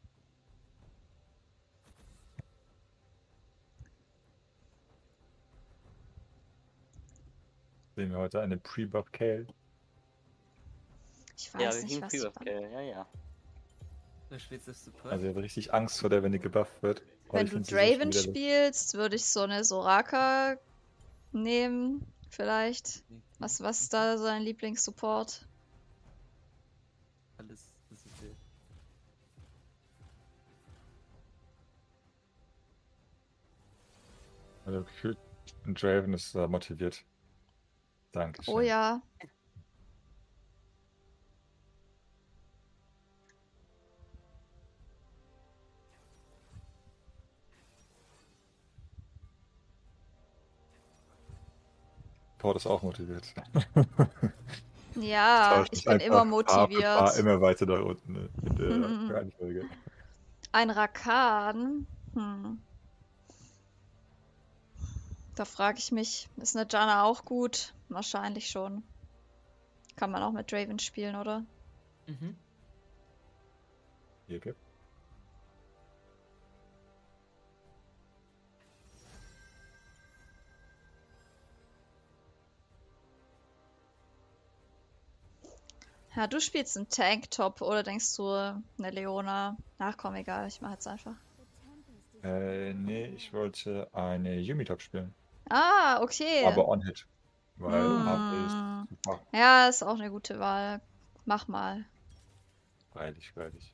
Sehen wir heute eine Pre-Buff Kale. Ich Ja, weiß wir nicht, kriegen was Pre-Buff, man... ja, ja. Du spielst das Support? Also ich habe richtig Angst vor der, wenn die gebufft wird. weil Wenn ich du find sie so schon Draven widerlich. spielst, würde ich so eine Soraka nehmen, vielleicht. Was ist da so dein Lieblingssupport? Alles, was ich will. Also gefühlt, ein Draven ist motiviert. Dankeschön. Oh ja. Port ist auch motiviert. Ja, Tauscht ich mich bin immer einfach Paar für Paar motiviert. immer weiter nach unten in der Reihenfolge. Ein Rakan? Da frage ich mich, ist eine Janna auch gut? Wahrscheinlich schon. Kann man auch mit Draven spielen, oder? Mhm. Hier, okay. Ja, du spielst einen Tanktop oder denkst du eine Leona? Ach komm, egal, ich mach jetzt einfach. Nee, ich wollte eine Yumi-Top spielen. Ah, okay. Aber on-hit. Weil Mm. AP ist super. Ja, ist auch eine gute Wahl. Mach mal. Freilich, freilich.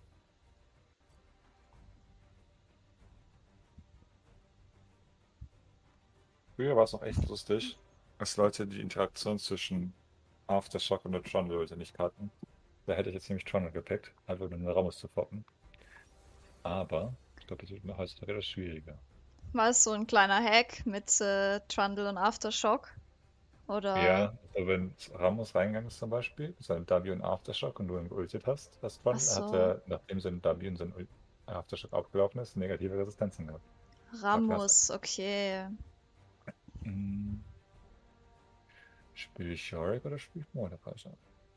Früher war es noch echt lustig, dass Leute die Interaktion zwischen Aftershock und der Trundle nicht kannten. Da hätte ich jetzt nämlich Trundle gepickt, einfach nur eine Ramos zu foppen. Aber ich glaube, das wird mir heutzutage das schwieriger. War es so ein kleiner Hack mit Trundle und Aftershock? Oder? Ja, also wenn Ramos reingegangen ist zum Beispiel, sein W und Aftershock und du ihn geultet hast, das Trundle, Ach so. hat er, nachdem sein W und sein Aftershock abgelaufen ist, negative Resistenzen gehabt. Ramos, okay. Spiele ich Yorick oder spiele ich Mordekaiser?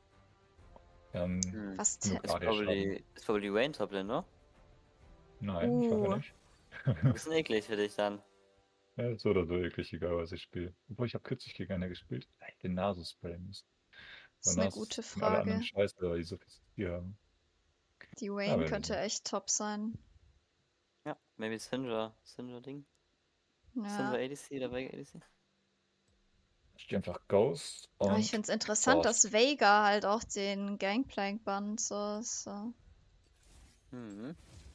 Was genug te- AD-Schaden. Ist probably Wayne Top Lane, ne? Nein, ich hoffe nicht. Bisschen eklig für dich dann. Ja, ist so oder so eklig, egal was ich spiele. Obwohl, ich habe kürzlich gegen eine gespielt, der hätte den Nasus sprayen müssen. Das ist So eine Nasus gute und alle anderen Frage. Scheiße, weil die so viel Skill haben. Die Ja, Wayne wir könnte sehen. echt top sein. Ja, maybe Syndra-Ding. Syndra Ja. ADC oder Veigar ADC. Ich spiele einfach Ghost Aber und ich finde es interessant, Frost. dass Veigar halt auch den Gangplank bannt. So. Mhm.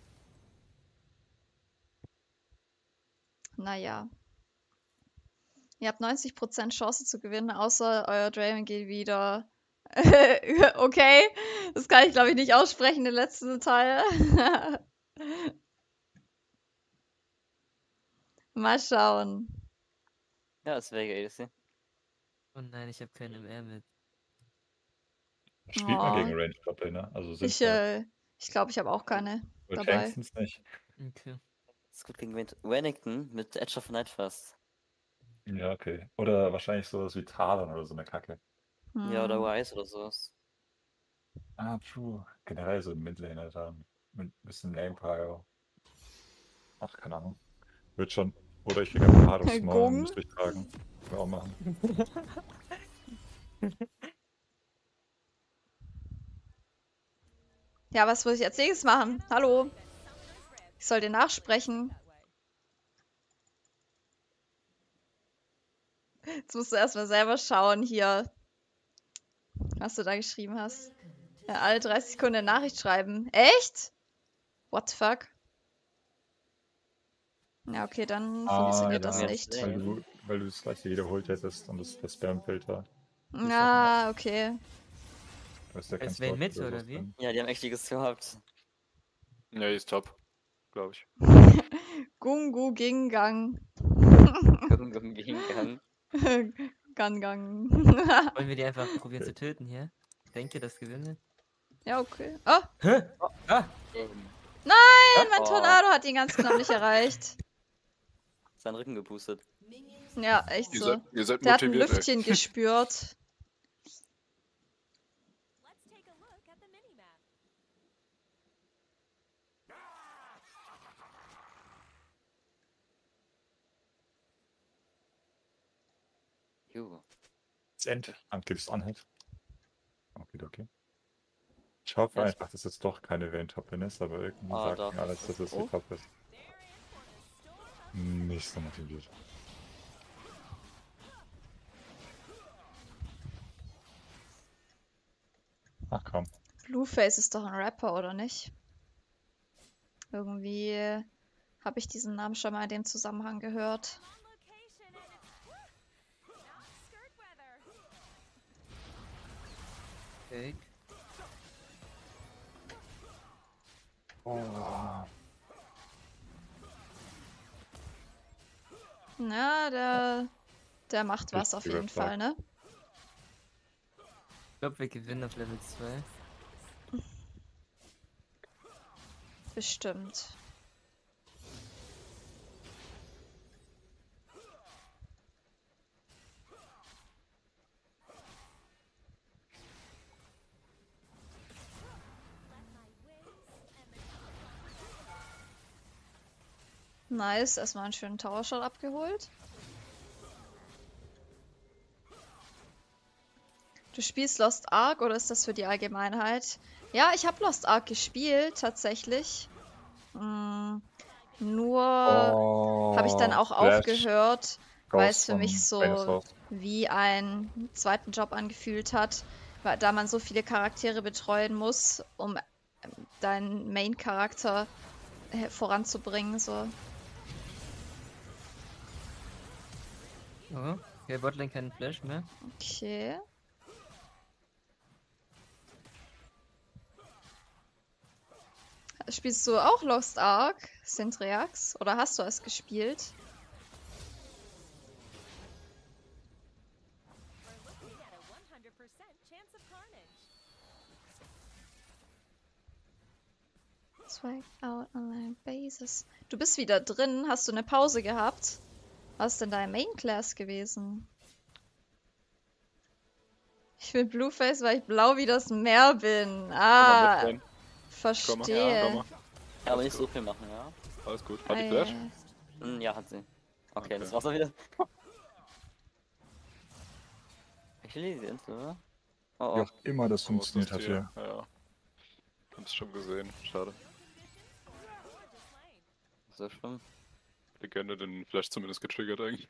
Naja. Ihr habt 90% Chance zu gewinnen, außer euer Draven geht wieder. Okay, das kann ich glaube ich nicht aussprechen, den letzten Teil. Mal schauen. Ja, ist Veigar ADC. Oh nein, ich habe keinen MR mit. Spielt man Oh, gegen Range Top Laner, also ich sinnvoll. glaube, ich habe auch keine Bei dabei. Tanks nicht. Okay. Ist gut gegen Wennington mit Edge of Night Fast. Ja, okay. Oder wahrscheinlich sowas wie Talon oder so eine Kacke. Ja, oder Hm. Wise oder sowas. Ah, true. Generell so ein Midlaner da mit ein bisschen Lane Prio. Ach, keine Ahnung. Wird schon. Oder ich kriege einfach Hard of Small und Gung. muss durchtragen. Können wir auch machen. Ja, was muss ich als nächstes machen? Hallo? Ich soll dir nachsprechen. Jetzt musst du erstmal selber schauen hier, was du da geschrieben hast. Ja, alle 30 Sekunden eine Nachricht schreiben. Echt? What the fuck? Ja, okay, dann funktioniert das ja, nicht. weil du das gleiche wiederholt hättest und das der Spam-Filter. Ah, okay. Du hast ja kein Ist Vayne mit, Sport oder so wie? drin. Ja, die haben echtiges gehabt. Ja, die ist top. Glaube ich. Gungu Gingang. Gegengang. Gangang. Wollen wir die einfach probieren zu töten hier? Denkt ihr, das gewinnen wir? Ja, okay. Oh, Hä? Ah! mein Tornado hat ihn ganz knapp nicht erreicht. Seinen Rücken gepustet. Ja, echt Ihr so. seid, ihr seid Der hat ein motiviert, ey. Lüftchen gespürt. Jo. Das End angibst anhält. Okay. Ich hoffe Ja, einfach, dass es doch keine Vayne-Top-Lane ist, aber irgendwie Ah, sagt doch. mir alles, dass es die Oh. Top ist. Nicht so motiviert. Ach komm. Blueface ist doch ein Rapper, oder nicht? Irgendwie habe ich diesen Namen schon mal in dem Zusammenhang gehört. I'm on location and it's now it's skirt weather. Okay. Oh. Na, der macht was auf Richtiger jeden Schlag. Fall, ne? Ich glaube, wir gewinnen auf Level 2. Bestimmt. Nice, erstmal einen schönen Tower Shot abgeholt. Du spielst Lost Ark oder ist das für die Allgemeinheit? Ja, ich habe Lost Ark gespielt, tatsächlich. Nur habe ich dann auch Flash, aufgehört, weil es Ghost für mich von so Dinosaurs. wie einen zweiten Job angefühlt hat, da man so viele Charaktere betreuen muss, um deinen Main-Charakter voranzubringen. So. Oh, okay, Botlane keinen Flash mehr. Okay. Spielst du auch Lost Ark, Synthreax? Oder hast du es gespielt? We're looking at a 100% chance of carnage. Swag out online basis. Du bist wieder drin. Hast du eine Pause gehabt? Was ist denn deine Main Class gewesen? Ich bin Blueface, weil ich blau wie das Meer bin. Komm mal Ah, mit rein. verstehe. Komm mal. Ja, aber nicht so viel machen, ja? Alles gut. Hat die Ah, Flash? ja. Ja, hat sie. Okay, das Okay. war's auch wieder. Ich will die Insel, oder? Oh, Wie oh. auch immer das So muss funktioniert das hat hier. hier. Ja. Hab's schon gesehen. Schade. So schlimm. Legende den Flash zumindest getriggert eigentlich.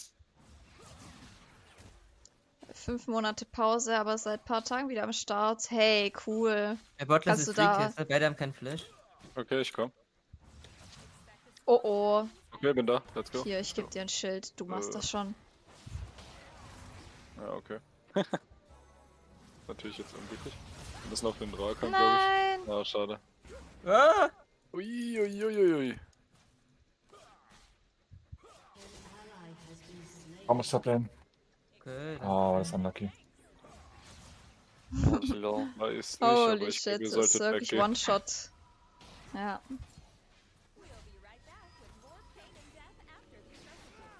5 Monate Pause, aber seit ein paar Tagen wieder am Start. Hey, cool. Der Botlane Kannst ist du da- Free Caster, beide haben keinen Flash. Okay, ich komm. Oh oh. Okay, bin da. Let's go. Hier, ich geb dir ein Schild. Du machst das schon. Ja, okay. Natürlich jetzt unglücklich. Wir müssen auf den Drakan, glaube Nein! ich. Ah, schade. Ah! Ui. Warum ist Top-Lane? Okay, Oh, das ist unlucky. Oh, low. Weiß nicht, aber Holy ich shit, glaube, ihr das ist solltet wirklich weggehen. One-Shot. Ja. We'll be right back with more pain and death after these messages.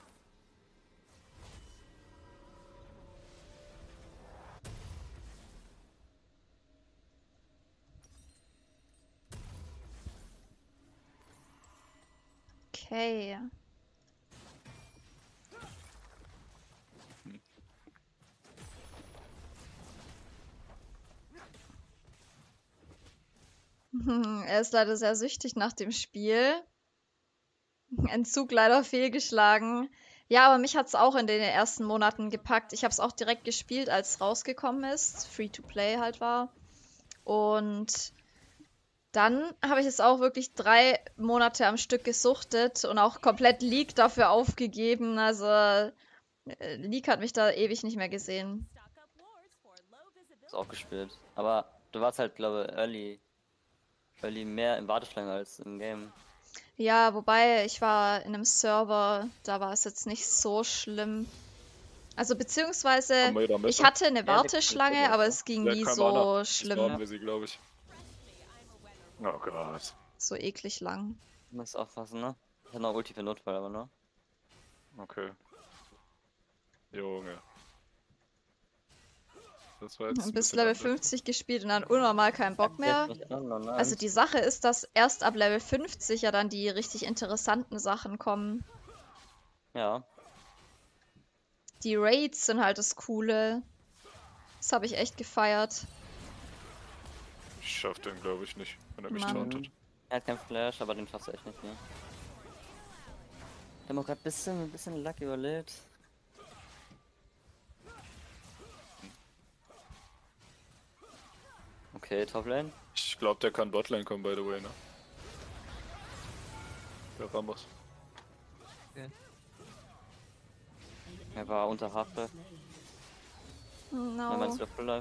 Okay. Er ist leider sehr süchtig nach dem Spiel. Entzug leider fehlgeschlagen. Ja, aber mich hat es auch in den ersten Monaten gepackt. Ich habe es auch direkt gespielt, als es rausgekommen ist. Free-to-play halt war. Und dann habe ich es auch wirklich 3 Monate am Stück gesuchtet und auch komplett League dafür aufgegeben. Also League hat mich da ewig nicht mehr gesehen. Stock up wards for low Ist visibility. auch gespielt. Aber du warst halt, glaube ich, early mehr im Warteschlange als im Game. Ja, wobei ich war in einem Server, da war es jetzt nicht so schlimm. Also beziehungsweise Kommen wir da mit? ich hatte eine die Warteschlange, Prinzessin, aber oder? es ging Ja, nie kein so Mana. schlimm, Haben wir sie, glaube ich. Oh Gott. so eklig lang. Du musst aufpassen, ne? Ich hab noch Ulti für Notfall, aber ne? Okay. Junge. Das war jetzt ein Bis bisschen Level anders. 50 gespielt und dann unnormal keinen Bock mehr. Nicht an, oh nein. Also die Sache ist, dass erst ab Level 50 ja dann die richtig interessanten Sachen kommen. Ja. Die Raids sind halt das Coole. Das habe ich echt gefeiert. Ich schaff den, glaube ich, nicht, wenn er mich Mann. tauntet. Er hat keinen Flash, aber den schaffst du echt nicht, ne? Wir haben auch gerade ein bisschen Luck überlebt. Okay, Toplane. Ich glaube, der kann Botlane kommen, by the way, ne? Der Ramos. Er war unter Half-Life. Dann No. meinst du auf Full Life?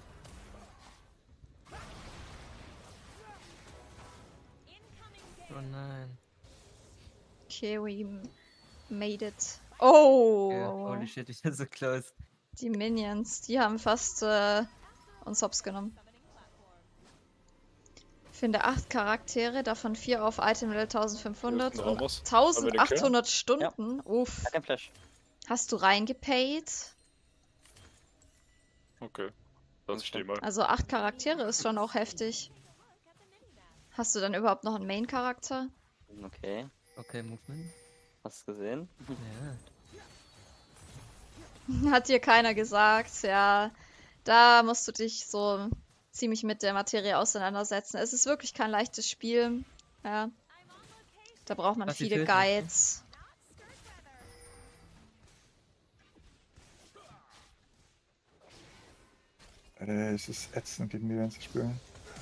Oh nein. Okay, we made it. Ja, Oh! holy shit, ich bin so close. Die Minions, die haben fast uns hops genommen. Finde 8 Charaktere, davon 4 auf Item Level 1500 Hier ist ein und Ramos. Haben wir den 1800 Stunden. Uff. Er hat keinen Flash. Hast du reingepaid? Okay. Lass ich den mal. Also 8 Charaktere ist schon auch heftig. Hast du dann überhaupt noch einen Main-Charakter? Okay. Okay, Movement. Hast du gesehen? Ja. Hat dir keiner gesagt, ja. Da musst du dich so ziemlich mit der Materie auseinandersetzen. Es ist wirklich kein leichtes Spiel. Ja. Da braucht man Lass sie viele töten, okay. Guides. Alter, es ist ätzend, gegen die zu spielen.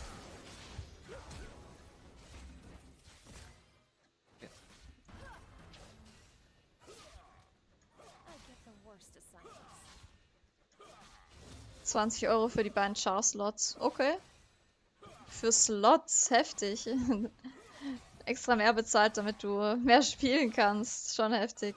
I get the worst assignments. 20 Euro für die beiden Char-Slots. Okay. Für Slots, heftig. Extra mehr bezahlt, damit du mehr spielen kannst. Schon heftig.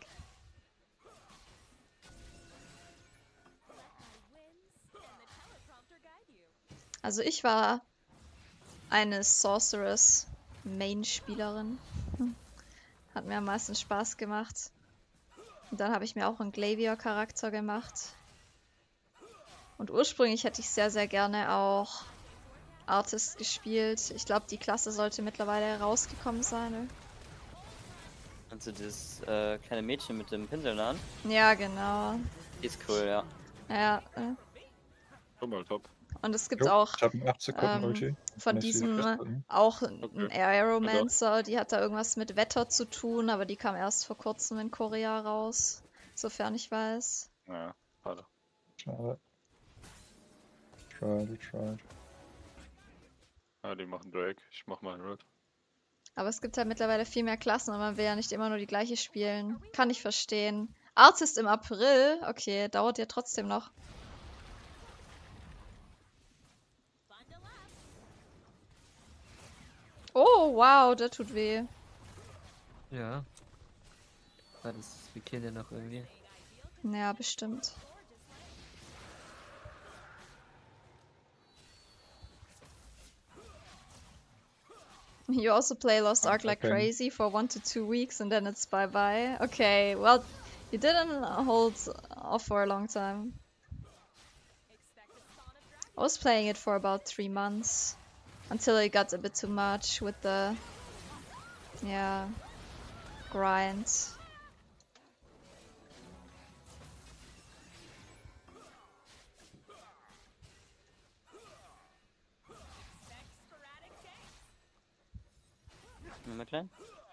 Wins, and the teleprompter guide you. Also ich war eine Sorceress Main-Spielerin. Hat mir am meisten Spaß gemacht. Und dann habe ich mir auch einen Glavier-Charakter gemacht. Und ursprünglich hätte ich sehr, sehr gerne auch Artist gespielt. Ich glaube, die Klasse sollte mittlerweile rausgekommen sein. Ne? Also dieses kleine Mädchen mit dem Pinsel in der Hand. Ja, genau. Die ist cool, ja. Ja, Komm mal, top. und es gibt Jo, auch ich habe 8 Sekunden Ulti. von Kann ich sie diesem festhalten? auch ein Okay. Aeromancer, die hat da irgendwas mit Wetter zu tun, aber die kam erst vor kurzem in Korea raus, sofern ich weiß. Naja, schade. Schade. Tried. Ah, die machen Drake. Ich mach mal Red. Aber es gibt halt mittlerweile viel mehr Klassen und man will ja nicht immer nur die gleiche spielen. Kann ich verstehen. Artist im April? Okay, dauert ja trotzdem noch. Oh, wow, der tut weh. Ja. Wir killen den noch irgendwie. Ja, bestimmt. You also play Lost Ark like Okay. crazy for 1 to 2 weeks and then it's bye-bye. Okay, well, you didn't hold off for a long time. I was playing it for about 3 months. Until it got a bit too much with the... Yeah... grind. Nur klein.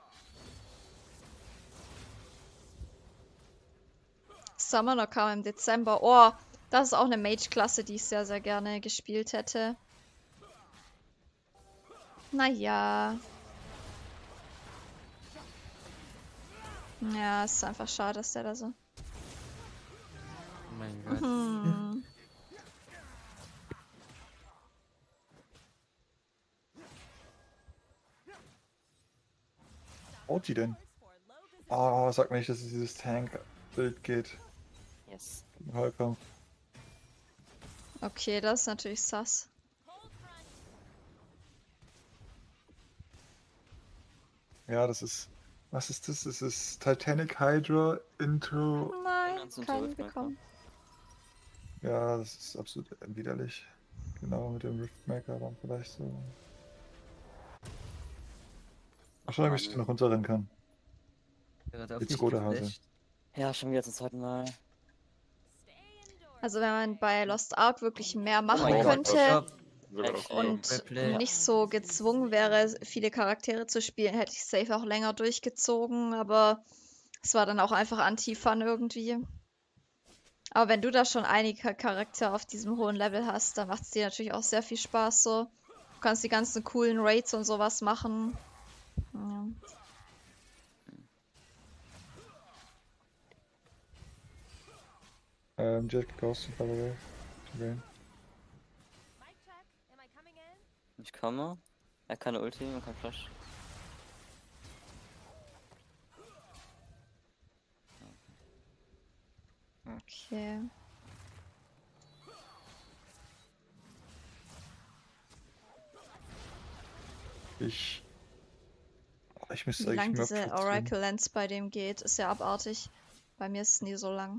Summoner kam im Dezember. Oh, das ist auch eine Mage-Klasse, die ich sehr, sehr gerne gespielt hätte. Naja. Ja, es ist einfach schade, dass der da so... Oh mein Gott. Hm. Haut die denn? Oh, sag mir nicht, dass es dieses Tank-Bild geht. Yes. Im Halbkampf. Okay, das ist natürlich sass. Ja, das ist. Was ist das? Das ist Titanic Hydra Intro. Nein, Und zum keinen Riftmaker. bekommen. Ja, das ist absolut widerlich. Genau, mit dem Riftmaker dann vielleicht so. Wahrscheinlich, ob ich den noch runterrennen kann. Der hat auf Jetzt mich rote Hase. geflasht. Ja, schon wieder zum zweiten Mal. Also wenn man bei Lost Ark wirklich mehr machen mein Gott. könnte Würde auch Actually. sagen. und Replay. nicht so gezwungen wäre, viele Charaktere zu spielen, hätte ich safe auch länger durchgezogen, aber es war dann auch einfach Anti-Fun irgendwie. Aber wenn du da schon einige Charaktere auf diesem hohen Level hast, dann macht es dir natürlich auch sehr viel Spaß so. Du kannst die ganzen coolen Raids und sowas machen. Ja. Jet ghosted, by the way. Okay. Mic check. Am I coming in? Ich komme. Er hat keine Ulti und kein Flash. Okay. Ich müsste Wie lang eigentlich diese Murphy ziehen. Oracle Lens bei dem geht, ist ja abartig. Bei mir ist es nie so lang.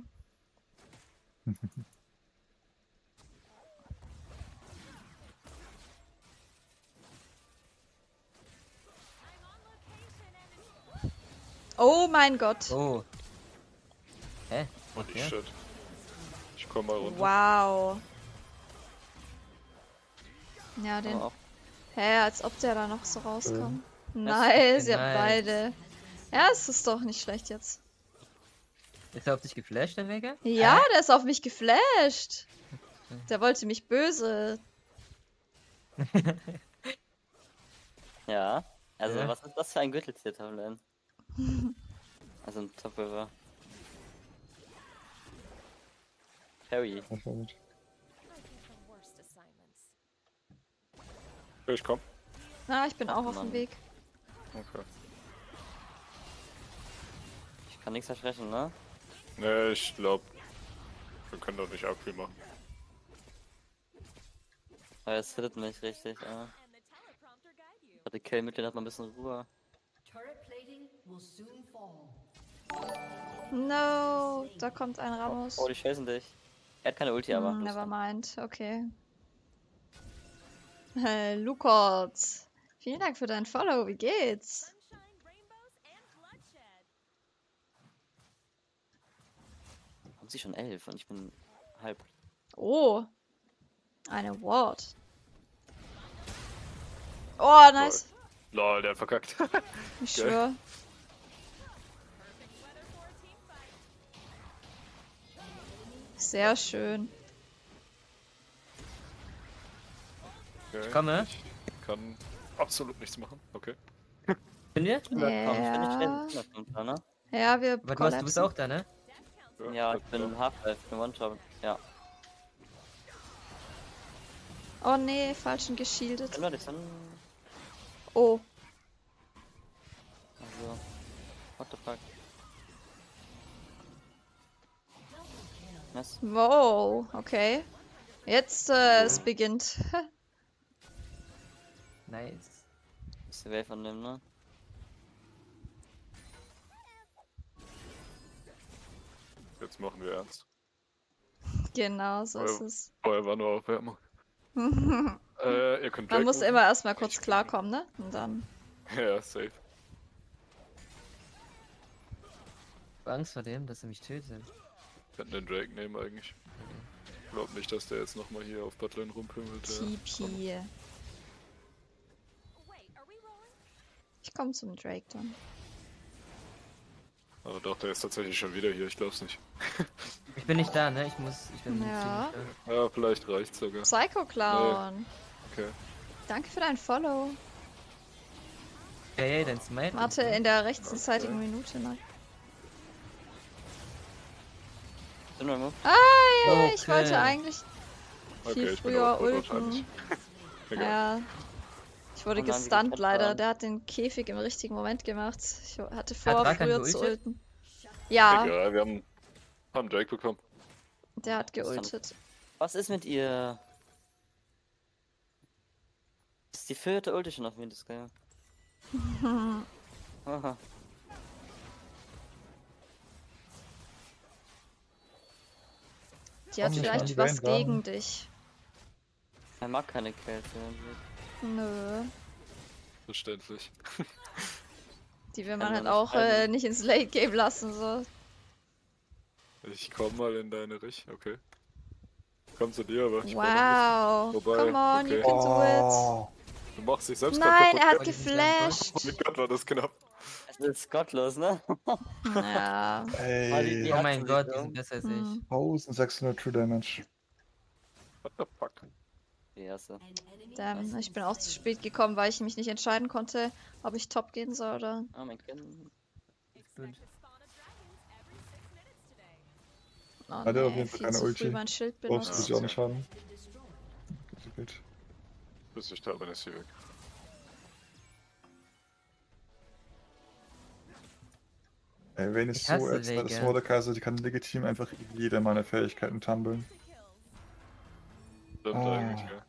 Oh mein Gott. Oh. Hä? Holy Okay. shit. Ich komm mal runter. Wow. Ja, den. Aber auch Hä, als ob der da noch so rauskommt. Das Nice, ihr habt nice. beide. Ja, es ist doch nicht schlecht jetzt. Ist er auf dich geflasht, der Vega? Ja, der ist auf mich geflasht. Der wollte mich böse. ja. Also, Ja. was ist das für ein Gürteltier, Tablet? Also ein Top River. Harry. Was war mit? I think the worst assignments. Ich komm. Na, ich bin auch auf Mann. dem Weg. Okay. Ich kann nichts versprechen, ne? Ne, ich glaub, wir können doch nicht arg viel machen. Aber es hittet mich richtig, And the teleprompter guide you. Warte, Kill mit denen hat man ein bisschen Ruhe. Turret plating will soon fall. No, da kommt ein Ramos. Oh, die chasen dich. Er hat keine Ulti, aber. Nevermind, okay. Lukot, vielen Dank für dein Follow, wie geht's? Sunshine, rainbows, and bloodshed. Haben sie schon 11 und ich bin halb. Oh, eine Ward. Oh, nice. Lol, der hat verkackt. Ich Geil. schwöre. Sehr schön. Okay. Komme. Ich kann absolut nichts machen. Okay. Bin wir? Ich bin Ja, ne? ja, wir Aber du bist kollapsen. auch da, ne? Ja, ich bin Half-Life, ich bin One-Shot. Ja. Oh nee, falschen geschieldet. Können wir das dann? Oh, Also. What the fuck? Was? wow, okay. Jetzt, es beginnt. Nice. Ist die Wave annehmen, ne? Jetzt machen wir ernst. Genau, so ist es. Vorher war nur Aufwärmung. Man Ihr könnt Drake muss rufen. immer erstmal kurz klarkommen, ne? Und dann. Ja, safe. Ich hab Angst vor dem, dass er mich tötet. Wir könnten den Drake nehmen eigentlich. Ich glaub nicht, dass der jetzt nochmal hier auf Botlane rumpimmelt. TP. Wait, are we rolling? Ich komme zum Drake dann. Aber doch, der ist tatsächlich schon wieder hier. Ich glaub's nicht. Ich bin nicht da, ne? Ich bin Ja. ziemlich da. Ja, vielleicht reicht's sogar. Psycho Clown. Okay. Danke für dein Follow. Hey, dein Smite. Warte in der rechtszeitigen Minute, ne? Sind wir Ah, ja, ich Okay. wollte eigentlich Okay, viel ich bin früher auch tot wahrscheinlich. ulten. Egal. Ja. Ich wurde Und dann die gestunt gekämpft leider. haben. Der hat den Käfig im richtigen Moment gemacht. Ich hatte Hat vor, Rakan früher zu geultet? ulten. Ja, Egal, wir haben Drake bekommen. der hat geultet. Was ist mit ihr? Das ist die 4. Ulti schon auf mir, das geil. Haha. Die hat Komm, ich vielleicht kann was Brain gegen haben. Er dich. mag keine Kälte. Nö. Verständlich. Die will Kann man halt man auch nicht bleiben. nicht ins Late Game lassen. So. Ich komm mal in deine Rich, okay. Komm zu dir, aber ich Wow. Wobei, Come on, you okay. can do it. Oh, Du machst dich selbst Nein, er hat kaputt. geflasht. Oh mein Gott, war das knapp. Es ist gottlos, ne? Ja. ey. Oh hat mein sie Gott, so. die sind besser als ich. Hm. 1600 True Damage. What the fuck? Die erste. An enemy Damn, has ich bin auch zu spät gekommen, weil ich mich nicht entscheiden konnte, ob ich top gehen soll oder. Ah, mein Kind. Hm. Oh Hat er auf nee, jeden Fall viel keine zu früh Ulti. mein Schild Brauchst du benutzt. dich auch nicht haben. been destroyed. So geht. Bis ich da bin, ist sie weg. Ey, Vayne ist Ich so hasse ätzend, das Vega. Mordekaiser, die kann legitim einfach jede meiner Fähigkeiten tumbeln. Stimmt Ah. eigentlich, gell?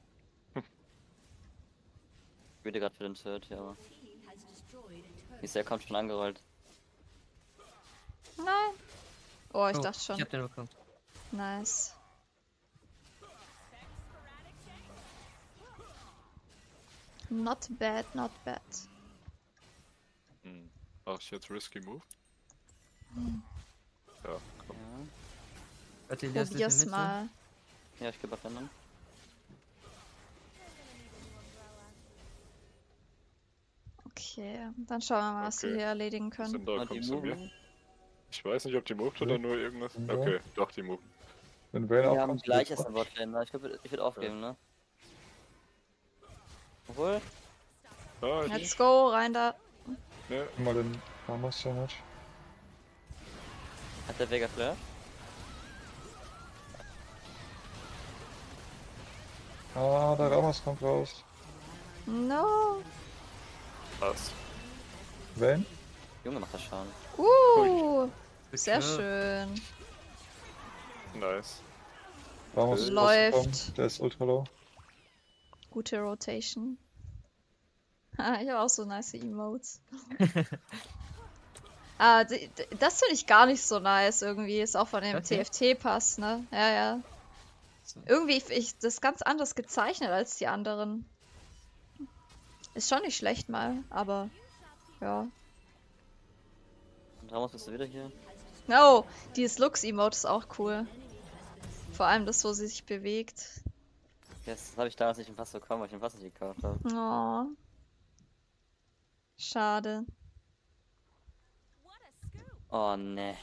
Ich würde gerade für den Shirt, ja. aber Team has destroyed a turret. Ist ja kommt schon angerollt. Nein. Oh, ich Oh, dachte schon. Ich hab den bekommen. Nice. Not bad, not bad. Hm. Mach ich jetzt Risky Move? Ja, komm. Ja. Warte, Elias ist in Probier's der Mitte. mal. Ja, ich gebe auf den. Okay, dann schauen wir mal, was wir Okay. hier erledigen können. Sind da, Und die kommst du mir? Move. Ich weiß nicht, ob die moved oder nur irgendwas. Ja. Okay, doch, die moved. Wenn Vayne Wir haben aufkommt, gleich wird's erst ein Botlane, ne? Ich glaube, ich würde aufgeben, ne? Obwohl, Ah, Let's go, rein da. ne, mal den Ramos Damage. hat der Vega Flair? Ah, der Ramos kommt raus. No. passt. Vayne? Junge, macht das Schaden. Sehr Bitte. schön. Nice. Ramos ist Läuft. rausgekommen, der ist ultra low. Gute Rotation. Ah, ich habe auch so nice Emotes. Das finde ich gar nicht so nice irgendwie. Ist auch von dem Okay. TFT-Pass, ne? Ja, ja. So. Irgendwie, das ist ganz anders gezeichnet als die anderen. Ist schon nicht schlecht mal, aber ja. Und Ramos, bist du wieder hier? Oh, dieses Lux-Emote ist auch cool. Vor allem das, wo sie sich bewegt. Yes, das habe ich damals nicht im Pass bekommen, weil ich den Pass nicht gekauft habe. Oh. Schade. Oh, ne.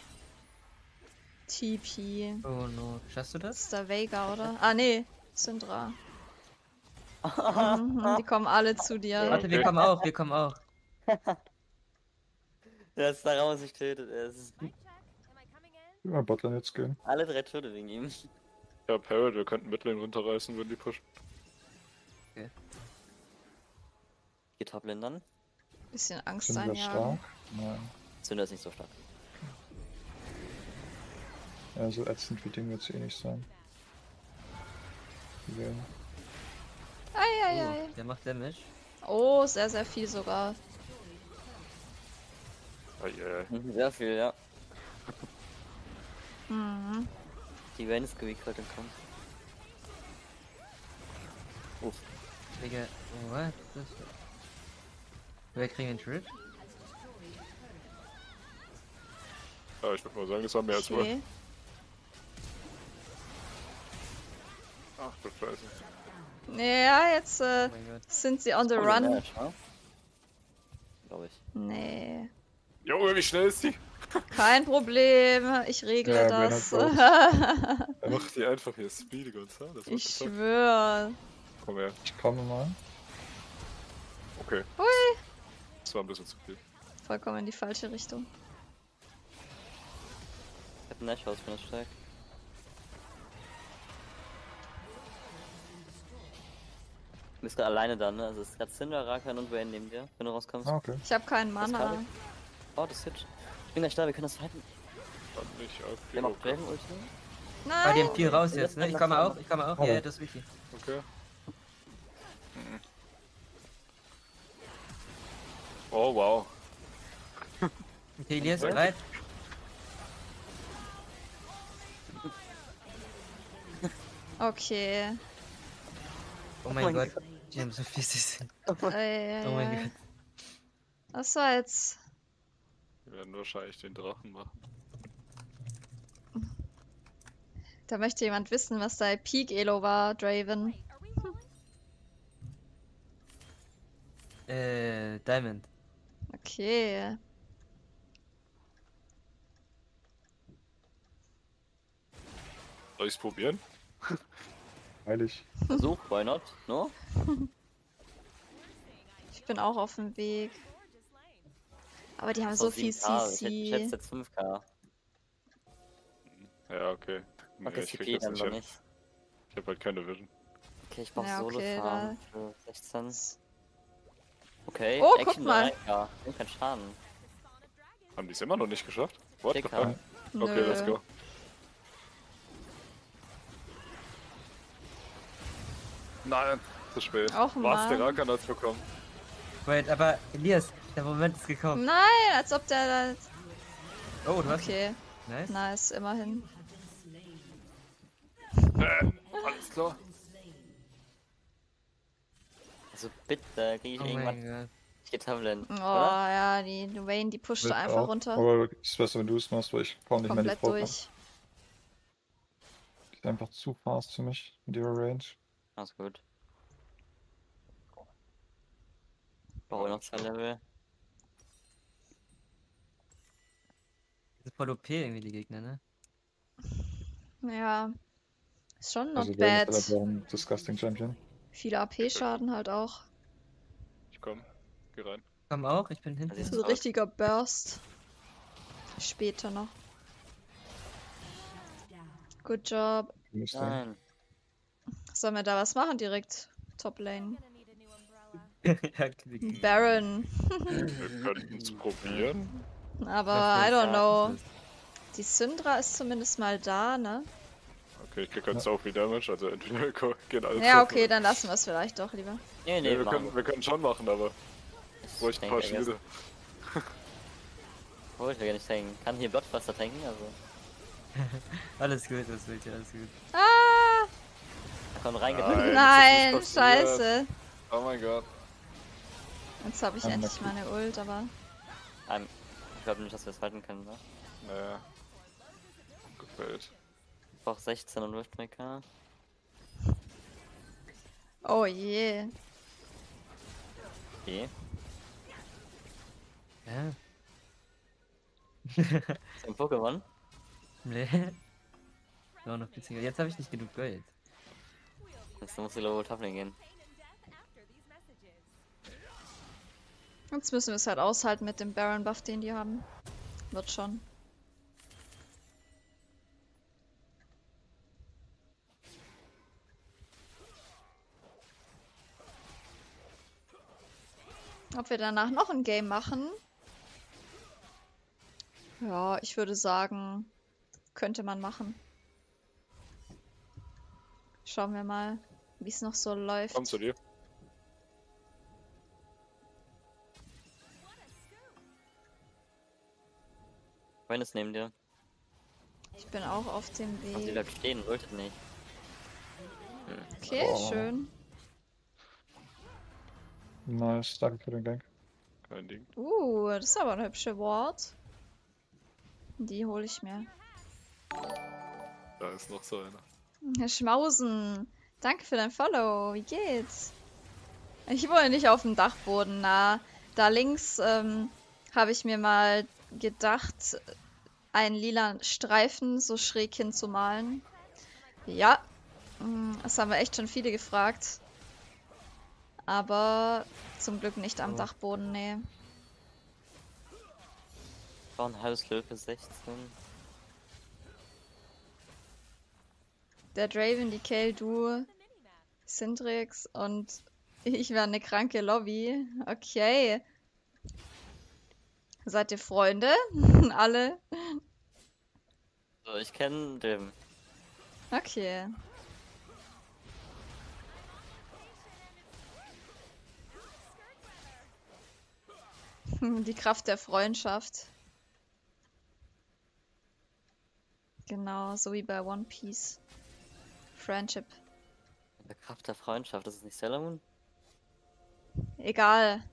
TP. Oh no. Schaffst du Das das? ist der Vega, oder? Ah, nee. Syndra. Die kommen alle zu dir. Warte, wir kommen auch, wir kommen auch. Der ist da Ramos nicht tötet. Es ist Über Botlane jetzt gehen. alle 3 Töte wegen ihm. Ja, Parrot, wir könnten Midlane runterreißen, wenn die pushen. Geht Toplane dann? Bisschen Angst Sind wir einjagen. stark? Nein. Zünder ist nicht so stark. Ja, so ätzend wie Ding wird es eh nicht sein. Die Vayne. Eieiei. Der macht Damage. Oh, sehr, sehr viel sogar. Ah, yeah. Sehr viel, ja. Mhm. Die Vayne ist geweakt im Kampf. Uff. Digga, what? Wir kriegen einen Trip? Ja, ich würde mal sagen, das war mehr als wohl. Okay. Ach du Scheiße. Ja, jetzt Oh mein Gott. sind sie on the Oh, run. Match, ne? Glaube ich. Nee. Junge, wie schnell ist die? Kein Problem. Ich regle Ja, das. Bernhard Er macht die einfach hier Speedy Gonzales. Ich schwör. Komm her. Ich komme mal. Okay. Hui. Das war ein bisschen zu viel. Vollkommen in die falsche Richtung. Ich hab einen Nash aus, bin das stark. Du bist gerade alleine da, ne? Also es ist gerade Cinder, Rakan und Vayne neben dir, wenn du rauskommst. Ah, okay. Ich habe keinen Das Mana. kann Oh, das Hit. Ich bin gleich da, wir können das fighten. Dann nicht auf Der die macht Dragon Ulti. Ah, die Nein. haben viel raus jetzt, ne? Ich komme auch, ich komme auch. Ja, das ist wichtig. Okay. Mhm. Oh, wow. Okay, Elias, bereit? Okay. Oh mein Gott. Die haben so viel System. Oh mein Gott. Das war jetzt. Wir werden wahrscheinlich den Drachen machen. Da möchte jemand wissen, was dein Peak-Elo war, Draven. Diamond. Okay. Soll ich's probieren? Heilig. Versuch, why not? No? Ich bin auch auf dem Weg. Aber die haben so viel 7K, ich schätze CC. jetzt 5K. Ja, okay. Nee, Okay, ich krieg CP das dann nicht doch hin. nicht. Ich hab halt keine Vision. Okay, ich brauch Ja, okay, Solo-Farm für 16. Okay, Oh, guck Action mal. 3K. Nimmt keinen Schaden. Haben die es immer noch nicht geschafft? What the 4K. fuck? Okay, Nö. let's go. Nein, zu spät. Och, Was, der Mann. Rakan hat's bekommen. Wait, aber Elias, der Moment ist gekommen. Nein, als ob der Oh, du da... hast. Okay, Nice. nice, immerhin. Alles klar. Also bitte, krieg ich Oh irgendwann mein Gott. Tabellen, Oh oder? ja, die Wayne, die pusht Will einfach auch. runter. Aber es ist besser, wenn du es machst, weil ich kaum nicht mehr in die Komplett Frau durch. Die ist einfach zu fast für mich mit ihrer Range. Alles gut. Brauche noch 2 Level. Das ist voll OP irgendwie, die Gegner, ne? Ja. Ist schon not Also Vayne bad. ist einfach ein disgusting Champion. Viel AP-Schaden halt auch. Ich komm. Geh rein. Komm auch, ich bin hinten. Also So ein richtiger Burst. Später noch. Good job. Du musst dann- Nein. Sollen wir da was machen direkt? Top Lane. Gonna need a new umbrella. Ja, klick. Baron. Wir könnten es probieren. Aber Dafür I don't ist know. Artis. Die Syndra ist zumindest mal da, ne? Okay, ich krieg halt so viel Damage, also entweder wir gehen alles Ja, auf okay, oder- dann lassen wir es vielleicht doch lieber. Nee, Nee, wir machen können schon machen, aber Ich bräuchte ein paar denke, Schilde. Wollte ich gar nicht tanken. Kann hier Bloodbuster tanken, also. Alles gut, das wird ja alles gut. Ah! Komm reingedrückt. Nein. Nein, das ist nicht passiert. scheiße. Oh mein Gott. Jetzt habe ich endlich meine Ult, aber... Ich glaube nicht, dass wir es halten können, ne? Naja. Gefällt. Ich brauch 16 und Riftmaker. Oh je. Okay. Ja. Ist ein Pokémon? Nee. War noch witziger. Jetzt habe ich nicht genug Gold. Jetzt muss ich Global Toppling gehen. Jetzt müssen wir es halt aushalten mit dem Baron-Buff, den die haben. Wird schon. Ob wir danach noch ein Game machen? Ja, ich würde sagen, könnte man machen. Schauen wir mal, wie es noch so läuft. Komm zu dir. Wenn es neben dir. Ich bin auch auf dem Aber sie Weg. bleibt stehen, wolltet nicht. Okay, Oh. schön. Nice, danke für den Gank. Kein Ding. Das ist aber eine hübsche Ward. Die hole ich mir. Da ist noch so einer. Herr Schmausen, danke für dein Follow. Wie geht's? Ich wohne nicht auf dem Dachboden, na. Da links habe ich mir mal gedacht, einen lila Streifen so schräg hinzumalen. Ja, das haben wir echt schon viele gefragt. Aber zum Glück nicht am Oh. Dachboden, nee. Ich brauch ein halbes Level für 16. Der Draven, die Kale, du, Syntrix und ich wäre eine kranke Lobby. Okay. Seid ihr Freunde? Alle? So, ich kenne den. Okay. Die Kraft der Freundschaft. Genau, so wie bei One Piece. Friendship. Der Kraft der Freundschaft, das ist nicht Sailor Moon? Egal.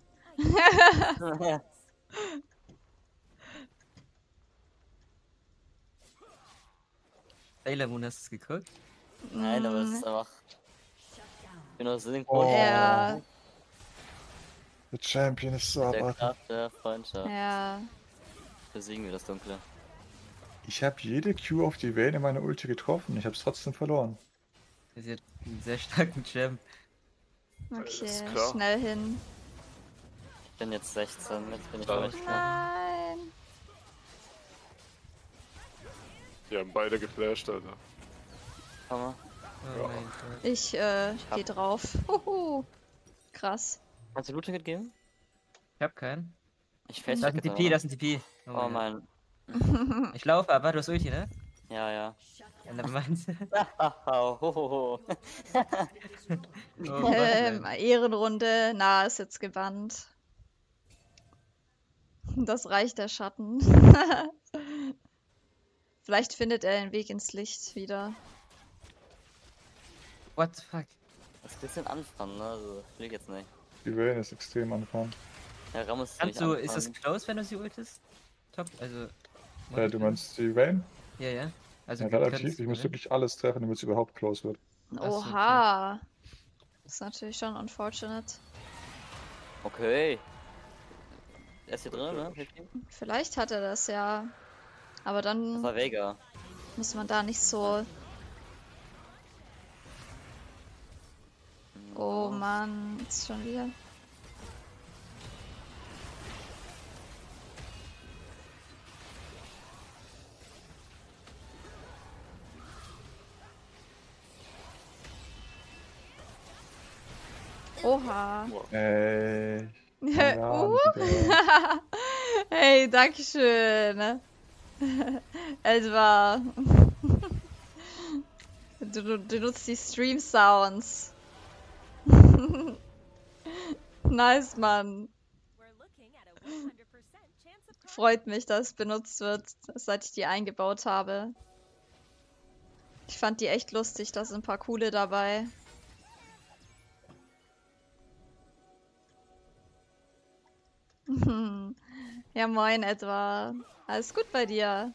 Sailor Moon, hast du es geguckt? Nein, aber es ist einfach. Ich bin nur synchron. Oh. Ja, The Champion ist so Mit der abartig. Kraft der Freundschaft ja. besiegen wir das Dunkle. Ich habe jede Q auf die Vayne in meiner Ulti getroffen. Ich habe es trotzdem verloren. Das ist jetzt einen sehr starken Champ. Okay, Alles klar. schnell hin. Ich bin jetzt 16, jetzt bin ich Da. recht. Nein. Die haben beide geflasht, Alter. Komm mal. Oh Ja. mein Gott. Ich geh drauf. Huhu. Krass. Kannst du Loot geben? Ich hab keinen. Ich Da ist fest ein TP, da ist ein TP. Oh mein mein. Gott. Ich laufe, aber du hast Ulti, ne? Ja, ja. Ja, dann meinst du. Hohoho. Oh, Ehrenrunde. Na, ist jetzt gebannt. Das reicht der Schatten. Vielleicht findet er den Weg ins Licht wieder. What the fuck? Das ist ein bisschen anfangen, ne? Also, will ich jetzt nicht. Die Vayne ist extrem anfahren. Ja, Ramos Kannst du, ist das close, wenn du sie ultist? Top, also. Du meinst die Vayne? Ja, ja. Also Ja, wir relativ. können's, Ich muss ne? wirklich alles treffen, damit es überhaupt close wird. Ach so, okay. Oha. Das ist natürlich schon unfortunate. Okay. Er ist hier drin, ne? Hilft ihm? Vielleicht hat er das ja. Aber Das dann war Vega. muss man da nicht so. Oh Mann, jetzt schon wieder. Oha. Ja, Hey, dankeschön. Etwa. Du nutzt die Stream Sounds. Nice, Mann. We're looking at a 100% chance of Freut mich, dass es benutzt wird, seit ich die eingebaut habe. Ich fand die echt lustig, da sind ein paar coole dabei. Ja, moin, etwa. Alles gut bei dir?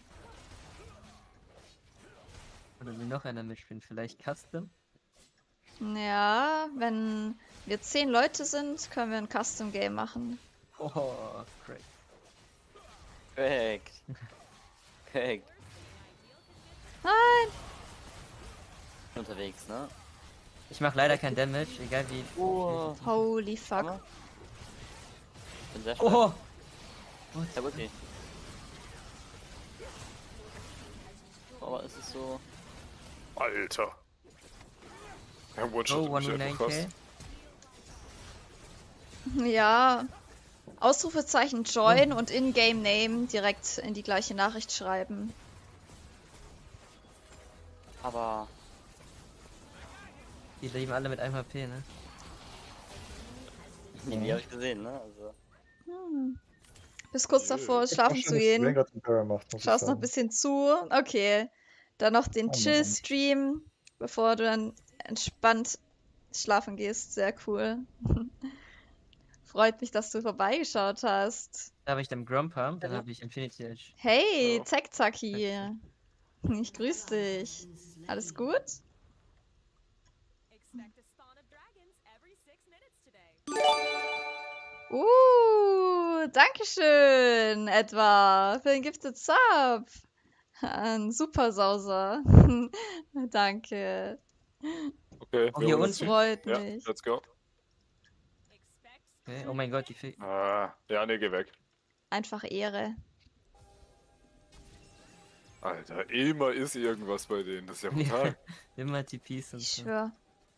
Oder will noch einer mitspielen? Vielleicht Custom? Ja, wenn wir 10 Leute sind, können wir ein Custom Game machen. Oh, great. Korrekt. Korrekt. Nein! Unterwegs, ne? Ich mach leider kein Damage, egal wie. Oh. Holy fuck. Hammer. Bin sehr stark. Oh! Ja, gut, okay. Aber es ist so. Alter. Ja, Oh, One-Shot mich einfach 109k. fast. Ja. Ausrufezeichen Join und In-Game Name direkt in die gleiche Nachricht schreiben. Aber. Die leben alle mit einem HP, ne? Die habe ich gesehen, ne? Also. Bis kurz davor, schlafen zu gehen. Schaust noch ein bisschen zu. Okay. Dann noch den Oh Mann. Chill-Stream, bevor du dann entspannt schlafen gehst. Sehr cool. Freut mich, dass du vorbeigeschaut hast. Da habe ich dann Grumpa, dann habe ich Infinity Edge. Hey, Ja. Zack-Zacki. Ich grüße dich. Alles gut? expect a spawn of dragons every 6 minutes today. Dankeschön, etwa, für den Gifted Sub. Ein Supersauser. Danke. Okay, Oh, wir hier holen Das sie. freut Ja, mich. let's go. Expect Okay. Oh mein Gott, die Fe Ja, nee, geh weg. Einfach Ehre. Alter, immer ist irgendwas bei denen. Das ist ja brutal. immer TPs und Ich so. schwör.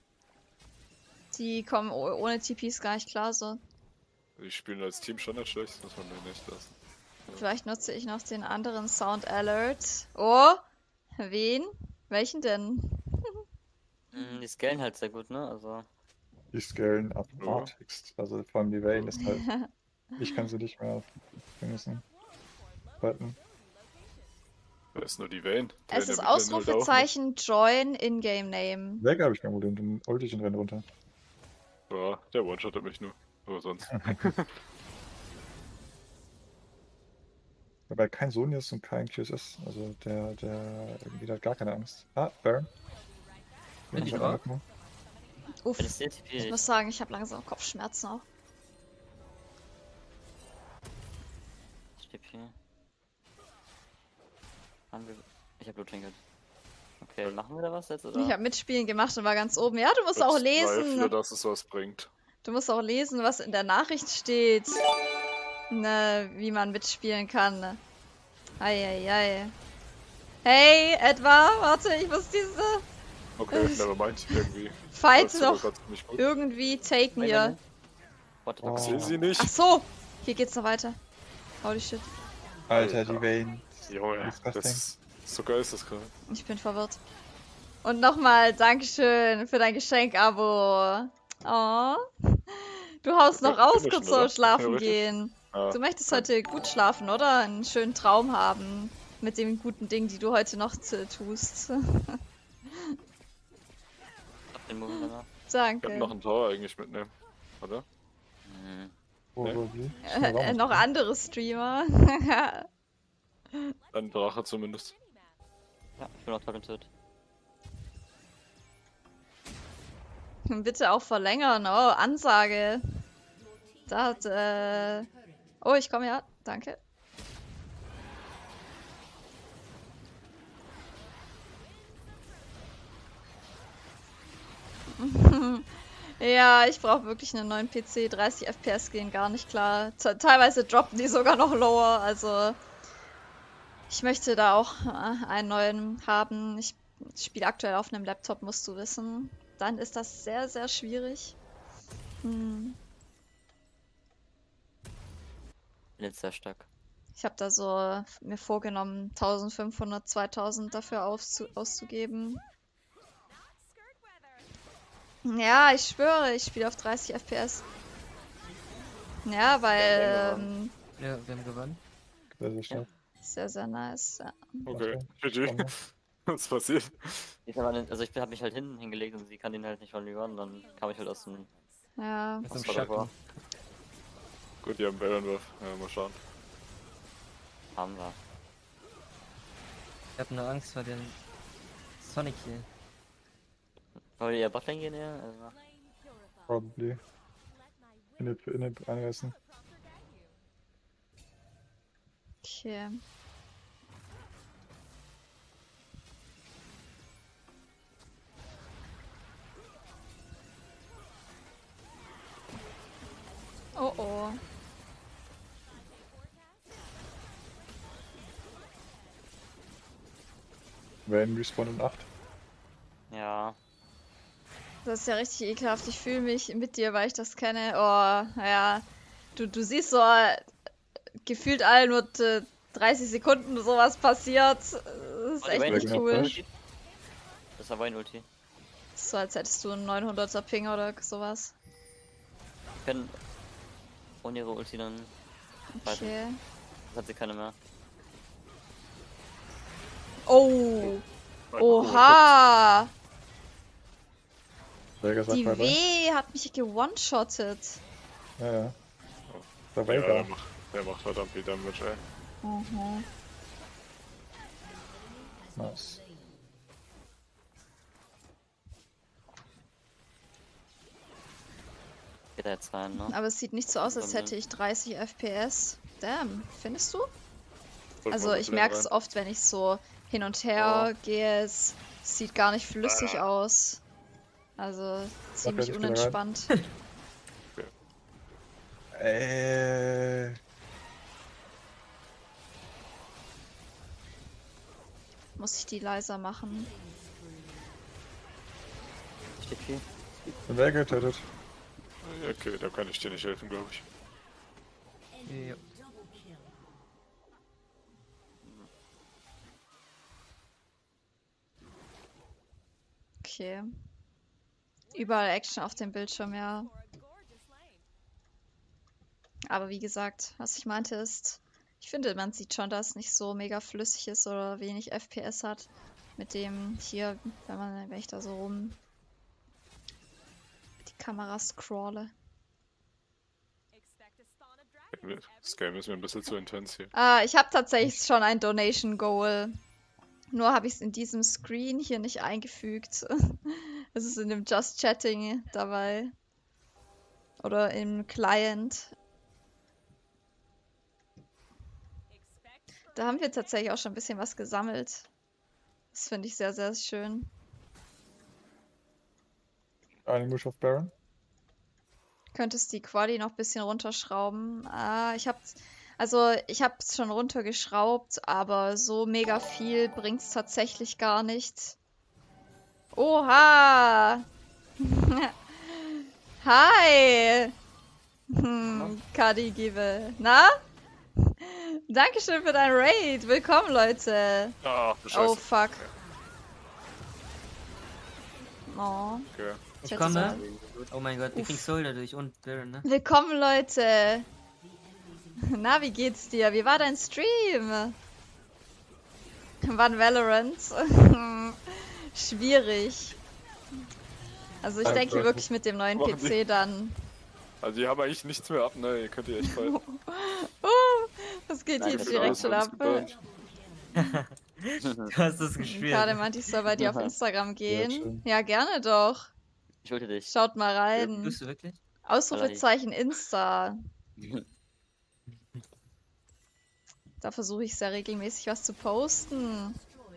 Die kommen ohne TPs gar nicht klar, so. Die spielen als Team schon nicht schlecht, das muss man denen nicht lassen. Vielleicht nutze ich noch den anderen Sound Alert. Oh! Wen? Welchen denn? Die scalen halt sehr gut, ne? Also. Die scalen abartigst. Also vor allem die Vayne ist halt. Ich kann sie nicht mehr vermissen. Halten. Da ist nur die Vayne. Es Der ist Midlane halt auch nicht. Ausrufezeichen Join In-Game Name. Weg habe ich kein Problem, dann ulti ich und renn runter. Ja, der One-Shot mich nur. Aber sonst. Wobei kein Sonia ist und kein QSS. Also der irgendwie hat gar keine Angst. Ah, Baron. Bin ich hab wahr? angefangen. Uff. Wenn es der TP Ich muss nicht. sagen, ich habe langsam Kopfschmerzen auch. TP. Ich hab Bluttrinkert. Okay, machen wir da was jetzt, oder? Ich habe Mitspielen gemacht und war ganz oben. Ja, du musst auch Bezweifle, lesen. dass es was bringt. Du musst auch lesen, was in der Nachricht steht. Ne, wie man mitspielen kann. Ne? Eieiei. Hey, Edward, warte, ich muss diese Okay, nevermind. Irgendwie. Fight läuft sogar noch grad ziemlich gut. irgendwie taken Nein, hier. nein, nein. What the Oh. Ich fuck? sehe sie nicht. Ach so, hier geht's noch weiter. Holy shit, Alter, die Vayne. Junge, Disgusting. das ist so geil ist das gerade. ich bin verwirrt. Und nochmal Dankeschön für dein Geschenk-Abo. Oh. Du haust noch Ja, raus, finishen, kurz vor oder? Schlafen Theoretisch. gehen. Ah, Du möchtest heute gut schlafen, oder? Einen schönen Traum haben. Mit den guten Dingen, die du heute noch tust. Hab den Move danach. ich hab noch Danke. ein Tor eigentlich mitnehmen, oder? Mhm. Wo wie? Noch andere Streamer. Ein Drache zumindest. Ja, ich bin auch talented. Bitte auch verlängern. Oh, Ansage. Da hat, Oh, ich komme ja. Danke. Ja, ich brauche wirklich einen neuen PC. 30 FPS gehen gar nicht klar. Teilweise droppen die sogar noch lower. Also, ich möchte da auch einen neuen haben. Ich spiele aktuell auf einem Laptop, musst du wissen. Dann ist das sehr, sehr schwierig. Hm. Bin jetzt sehr stark. Ich habe da so mir vorgenommen, 1500, 2000 dafür auszugeben. Ja, ich schwöre, ich spiele auf 30 FPS. Ja, weil Ja, wir haben gewonnen. Sehr, sehr stark. sehr, sehr nice. Ja. Okay, Okay. GG. Was passiert? Also ich hab mich halt hingelegt und sie kann ihn halt nicht von run, dann kam ich halt aus dem Ja. Aus dem was war davor? Schatten. Gut, die haben Baronwurf. Ja, mal schauen. Haben wir. Ich hab nur Angst vor den Sonic hier. Wollen wir eher Botlane gehen eher? Also, Probably. Inhib einreißen. Okay. Oh oh. Vayne respawn in 8. ja. Das ist ja richtig ekelhaft. Ich fühle mich mit dir, weil ich das kenne. Oh, ja. Du siehst so, gefühlt alle nur 30 Sekunden sowas passiert. Das ist Oh, die echt Vayne nicht Ulti. cool. Ulti. Das war Vayne Ulti. Das ist so, als hättest du einen 900er Ping oder sowas. Wir können ohne ihre Ulti dann fighten. Okay. Das hat sie keine mehr. Oh. Oha. Veigar sagt Die bye bye. W hat mich gewone-shottet. Ja, ja. Der Ja, Veigar. der macht verdammt viel Damage, ey. Mhm. Nice. Geht da jetzt rein, ne? Aber es sieht nicht so aus, als hätte ich 30 FPS. Damn, findest du? Also ich merke es oft, wenn ich so hin und her gehe, es sieht gar nicht flüssig aus. Also ziemlich ich bin bereit. unentspannt. Muss ich die leiser machen? Steht viel. Veigar getötet. Ja, okay, da kann ich dir nicht helfen, glaube ich. Ja. Okay. Überall Action auf dem Bildschirm, ja. Aber wie gesagt, was ich meinte ist, ich finde, man sieht schon, dass es nicht so mega flüssig ist oder wenig FPS hat. Mit dem hier, wenn ich da so rum die Kamera scrolle. Das Game ist mir ein bisschen zu intens hier. Ich habe tatsächlich schon ein Donation Goal. Nur habe ich es in diesem Screen hier nicht eingefügt. Es ist in dem Just Chatting dabei. Oder im Client. Da haben wir tatsächlich auch schon ein bisschen was gesammelt. Das finde ich sehr, sehr schön. Eine Mush auf Baron. Könntest die Quali noch ein bisschen runterschrauben. Ich hab's schon runtergeschraubt, aber so mega viel bringt's tatsächlich gar nicht. Oha! Hi! Kadi Gibe. Na? Dankeschön für dein Raid. Willkommen, Leute. Ah, Oh, Scheiße. fuck. Oh. Okay. Ich Jetzt komme. Oh mein Gott, ich krieg Soul dadurch und Baron, ne? Willkommen, Leute. Na, wie geht's dir? Wie war dein Stream? Wann Valorant? Schwierig. Also ich denke wirklich mit dem neuen Machen die- PC dann. Also die haben eigentlich nichts mehr ab, ne? Ihr könnt ihr echt fallen. Was geht Nein, hier das direkt Alles schon ab? gebannt. Du hast es gespielt. Gerade meinte, ich soll bei dir auf Aha. Instagram gehen. schön. Ja, gerne doch. Ich wollte dich. Schaut mal rein. Tust du wirklich? Ausrufezeichen Insta. Da versuche ich sehr regelmäßig was zu posten.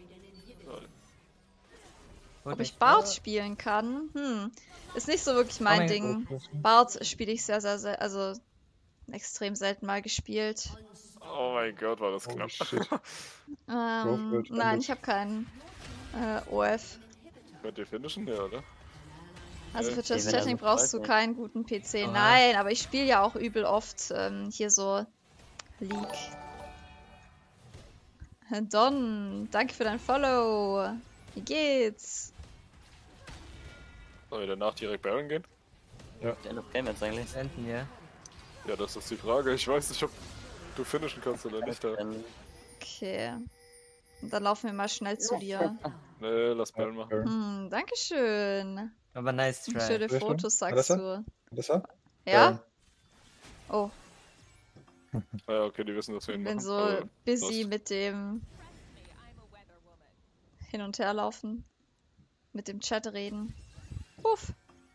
Holt Ob mich ich Bart vor. spielen kann? Ist nicht so wirklich mein mein Ding. Gott. Bart spiele ich sehr, sehr, sehr, also extrem selten mal gespielt. Oh mein Gott, war das Holy knapp. shit. Nein, endlich. ich habe keinen OF. Könnt ihr finishen? Ja, oder? Also für wenn Just er Chatting so brauchst du freut, keinen guten PC. Aha. Nein, aber ich spiele ja auch übel oft hier so League. Don, danke für dein Follow. Wie geht's? Sollen wir danach direkt Baron gehen? End of Game jetzt eigentlich. Enden, ja. Ja, das ist die Frage. Ich weiß nicht, ob du finishen kannst oder nicht. Da. Okay. Und dann laufen wir mal schnell zu dir. Ne, lass Baron machen. Baron. Dankeschön. Aber nice try. Schöne Sehr schön. Fotos, sagst Melissa? du. Melissa? Ja? Oh, Ah, ja, okay, die wissen, dass wir ihn ich bin machen. so aber busy was? mit dem Hin- und Herlaufen. Mit dem Chat reden. Uff.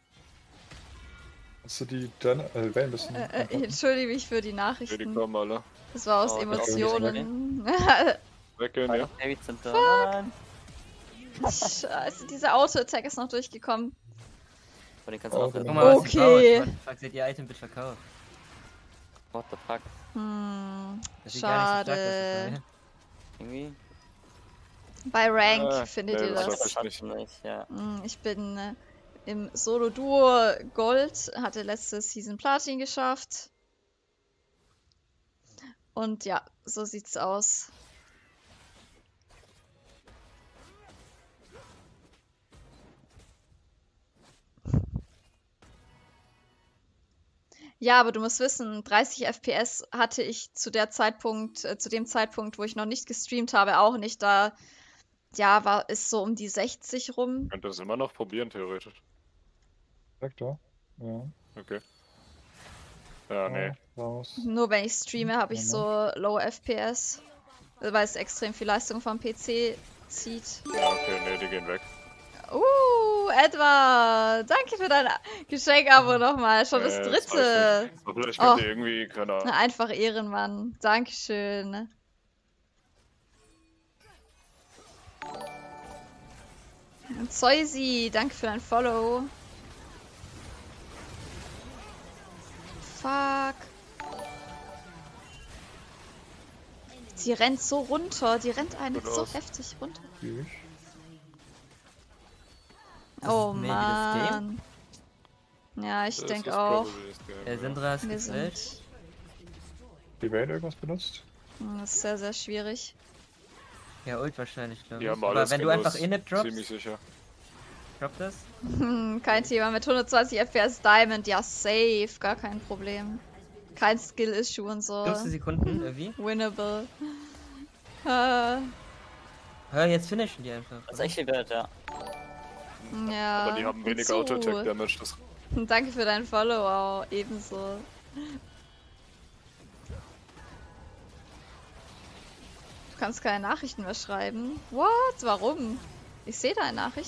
Hast du die Vayne ein bisschen... Ich entschuldige mich für die Okay, die Nachrichten. kommen alle. Das war aus Oh, Emotionen. Weggehen, ja? Heavy Center. Nein. Scheiße, dieser Auto-Attack ist noch durchgekommen. Aber den kannst du Oh, auch genau. retten. Guck mal, was Okay. sie baut. Fuck, sie hat ihr Item mit verkauft. What the fuck? Das sieht gar nicht so stark aus, das Schade. Neue. Irgendwie? Bei Rank Ah, findet nee, ihr das das. weiß ich nicht. nicht, ja. Ich bin im Solo-Duo Gold, hatte letzte Season Platin geschafft. Und ja, so sieht's aus. Ja, aber du musst wissen, 30 FPS hatte ich zu dem Zeitpunkt, wo ich noch nicht gestreamt habe, auch nicht. Da, ja, ist so um die 60 rum. Könnt ihr das immer noch probieren, theoretisch. Vector? Ja. Okay. Ja, nee. Raus. Nur wenn ich streame, habe ich so Low FPS, weil es extrem viel Leistung vom PC zieht. Ja, okay, nee, die gehen weg. Edward, danke für dein Geschenk-Abo nochmal. Schon das reicht dritte. nicht. Aber vielleicht Oh. könnt ihr irgendwie, keine Ahnung. Einfach Ehrenmann. Dankeschön. Zeusi, danke für dein Follow. Fuck. Die rennt so runter. Die rennt einfach Gut so aus. heftig runter. Tschüss. Oh maybe das Game? Mann. Ja, ich Das denke ist auch. probably das Game, Der ja. Syndra ist Wir gefällt. sind. Die Vayne irgendwas benutzt? Das ist sehr, sehr schwierig. Ja, Ult wahrscheinlich, glaube Die ich. haben Aber alles wenn du genutzt. einfach Init droppst, Ziemlich sicher. drop das. Kein Thema. Mit 120 FPS Diamond, ja, safe. Gar kein Problem. Kein Skill-Issue und so. 15 Sekunden irgendwie. Winnable. Hör, jetzt finishen die einfach. Das ist echt viel wert, ja. Ja. Aber die haben und wenig so. Auto-Attack Damage. Das Danke für dein Follow auch. Ebenso. Du kannst keine Nachrichten mehr schreiben. What? Warum? Ich sehe deine Nachricht.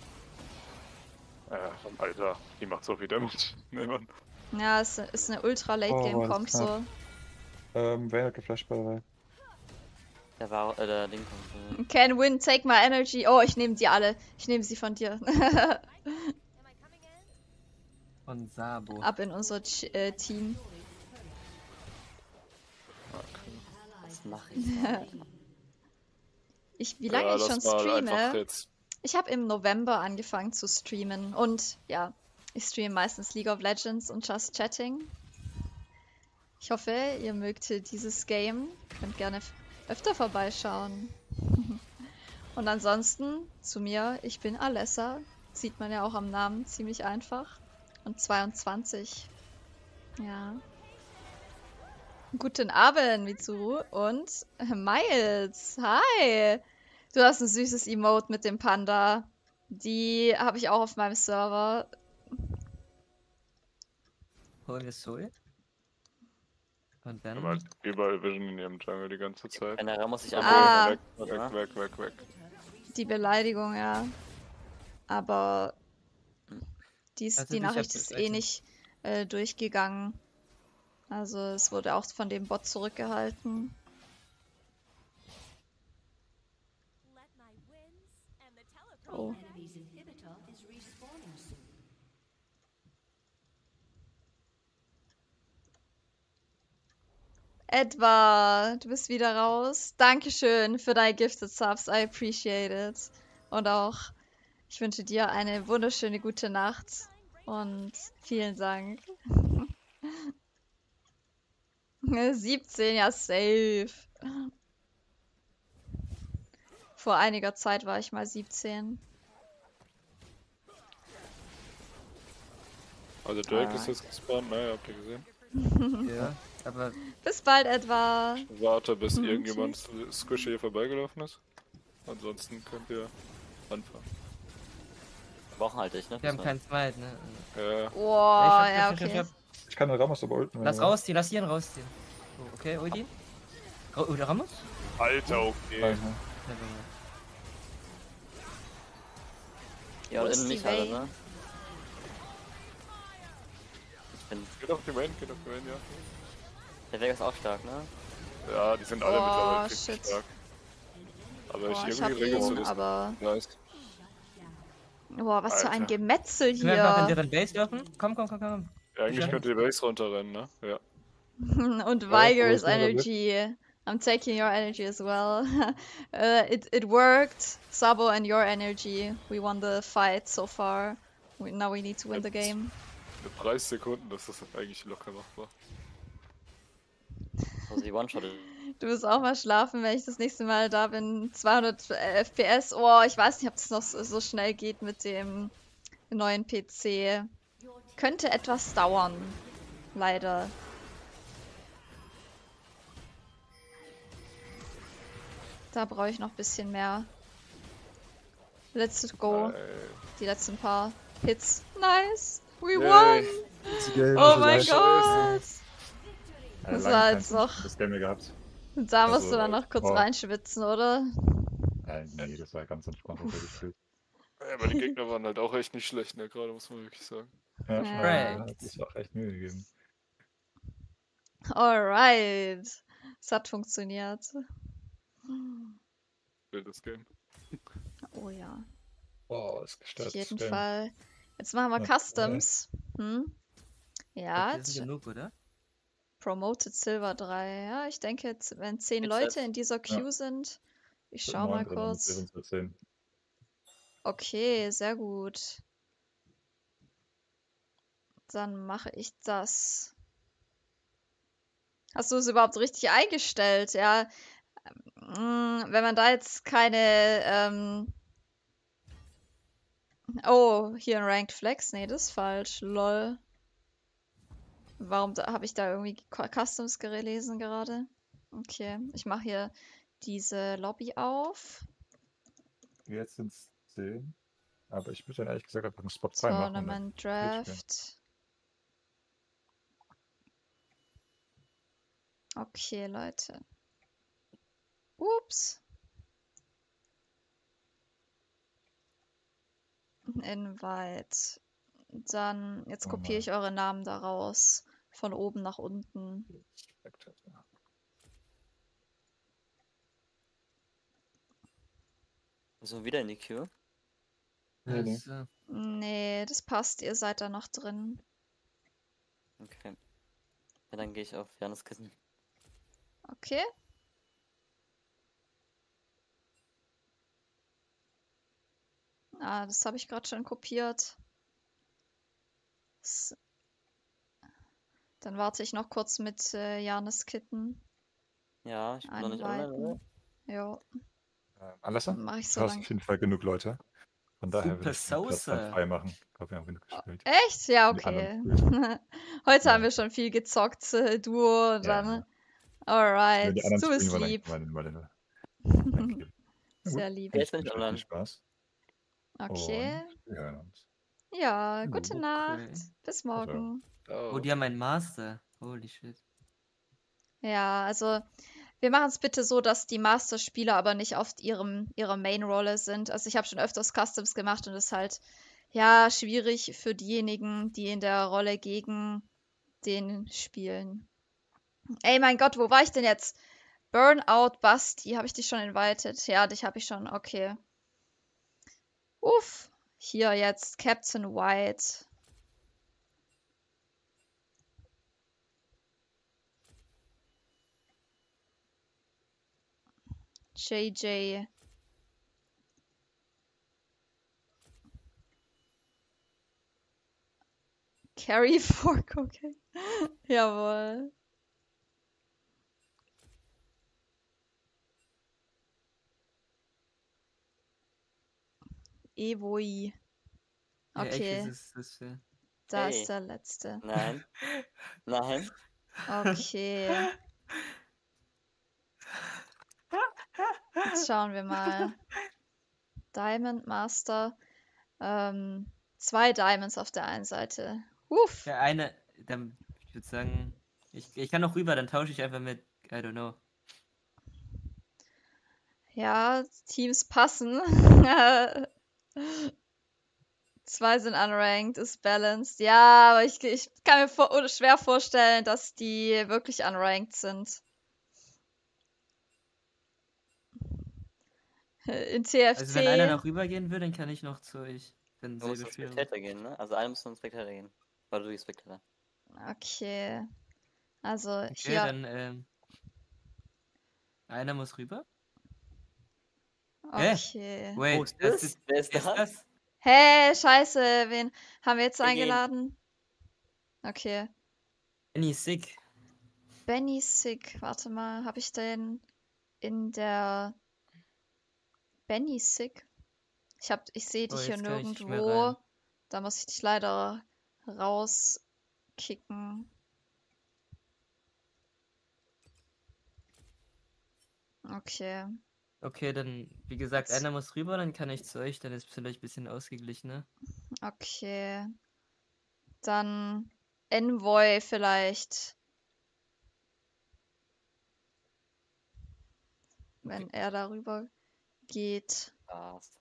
Alter, die macht so viel Damage. Nee, Mann. Ja, es ist eine ultra late Oh, Game war das Comp knapp. so. Vayne hat geflasht, by the way. Der Ding kommt. Can win, take my energy. Oh, ich nehme die alle. Ich nehme sie von dir. Am I coming in? Und Sabo. Ab in unser Team. Was mache ich? Wie lange ich schon lass mal einfach streame? jetzt. Ich habe im November angefangen zu streamen. Und ja, ich streame meistens League of Legends und Just Chatting. Ich hoffe, ihr mögt dieses Game. Könnt gerne öfter vorbeischauen. Und ansonsten zu mir, ich bin Alessa. Sieht man ja auch am Namen ziemlich einfach. Und 22. Ja. Guten Abend, Mitsuru. Und Miles. Hi. Du hast ein süßes Emote mit dem Panda. Die habe ich auch auf meinem Server. Holen wir Soul. Und Wir dann. haben halt überall Vision in ihrem Jungle die ganze Zeit. Generell muss ich Ah. einfach. Weg. Die Beleidigung, ja. Aber die Also die ich Nachricht hab ist das eh Item. nicht durchgegangen. Also es wurde auch von dem Bot zurückgehalten. Let my wins and the teleport. Oh. Enemy's inhibitor is respawning soon. Edward, du bist wieder raus. Dankeschön für deine Gifted Subs. I appreciate it. Und auch, ich wünsche dir eine wunderschöne gute Nacht. Und vielen Dank. 17, ja, safe. Vor einiger Zeit war ich mal 17. Also Drake ist jetzt gespawnt, naja, habt ihr gesehen? Ja, aber Bis bald, Edward. Warte, bis irgendjemand Squishy hier vorbeigelaufen ist. Ansonsten könnt ihr anfangen. Wir brauchen halt dich, ne? wir haben keinen Smite, ne? Ja, Boah, Ich ja, hab- okay. Ich kann den Ramos aber ulten. wenn Lass du willst. rausziehen, lass ihn rausziehen. Oh, okay, Ulti. Oder Ramos? Alter, okay. Nein, Nevermind. Ja, Wo und ist innen die nicht alle, Vayne? ne? Ich bin. Geht auf die Main, ja. Der Vega ist auch stark, ne? Ja, die sind alle Boah, mittlerweile richtig shit. stark. Aber Boah, ich ich hab irgendwie regelst du ihn, das. aber... Nice. Boah, was für ein Alter. Gemetzel Können wir einfach in hier. deren Base laufen? Komm. Ja, eigentlich Ja. könnt ihr die Base runterrennen, ne? Ja. Und Ja, Viger's wo ist der energy. I'm taking your energy as well. It worked. Sabo and your energy. We won the fight so far. Now we need to win the game. Mit 30 Sekunden, das ist eigentlich locker machbar. Also die One-Shot. Du wirst auch mal schlafen, wenn ich das nächste Mal da bin. 200 FPS. Oh, ich weiß nicht, ob das noch so schnell geht mit dem neuen PC. Könnte etwas dauern. Leider. Da brauche ich noch ein bisschen mehr. Let's go. Die letzten paar Hits. Nice. We won. Oh mein Gott. Das war jetzt noch. Das Game gehabt. Da musst Also, du dann noch kurz oh. reinschwitzen, oder? Nee, das war ganz entspannt gespielt. Ja, aber die Gegner waren halt auch echt nicht schlecht, ne? Gerade muss man wirklich sagen. Ja, Ja. hat sich auch echt Mühe gegeben. Alright. Es hat funktioniert. Wildes Game. Oh ja. Boah, ist Auf gestört. jeden Fall. Jetzt machen wir Ja, Customs. Hm? Ja, Das ist genug, oder? Promoted Silver 3. Ja, ich denke, jetzt, wenn 10 Jetzt Leute jetzt. in dieser Queue sind. Ich schau mal kurz. Okay, sehr gut. Dann mache ich das. Hast du es überhaupt richtig eingestellt? Ja. Wenn man da jetzt keine. Oh, hier ein Ranked Flex. Nee, das ist falsch. Lol. Warum habe ich da irgendwie Customs gelesen gerade? Okay, ich mache hier diese Lobby auf. Jetzt sind es 10. Aber ich würde dann ehrlich gesagt einfach einen Spot frei machen. Tournament Draft. Okay, Leute. Ups. Invite. Dann, jetzt kopiere ich eure Namen daraus. Von oben nach unten. So, wieder in die Queue. Nee, nee. Also, Nee, das passt, ihr seid da noch drin. Okay. Ja, dann gehe ich auf Janis Kissen. Okay. Ah, das habe ich gerade schon kopiert. Dann warte ich noch kurz mit Janis Kitten. Ja, ich bin noch nicht online, oder? Jo, Alessa? mach ich Du so hast lang. auf jeden Fall genug Leute. Von daher würde ich den Platz dann Sauce. frei machen. Ich glaube, wir haben genug gespielt. Echt? Ja, Die okay. anderen Heute Ja. haben wir schon viel gezockt, Duo und Ja, dann. ja. Alright, Wenn die anderen du bist spielen wollen, lieb. dann mal den. Okay. Na Sehr gut, lieb. Ja, jetzt bin ich ich wünsche euch online. viel Spaß. Okay. Und wir hören uns. Ja, gute Okay. Nacht. Bis morgen. Oh, die haben einen Master. Holy shit. Ja, also wir machen es bitte so, dass die Master-Spieler aber nicht auf ihrer Main-Rolle sind. Also ich habe schon öfters Customs gemacht und es ist halt, ja, schwierig für diejenigen, die in der Rolle gegen den spielen. Ey, mein Gott, wo war ich denn jetzt? Burnout Basti, habe ich dich schon invited? Ja, dich habe ich schon, okay. Uff, hier jetzt Captain White. JJ. Carry Fork, okay. Jawohl. Evoi. Ja, echt, Okay, was ist das für... da Hey. ist der letzte. Nein. Nein. Okay. Jetzt schauen wir mal. Diamond Master. 2 Diamonds auf der einen Seite. Uff. Ja, eine, dann, ich würde sagen, ich kann noch rüber, dann tausche ich einfach mit, I don't know. Ja, Teams passen. 2 sind unranked, ist balanced. Ja, aber ich kann mir schwer vorstellen, dass die wirklich unranked sind. In TFT. Also wenn einer noch rübergehen will, dann kann ich noch zu euch. Wenn Du musst selbe ins Spiel. Spectator gehen, ne? Also einer muss ins Spectator gehen. Oder du die Spectator. Okay. Also Okay, hier. dann, einer muss rüber. Okay. Wait, Wo ist das? Wer ist das? das? Hä, scheiße, wen haben wir jetzt Wir gehen. eingeladen? Okay. Benny Sick. Benny Sick, warte mal, habe ich den in der Benny Sick? Ich sehe dich Oh, hier jetzt kann ich nicht mehr nirgendwo. rein. Da muss ich dich leider rauskicken. Okay. Okay, dann, wie gesagt, Jetzt- einer muss rüber, dann kann ich zu euch, dann ist es vielleicht ein bisschen ausgeglichener. Okay. Dann Envoy vielleicht. Wenn er darüber geht. Passt.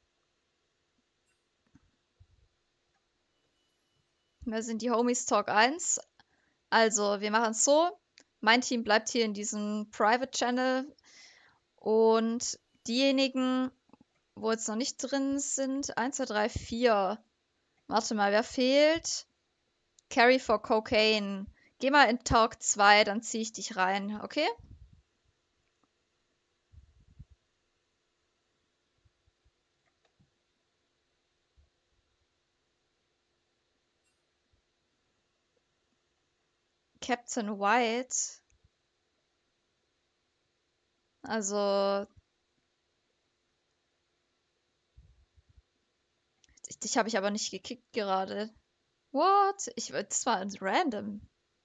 Wir sind die Homies Talk 1. Also, wir machen es so. Mein Team bleibt hier in diesem Private Channel. Und diejenigen, wo jetzt noch nicht drin sind, 1, 2, 3, 4. Warte mal, wer fehlt? Carry for Cocaine. Geh mal in Talk 2, dann ziehe ich dich rein, okay? Captain White. Also. Dich habe ich aber nicht gekickt gerade. What? Das war random.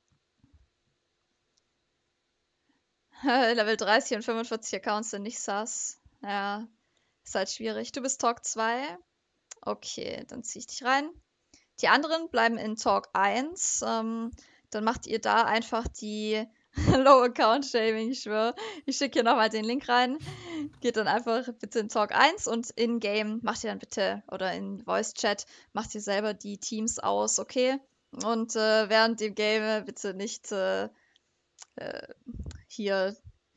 Level 30 und 45 Accounts sind nicht sus. Ja, ist halt schwierig. Du bist Talk 2. Okay, dann ziehe ich dich rein. Die anderen bleiben in Talk 1. Dann macht ihr da einfach die Low Account Shaming, ich schwöre. Ich schicke hier nochmal den Link rein. Geht dann einfach bitte in Talk 1 und in-game macht ihr dann bitte, oder in Voice Chat, macht ihr selber die Teams aus, okay? Und während dem Game bitte nicht hier.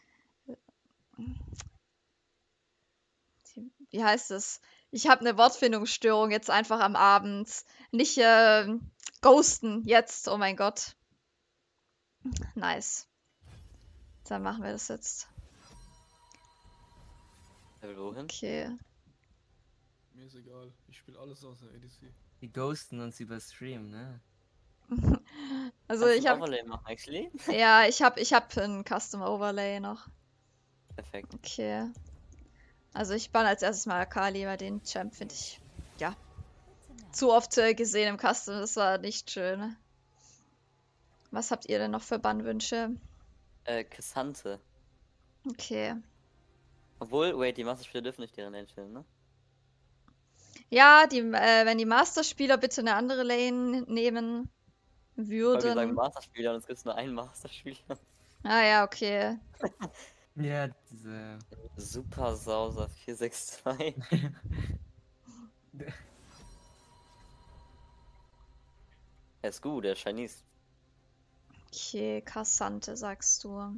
Wie heißt es? Ich habe eine Wortfindungsstörung jetzt einfach am Abend. Nicht ghosten jetzt, oh mein Gott. Nice. Dann machen wir das jetzt. Wohin? Okay. Mir ist egal. Ich spiele alles außer ADC. Die ghosten uns über Stream, ne? Also Kannst ich du ein habe Overlay machen, actually? ja, ich hab ein Custom Overlay noch. Perfekt. Okay. Also ich bann als erstes mal Akali, weil den Champ finde ich ja zu oft gesehen im Custom. Das war nicht schön. Was habt ihr denn noch für Bannwünsche? Cassante. Okay. Obwohl, wait, die Masterspieler dürfen nicht deren Lane chillen, ne? Ja, wenn die Masterspieler bitte eine andere Lane nehmen Weil wir sagen würden. Masterspieler und es gibt nur einen Masterspieler. Ah ja, okay. Ja, diese. Super Sauser 462. Er ist gut, der ist Chinese. Okay, Cassante, sagst du.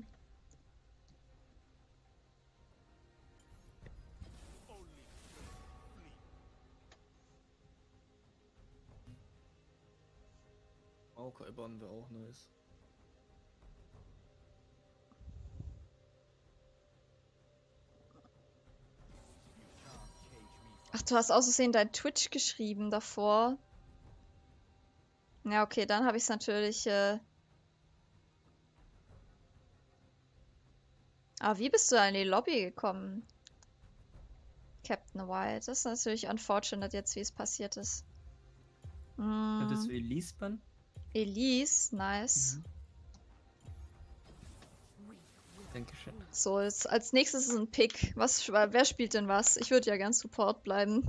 Maokai-Bann wäre auch nice. Ach, du hast aus Versehen dein Twitch geschrieben davor. Ja, okay, dann habe ich es natürlich. Aber wie bist du da in die Lobby gekommen? Captain White. Das ist natürlich unfortunate jetzt, wie es passiert ist. Könntest Mm, du Elise bannen? Elise, nice. Dankeschön. So, jetzt, als nächstes ist ein Pick. Wer spielt denn was? Ich würde ja gern Support bleiben.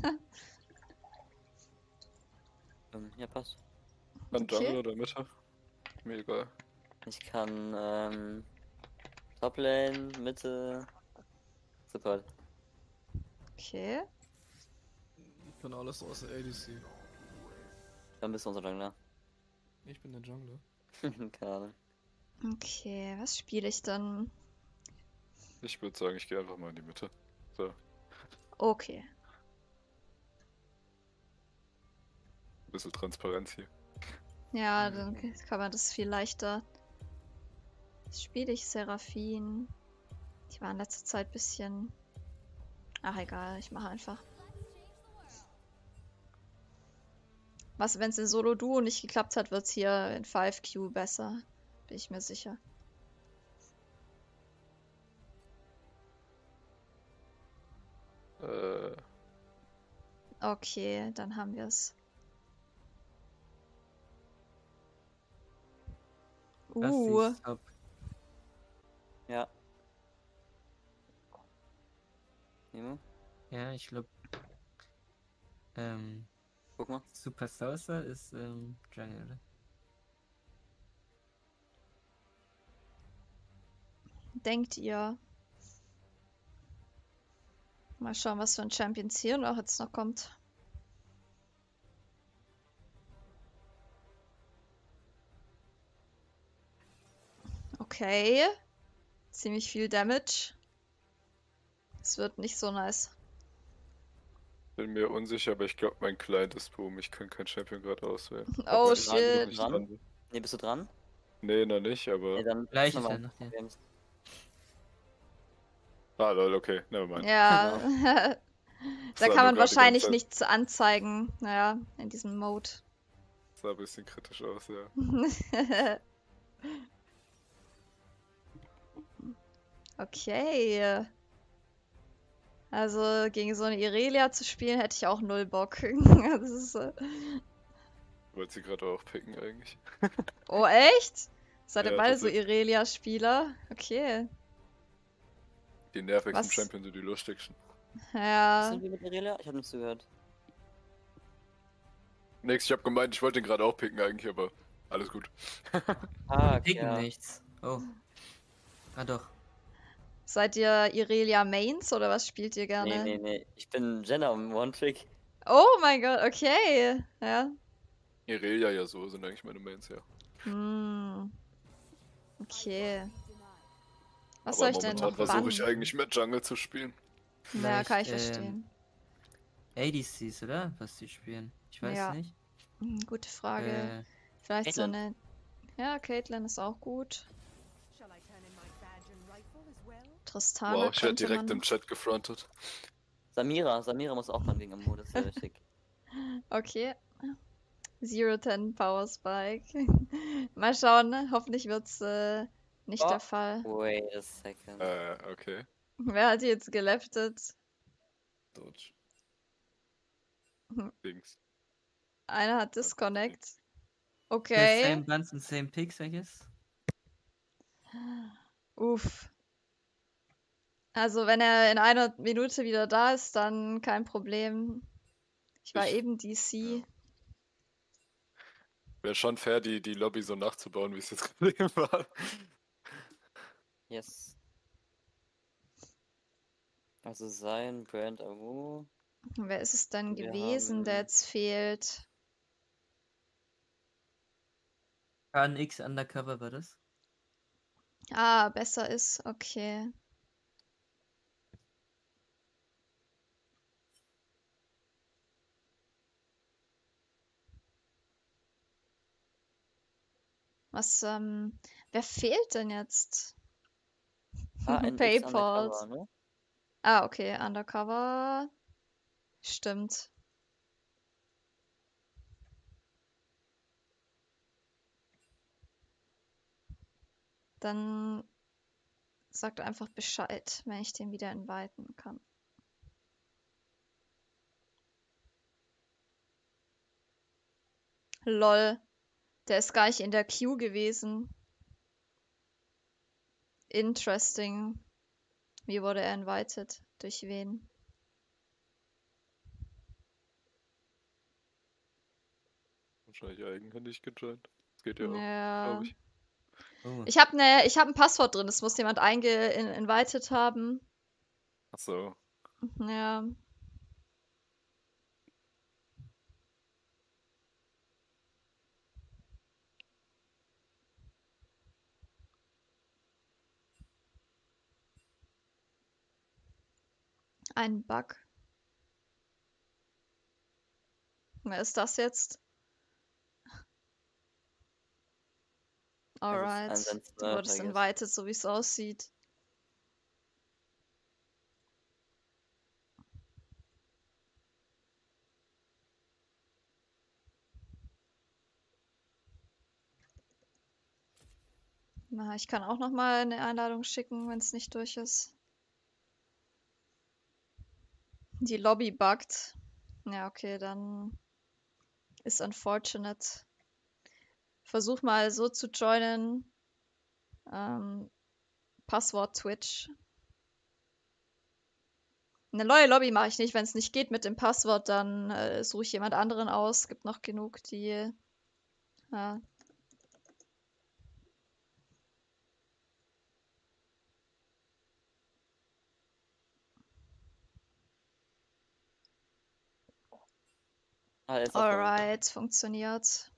Ja, passt. An Okay. Jungle oder Mitte? Mir egal. Ich kann Toplane, Mitte, Support. Okay. Ich kann alles außer ADC. Dann bist du unser Jungler. Ich bin der Jungler. Keine Ahnung. Okay, was spiele ich dann? Ich würde sagen, ich gehe einfach mal in die Mitte. So, Okay. ein bisschen Transparenz hier. Ja, dann kann man das viel leichter. Was spiele ich? Seraphine. Die war in letzter Zeit ein bisschen. Ach, egal, ich mache einfach. Was, wenn es in Solo-Duo nicht geklappt hat, wird es hier in 5Q besser. Bin ich mir sicher. Okay, dann haben wir es. Das ist top. Ja. Nemo? Ja, ich glaube. Guck mal. Super Saucer ist Jungle, oder? Denkt ihr? Mal schauen, was für ein Champions hier noch jetzt noch kommt. Okay. Ziemlich viel Damage. Es wird nicht so nice. Bin mir unsicher, aber ich glaube, mein Client ist Boom. Ich kann kein Champion gerade auswählen. Oh, Obwohl ich noch shit. nicht dran bin. Nee, bist du dran? Nee, noch nicht, aber. Nee, dann Gleich ist ist nochmal. er noch, ja. Ah, lol, okay, nevermind. Ja. Da sah kann nur man grad die wahrscheinlich ganze Zeit- nichts anzeigen. Naja, in diesem Mode. Sah ein bisschen kritisch aus, ja. Okay. Also gegen so eine Irelia zu spielen, hätte ich auch null Bock. Das ist, Wollte sie gerade auch picken eigentlich. oh, echt? Seid ihr Ja, beide so tatsächlich. Irelia-Spieler? Okay. Die nervigsten Was? Champions sind die lustigsten. Was Ja. sind wir mit Irelia? Ich hab nichts zugehört. Nix, ich hab gemeint, ich wollte den gerade auch picken eigentlich, aber alles gut. Ah, Picken ja. nichts. Oh. Ah doch. Seid ihr Irelia Mains oder was spielt ihr Nee, gerne? nee, nee. Ich bin Jenna im One-Trick. Oh mein Gott, okay. Ja. Irelia ja so sind eigentlich meine Mains, ja. Hm. Okay. Was Aber soll ich denn momentan noch versuche ich bannen? eigentlich mehr Jungle zu spielen. Ja, kann ich Vielleicht, verstehen. ADCs, oder? Was die spielen. Ich weiß Ja. nicht. Gute Frage. Äh, Vielleicht so Caitlyn. eine. Ja, Caitlyn ist auch gut. Shall I turn in my badge and rifle as well? Tristana Wow, ich werde könnte direkt man im noch. Chat gefrontet. Samira muss auch mal gegen Amu, das ist ja wichtig. Okay. 0-10 Power Spike. Mal schauen, ne? Hoffentlich wird's nicht Oh. der Fall. Wait a second. Okay. Wer hat jetzt geleftet? Dodge. Hm. Dings. Einer hat Disconnect. Same Okay. Buns and same picks, I guess. Uff. Also wenn er in einer Minute wieder da ist, dann kein Problem. Ich war Ich- eben DC. Wäre schon fair, die Lobby so nachzubauen, wie es jetzt gerade eben war. Yes. Also sein Brand Amu. Wer ist es denn Wir gewesen, der haben- jetzt fehlt? KNX Undercover war das. Ah, besser ist. Okay. Wer fehlt denn jetzt? KNX Paypals. Undercover, ne? Ah, okay, Undercover. Stimmt. Dann sagt einfach Bescheid, wenn ich den wieder inviten kann. Lol, der ist gar nicht in der Queue gewesen. Interesting. Wie wurde er invited? Durch wen? Wahrscheinlich eigenhändig gejoint. Das geht ja auch, Ja. glaube ich. Oh. Ich habe ein Passwort drin, das muss jemand invited haben. Achso. Ja. Ein Bug. Wer ist das jetzt? Alright. ein Du Sniper, wurdest I guess. invited, so wie es aussieht. Na, ich kann auch noch mal eine Einladung schicken, wenn es nicht durch ist. Die Lobby buggt. Ja, okay, dann ist unfortunate. Versuch mal so zu joinen. Passwort Twitch. Eine neue Lobby mache ich nicht. Wenn es nicht geht mit dem Passwort, dann suche ich jemand anderen aus. Gibt noch genug, die. Ja. Ah, er ist auch da. Alright, funktioniert.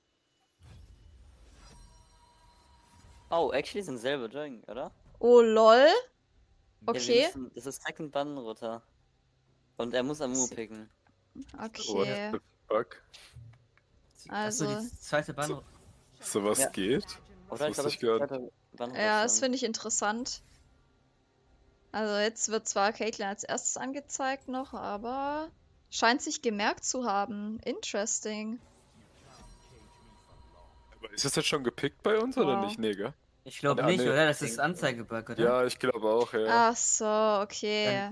Oh, actually sind selbe Join, oder? Oh lol. Ja, wir Okay. müssen, das ist Second Bannenroter. Und er muss Amu picken. Okay. What the fuck? Achso, Also. die zweite Bahn. Sowas Ja. geht? Oder ich wusste glaube, ich gar das ist Bannenroter. Ja, das finde ich interessant. Also jetzt wird zwar Caitlyn als erstes angezeigt noch, aber scheint sich gemerkt zu haben. Interesting. Aber ist das jetzt schon gepickt bei uns oder Wow. nicht? Nee, gell? Ich glaube Ah, nicht, nee. oder? Das ist Anzeigebug, oder? Ja, ich glaube auch, ja. Ach so, okay.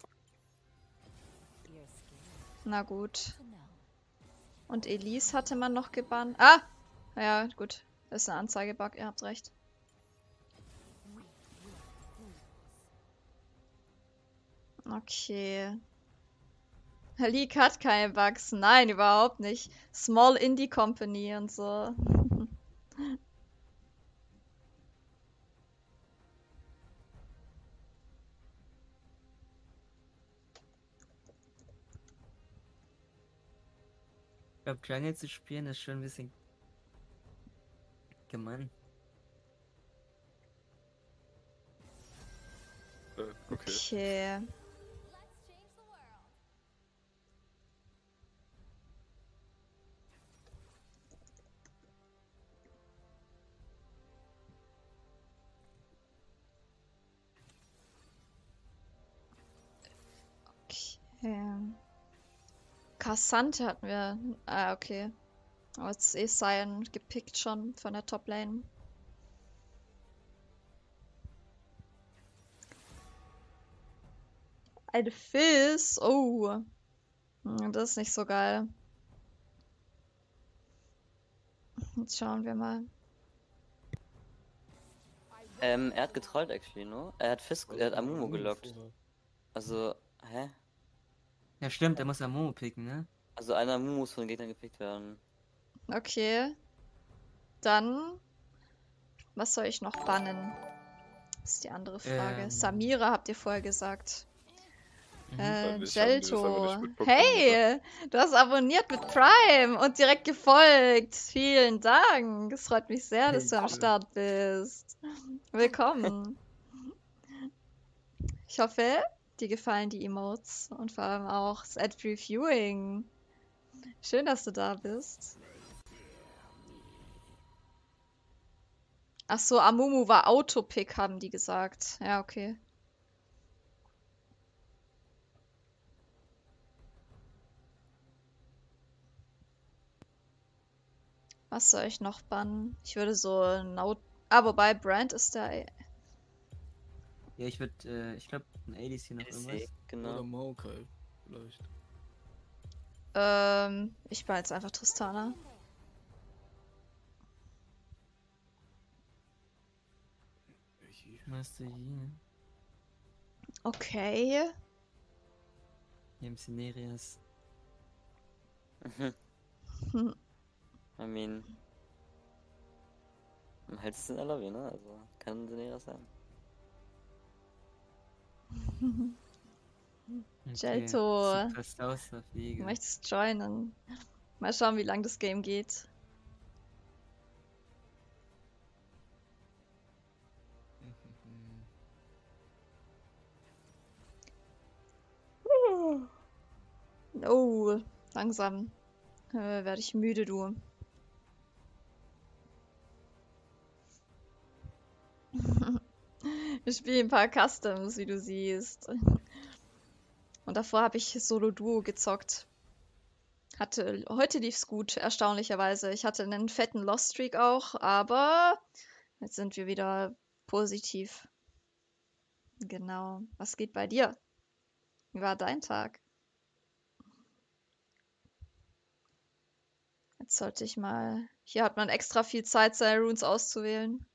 Na gut. Und Elise hatte man noch gebannt. Ah! Ja, gut. Das ist ein Anzeigebug, ihr habt recht. Okay. League hat keine Bugs. Nein, überhaupt nicht. Small Indie Company und so. Ich glaube, Jungle zu spielen ist schon ein bisschen gemein. Okay. Okay. Let's change the world. Okay. Cassante hatten wir. Ah, okay. Aber jetzt ist Sion gepickt schon von der Top-Lane. Ein Fizz. Oh. Das ist nicht so geil. Jetzt schauen wir mal. Er hat getrollt, actually, no? Er hat Amumu gelockt. vorher. Also, hä? Ja, stimmt, er muss Amumu picken, ne? Also einer Amumu muss von den Gegnern gepickt werden. Okay. Dann. Was soll ich noch bannen? Das ist die andere Frage. Samira habt ihr vorher gesagt. Wahrscheinlich haben die das aber Jelto. nicht mitbekommen, Hey, du hast abonniert mit Prime und direkt gefolgt. Vielen Dank. Es freut mich sehr, dass du am Start bist. Willkommen. Ich hoffe, dir gefallen die Emotes und vor allem auch das Ad-Reviewing. Schön, dass du da bist. Ach so, Amumu war Autopick, haben die gesagt. Ja, okay. Was soll ich noch bannen? Ich würde so wobei Brand ist da. Ja, ich würde, ich glaube, ein ADC noch irgendwas. Oder Genau. Maokai, vielleicht. Ich bann jetzt einfach Tristana. Master Yi. Okay. Wir haben Cenerias. I mean. Halt ist ein LAW, ne? Also kann Daenerys sein. Jelto. Super Saucer Du Fliege. möchtest joinen. Mal schauen, wie lang das Game geht. Oh, langsam werde ich müde, du. Wir spielen ein paar Customs, wie du siehst. Und davor habe ich Solo-Duo gezockt. Heute lief's gut, erstaunlicherweise. Ich hatte einen fetten Lost-Streak auch, aber jetzt sind wir wieder positiv. Genau. Was geht bei dir? Wie war dein Tag? Jetzt sollte ich mal. Hier hat man extra viel Zeit, seine Runes auszuwählen.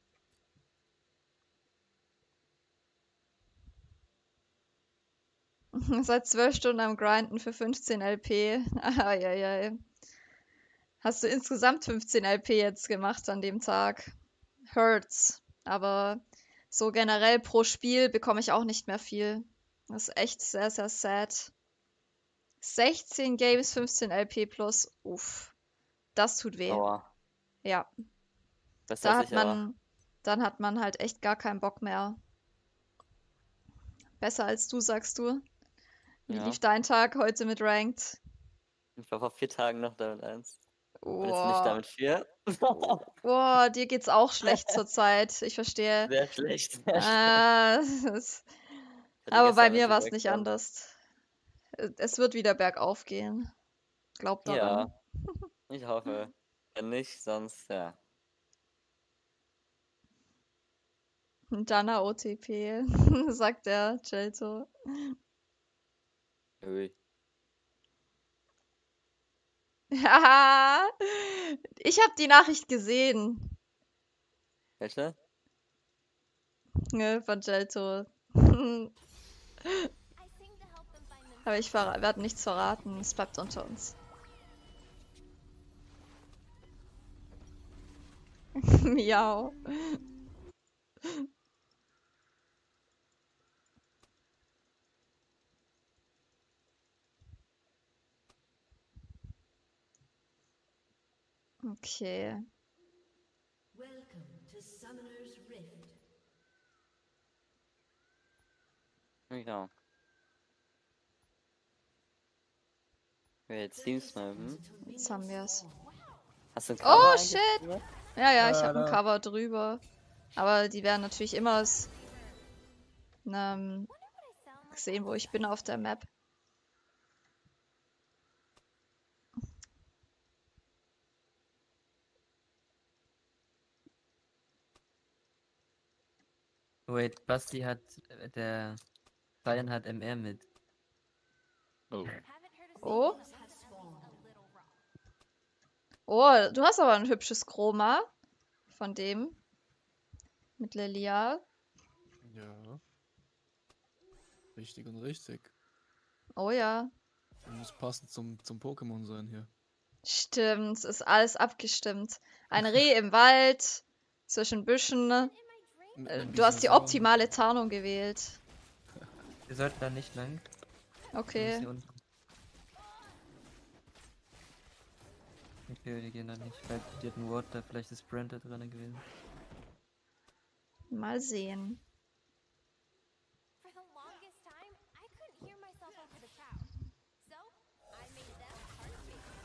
Seit 12 Stunden am Grinden für 15 LP. Eieiei. Hast du insgesamt 15 LP jetzt gemacht an dem Tag? Hurts. Aber so generell pro Spiel bekomme ich auch nicht mehr viel. Das ist echt sehr, sehr sad. 16 Games, 15 LP plus. Uff. Das tut weh. Aua. Ja. Besser Da als hat ich, aber. man, dann hat man halt echt gar keinen Bock mehr. Besser als du, sagst du. Wie Ja. lief dein Tag heute mit Ranked? Ich war vor 4 Tagen noch Damit 1. Und jetzt bin ich Oh, Damit 4. oh, dir geht's auch schlecht zurzeit. Ich verstehe. Sehr schlecht. Sehr schlecht. Das Ich hatte aber bei gestern mir mit war es Feedback nicht bekommen. anders. Es wird wieder bergauf gehen. Glaub daran. Ja, ich hoffe. Wenn nicht, sonst, ja. Dana OTP, sagt der Jelto. Ui. Haha, ich habe die Nachricht gesehen. Welche? Ne, von Jelto. I sing to help them find Aber ich werde nichts verraten. Es bleibt unter uns. Miau. Okay. Welcome to Summoner's Rift. Genau. Jetzt Steam snipen. Jetzt haben wir's. Hast du ein Oh, Cover eigentlich shit. drüber? Ja, ich habe ein da. Cover drüber. Aber die werden natürlich immer sehen, wo ich bin auf der Map. Wait, Basti hat, der Brian hat MR mit. Oh. Oh. Oh, du hast aber ein hübsches Chroma von dem. Mit Lilia. Ja. Richtig und richtig. Oh ja. Muss passend zum Pokémon sein hier. Stimmt, es ist alles abgestimmt. Ein Reh im Wald, zwischen Büschen. Mit Du einem hast die Dinosaurier. optimale Tarnung gewählt. Wir sollten da nicht lang. Wir müssen Okay. hier unten. Okay, wir gehen da nicht. Vielleicht die hat ein Ward da, vielleicht ist Brand da drin gewesen. Mal sehen. For the longest time, I couldn't hear myself over the chat. So, I made that part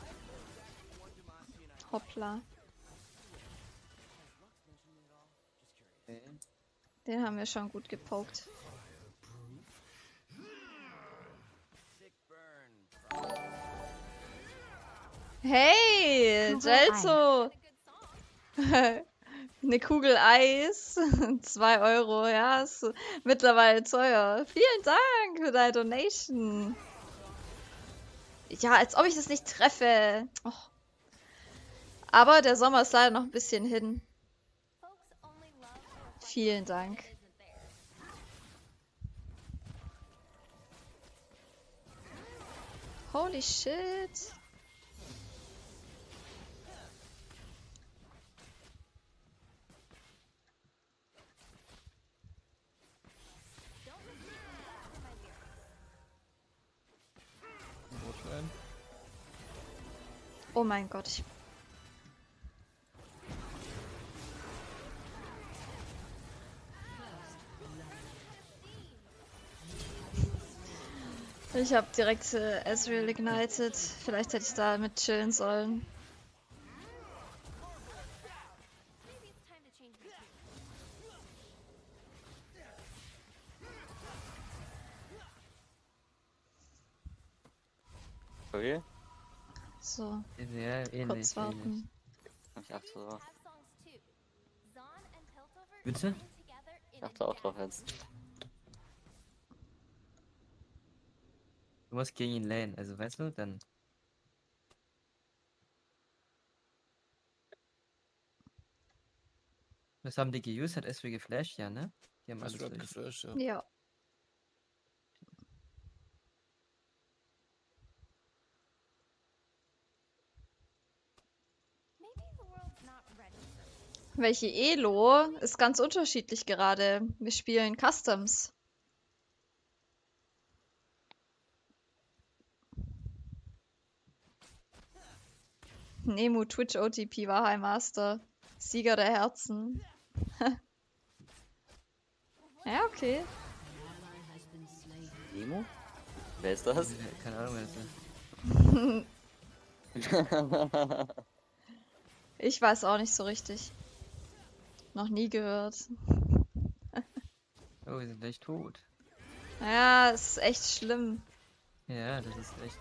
of me. Hoppla. Okay. Den haben wir schon gut gepokt. Hey, Gelso! Eine Kugel Eis. 2 Euro, ja, ist mittlerweile teuer. Vielen Dank für deine Donation. Ja, als ob ich das nicht treffe. Och. Aber der Sommer ist leider noch ein bisschen hin. Folks only love the Vielen Dank. isn't there. Holy shit. Botlane. Oh mein Gott. Ich habe direkt Ezreal ignited. Vielleicht hätte ich da mit chillen sollen. Maybe it's time to change my tune. Okay. So, Ja, ähnlich. kurz warten. Ich achte drauf. Have songs too. Zahn and Piltover Bitte? came together in Ich a achte auch drauf dance. jetzt. Du musst gegen ihn lane, also weißt du, dann. Was haben die geused? Hat SW geflasht? Ja, ne? Die haben Das alles wird durch. geflasht, ja. Ja. Maybe the world's not ready for me. Welche Elo ist ganz unterschiedlich gerade. Wir spielen Customs. Nemu Twitch OTP war High Master. Sieger der Herzen. Ja, okay. Nemo? Wer ist das? Keine Ahnung, wer das ist. Ich weiß auch nicht so richtig. Noch nie gehört. Oh, wir sind gleich tot. Ja, ist echt schlimm. Ja, das ist echt.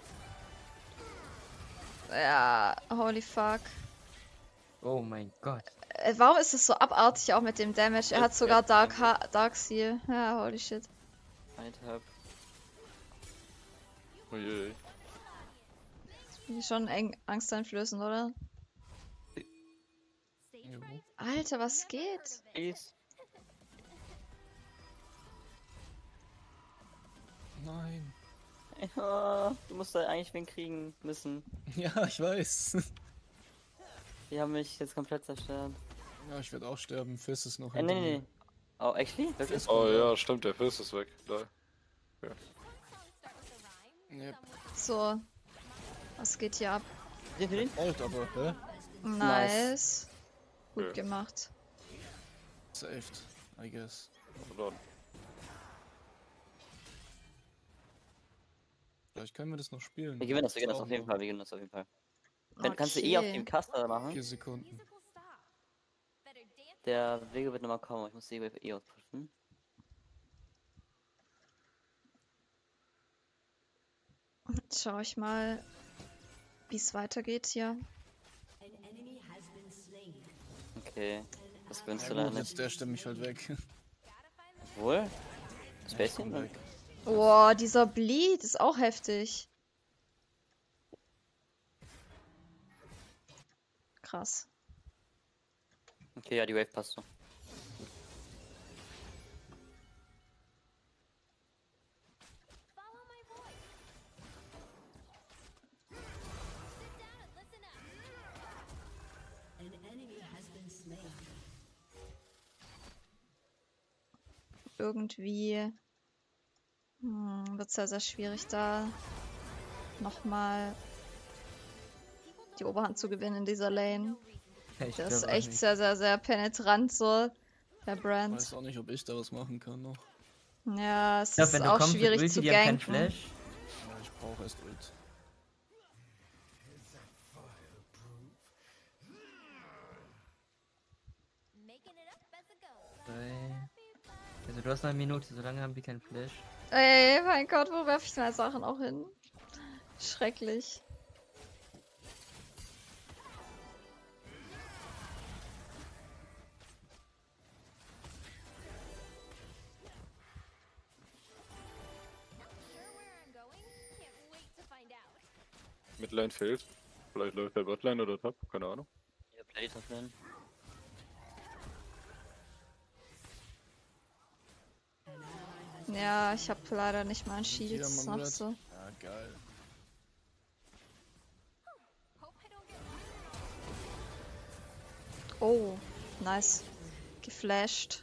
Ja, holy fuck. Oh mein Gott. Warum ist es so abartig auch mit dem Damage? Er hat sogar Dark Seal. Ja, holy shit. Eintab. Oh je. Schon eng angsteinflößend, oder? Stage fright? Alter, was geht? Please. Nein. Ja, du musst da eigentlich wen kriegen müssen. Ja, ich weiß. Die haben mich jetzt komplett zerstört. Ja, ich werde auch sterben. Fizz ist noch Nee, hinter nee. mir. Oh, actually? Wirklich? Fizz Oh kommt ja, stimmt, der Fist ist weg. Da. Songs start with a rhyme. Yep. Some with So. Was geht hier ab? Den? Alt, aber, hä? Nice. Gut Ja. gemacht. Saved, I guess. Verloren. Vielleicht können wir das noch spielen. Wir gewinnen das auf jeden Auch Fall, wir gewinnen das auf jeden Fall. Kannst du eh auf Okay. Team Caster machen? 4 Sekunden. Musical stop. Better dance. Der Wege wird nochmal kommen, ich muss die Wave eh auspushen. Jetzt schaue ich mal, wie es weitergeht hier. An enemy has been slain. Okay, was gewinnst Ja du da gut, nicht? jetzt der stimmt mich halt weg. Wohl? Space Komm Team? weg. Boah, dieser Bleed ist auch heftig. Krass. Okay, ja, die Wave passt so. Follow my voice. Sit down and listen up. An enemy has been slain. Irgendwie wird sehr, sehr schwierig, da nochmal die Oberhand zu gewinnen in dieser Lane. Ich Der ist glaub auch echt nicht. sehr, sehr, sehr penetrant so, der Ich Brand. weiß auch nicht, ob ich da was machen kann noch. Ja, es Ich glaub, ist wenn du auch kommst mit schwierig Ulti, zu die haben keinen ganken. Flash. Ja, ich brauche erst Ult. Making it up as it goes. Drei. Also du hast noch eine Minute, so lange haben wir keinen Flash. Ey, mein Gott, wo werfe ich meine Sachen auch hin? Schrecklich. Not sure where I'm going. Can't wait to find out. Midline fehlt. Vielleicht läuft der Botline oder Top, keine Ahnung. Ja, Play auf Lane. Ja, ich habe leider nicht mal ein Shield Hier, man noch wird- so. Ja, geil. Hope I don't get Oh, nice. Geflasht.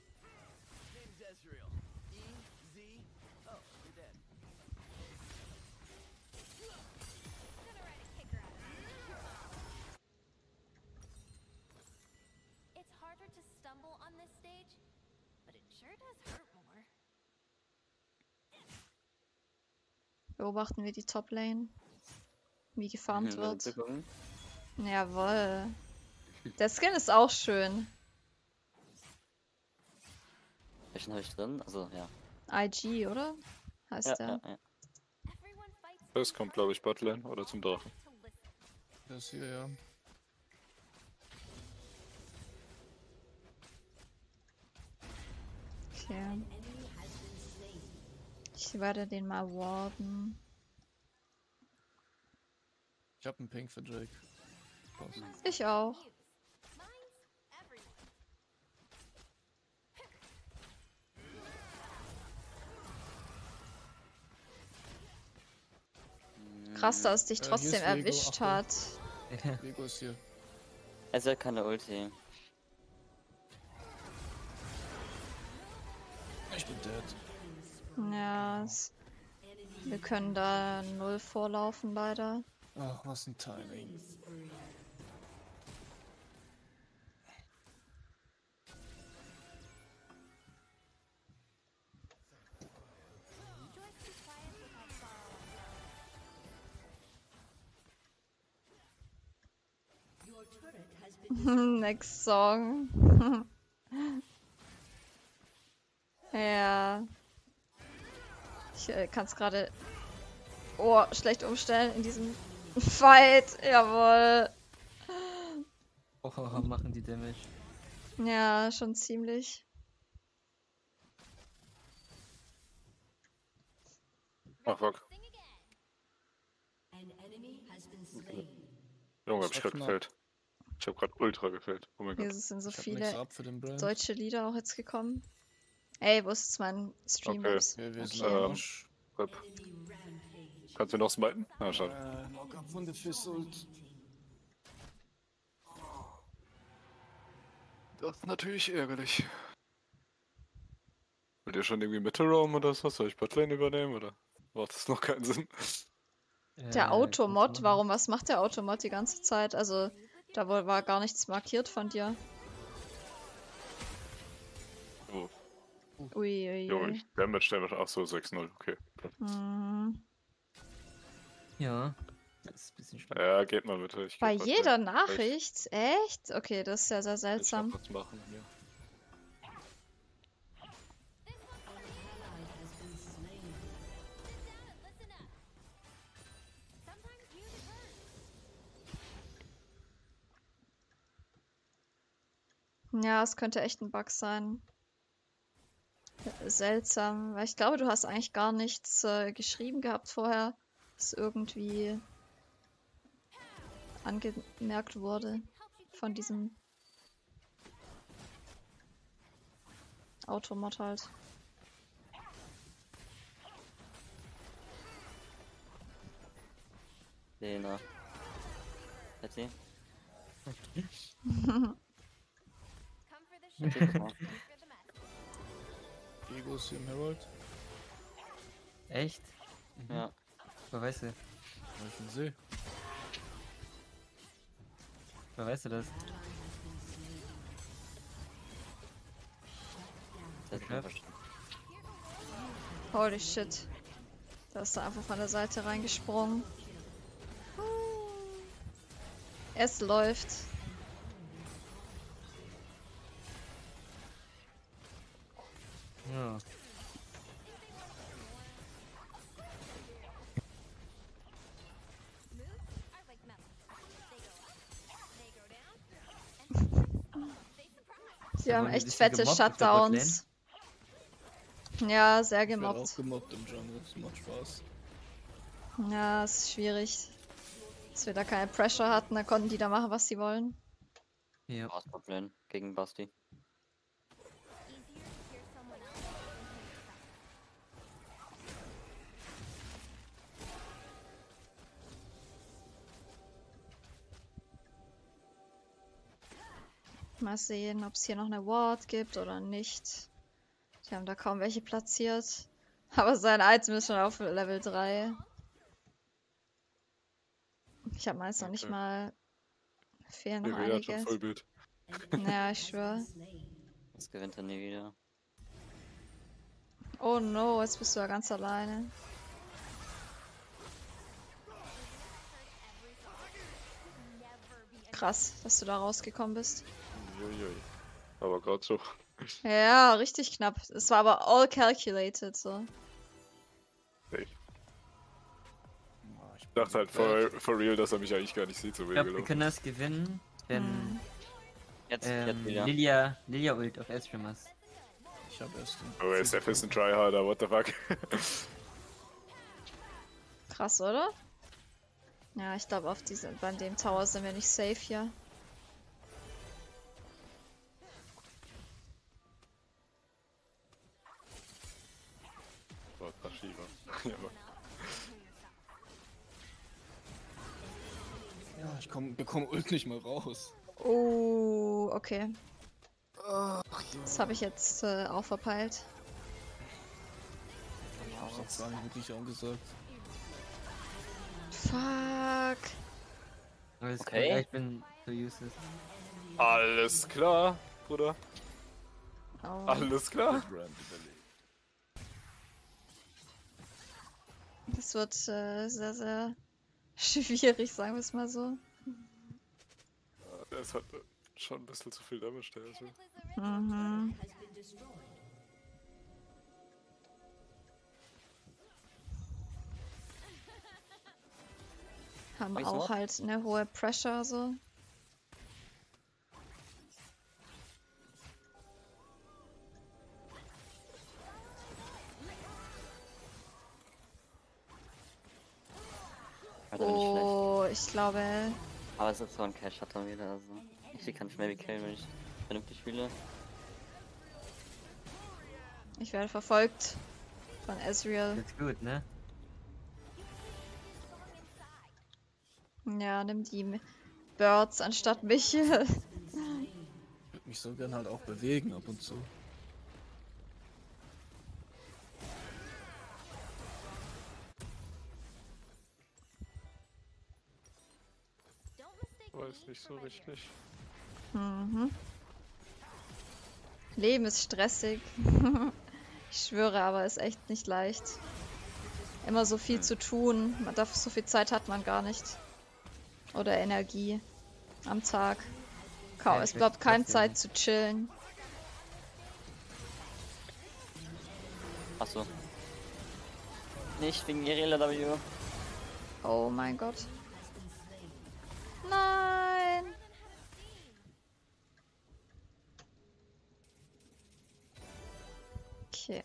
It's harder to stumble on this stage, but it sure does hurt more. Beobachten wir die Top-Lane. Wie gefarmt wird. Zugucken. Jawohl. Der Skin ist auch schön. Welchen habe ich drin? Also, ja. IG, oder? Heißt Ja, der. ja, ja. Everyone fights Das kommt, glaube ich, Botlane oder zum Drachen. to listen. Das hier, ja. Okay. Ich werde den mal warden. Ich hab einen Pink für Drake. Passt. Ich auch. Mine's everyone. Krass, dass es dich hier trotzdem ist Lego, erwischt Achtung. hat. Lego ist hier. Es hat keine Ulti. Ich bin dead. Ja, wir können da 0 vorlaufen, leider. Ach, was ein Timing. Joyce be quiet without sorrow. Your turret has been Next Song. Ja. Ich kann es gerade schlecht umstellen in diesem Fight. Jawohl. Oh, machen die Damage. Ja, schon ziemlich. Ach fuck. Sing again. an enemy has been slain. Junge, hab ich Das war grad knapp. gefällt. Ich hab grad ultra gefällt. Oh mein Hier Gott. sind so Ich hab nichts viele ab für den Brand. deutsche Lieder auch jetzt gekommen. Ey, wo ist jetzt mein Stream? Okay. Wir sind Okay. am Arsch. Rip. Kannst du noch smiten? Ah, schade. Knock up von der Fissult. Das ist natürlich ärgerlich. Wollt ihr schon irgendwie Mitte roamen oder so? Soll ich Botlane übernehmen oder macht das noch keinen Sinn? Der kannst du Automod, machen. warum? Was macht der Automod die ganze Zeit? Also, Da war gar nichts markiert von dir. Oh, Ui, ui, Junge, ui. Damage, Damage. Ach so, 6-0, okay. Hm. Ja. Das ist ein bisschen schlimm. Ja, geht mal bitte. Ich Bei geh jeder Botlane. Nachricht? Echt? Okay, das ist ja sehr Ich will noch seltsam. was machen hier. Sometimes music hurts. Ja, es könnte echt ein Bug sein. Seltsam, weil ich glaube, du hast eigentlich gar nichts geschrieben gehabt vorher, das irgendwie angemerkt wurde von diesem Automod halt. Lena. Letty? Come for the show. Letty, komm. For the mess. Ego ist hier im Herald. Echt? Ja. Woher weißt du? Weil ich ihn sehe. Woher weißt du das? Das hat Ja. verstanden. Holy shit. Da ist er einfach von der Seite reingesprungen. Es läuft. Ja. Moves are like melons. They go up, they go down, and they surprise. Die haben wurden die echt bisschen fette gemobbt auf der Shutdowns. Ja, sehr Ich werde auch gemobbt. gemobbt im Jungle. Das macht Spaß. Ja, es ist schwierig. Dass wir da keine Pressure hatten, da konnten die da machen, was sie wollen. Ja. Aus Botlane gegen Basti. Easier to hear someone else than hear yourself. Mal sehen, ob es hier noch eine Ward gibt oder nicht. Die haben da kaum welche platziert. Aber sein Item ist schon auf Level 3. Ich habe meist noch nicht Okay. mal. Fehlen noch BW hat schon einige. Vollbild. Ja, ich schwöre. Das gewinnt er nie wieder. Oh no, jetzt bist du ja ganz alleine. Krass, dass du da rausgekommen bist. Uiuiui. Aber gerade so. Ja, richtig knapp. Es war aber all calculated, so. Ich dachte halt for real, dass er mich eigentlich gar nicht sieht, so wie Ich er glaube, wir gelaufen können das gewinnen, wenn Jetzt wieder. Lilia Ult auf Ezreal ist. Ich habe erst den. ist. Oh, SF ist ein Tryharder, what the fuck. Krass, oder? Ja, ich glaube, bei dem Tower sind wir nicht safe hier. Boah, Tashiva. Ja, aber Ja, ich bekomme Ult nicht mal raus. Oh, okay. Das habe ich jetzt auch verpeilt. Ich hab's gar nicht wirklich angesagt. Fuck. Alles Okay. klar, ich bin so useless. alles klar, Bruder. Oh. Alles klar. Das wird sehr, sehr schwierig, sagen wir es mal so. Der ist halt schon ein bisschen zu viel Damage, der ist. Mhm. Has been destroyed. Haben Weiß auch noch? halt eine hohe Pressure so. Also nicht schlecht. Oh, ich glaube. Aber es ist so ein Cash hat dann wieder, also. Ich kann nicht mehr killen, wenn ich vernünftig spiele. Ich werde verfolgt von Ezreal. Jetzt gut, ne? Ja, nimm die Birds anstatt mich. Ich würde mich so gern halt auch bewegen ab und zu. Don't mistake Weiß nicht so richtig. Mhm. Leben ist stressig. Ich schwöre, aber ist echt nicht leicht. Immer so viel zu tun. So viel Zeit hat man gar nicht. Oder Energie am Tag. Ja, Es ich bleibt möchte keine trotzdem- Zeit zu chillen. Achso. Nicht wegen Irela W. Oh mein Gott. Nein! Okay.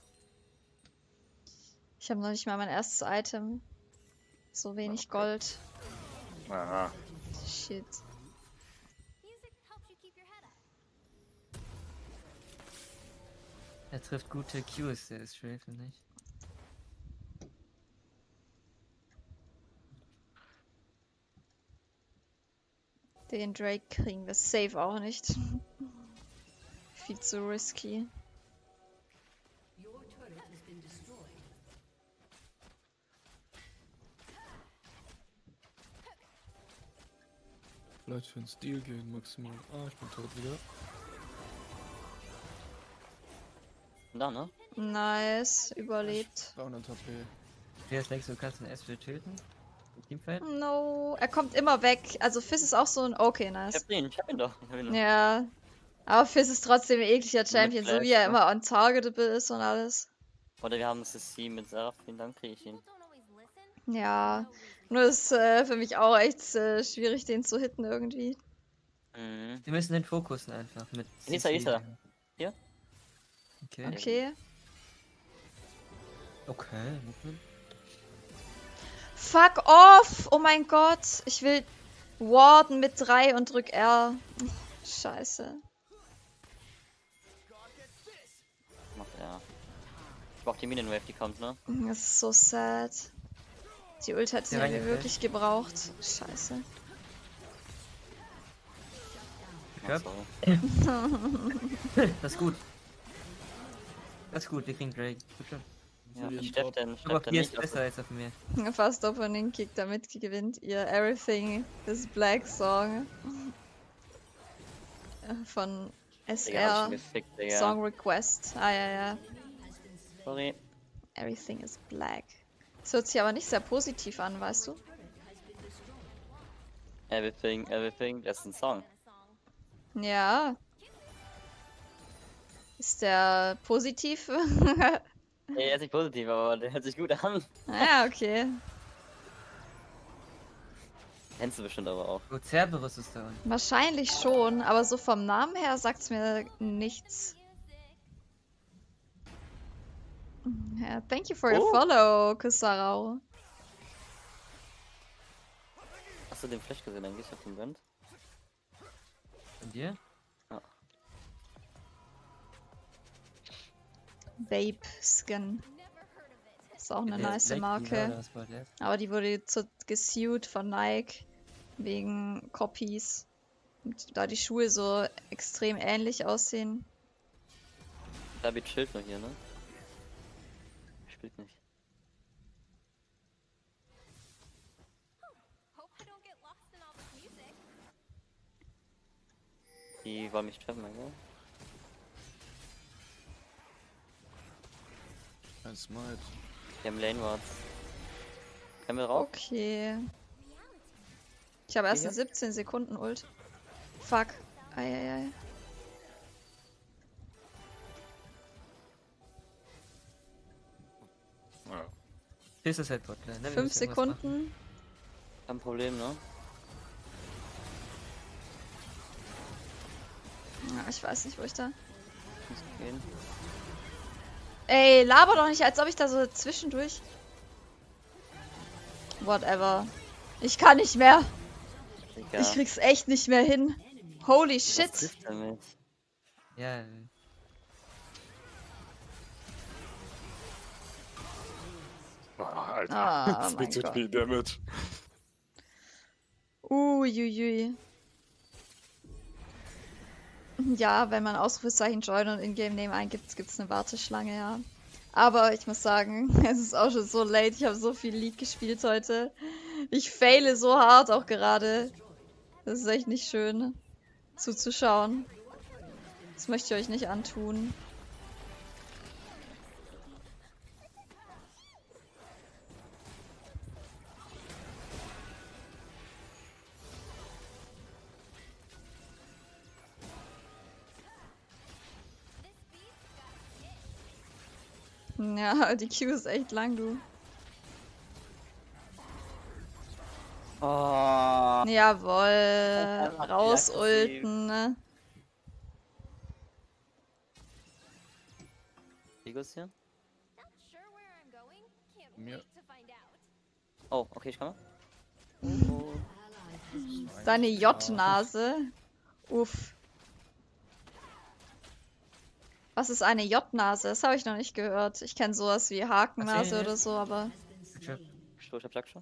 Ich habe noch nicht mal mein erstes Item. So wenig Gold. Aha. Shit. Music helps you keep your head up. Er trifft gute Qs, der ist schwer, finde ich. Den Drake kriegen wir safe auch nicht. Viel zu risky. Your turret has been destroyed. Vielleicht für den Stil gehen, maximal. Ah, ich bin tot wieder. Da, ne? Nice, überlebt. 300 HP. Wie denkst du, kannst du den Astral töten? Im Teamfight? No, er kommt immer weg. Also Fizz ist auch so ein... Okay, Ich nice. hab ihn doch. Ich hab ihn doch. Ja. Aber Fizz ist trotzdem ein ekliger Champion, so Flash, wie er ne? immer untargetable ist und alles. Oder wir haben CC mit Seraphine, dann krieg ich ihn. People don't always listen. Ja. Nur ist für mich auch echt schwierig, den zu hitten irgendwie. Mhm. Wir müssen den fokussen einfach mit. Isa. Hier? Okay. Okay. Okay, Movement. Fuck off! Oh mein Gott! Ich will warden mit 3 und drück R. Scheiße. Macht er. Ich brauch die Minion-Wave, die kommt, ne? Das ist so sad. Die Ult hat sie Ja, mir reingefällt. wirklich gebraucht. Scheiße. Ja. Sorry. Das ist gut. Das ist gut, wir kriegen Drake. Gut schon. Ja, ich sterb denn Aber auf mir ist nicht. besser als auf mir. Fast Opening Kick, damit gewinnt ihr Everything is Black Song. Von Digga, hab ich SR. schon gefickt, Digga. Song Request. Ah, ja, ja. Sorry. Everything is Black. Das hört sich aber nicht sehr positiv an, weißt du? Everything, das ist ein Song. Ja. Ist der positiv? Ey, er ist nicht positiv, aber der hört sich gut an. Ja, okay. Kennst du bestimmt aber auch. Oh, Cerberus ist da unten. Wahrscheinlich schon, aber so vom Namen her sagt's mir nichts. Ja, thank you for your follow, Kusarao. Hast du den Flash gesehen eigentlich auf dem Band? Von dir? Vape Skin. Ist auch eine Der nice Black Marke. Dealer, das war der. Aber die wurde jetzt gesued von Nike wegen Copies. Und da die Schuhe so extrem ähnlich aussehen. David chillt nur hier, ne? Spielt nicht. Hope I don't get lost in all this music. Die wollen mich treffen, gell? Ein Smite. Die haben Lane Wards. Können wir drauf? Okay. Ich habe erst Hier? eine 17 Sekunden Ult. Fuck. Eieiei. Ja. Das ist halt Botlane. Ne? Wir 5 müssen irgendwas machen. Sekunden. Kein Problem, ne? Ja, ich weiß nicht, wo ich da... Muss gehen. Ey, laber doch nicht, als ob ich da so zwischendurch... Whatever. Ich kann nicht mehr. Digga. Ich krieg's echt nicht mehr hin. Holy Was shit. trifft er mit? Ja, Oh, Alter. Ah, das mein bietet Gott. viel Damage. Uiuiui. Ja, wenn man Ausrufezeichen Join und Ingame-Name eingibt, gibt's eine Warteschlange, ja. Aber ich muss sagen, es ist auch schon so late. Ich habe so viel League gespielt heute. Ich faile so hart auch gerade. Das ist echt nicht schön zuzuschauen. Das möchte ich euch nicht antun. Ja, die Q ist echt lang, du. Oh. Jawohl. Hat Rausulten, ne? Vigos hier? Not sure where I'm going. Can't Mir- wait to find out. Oh, okay, ich komme. Oh. Seine J-Nase. Uff. Was ist eine J-Nase? Das habe ich noch nicht gehört. Ich kenne sowas wie Hakennase Erzähl oder so, aber Ich hab Jackshot.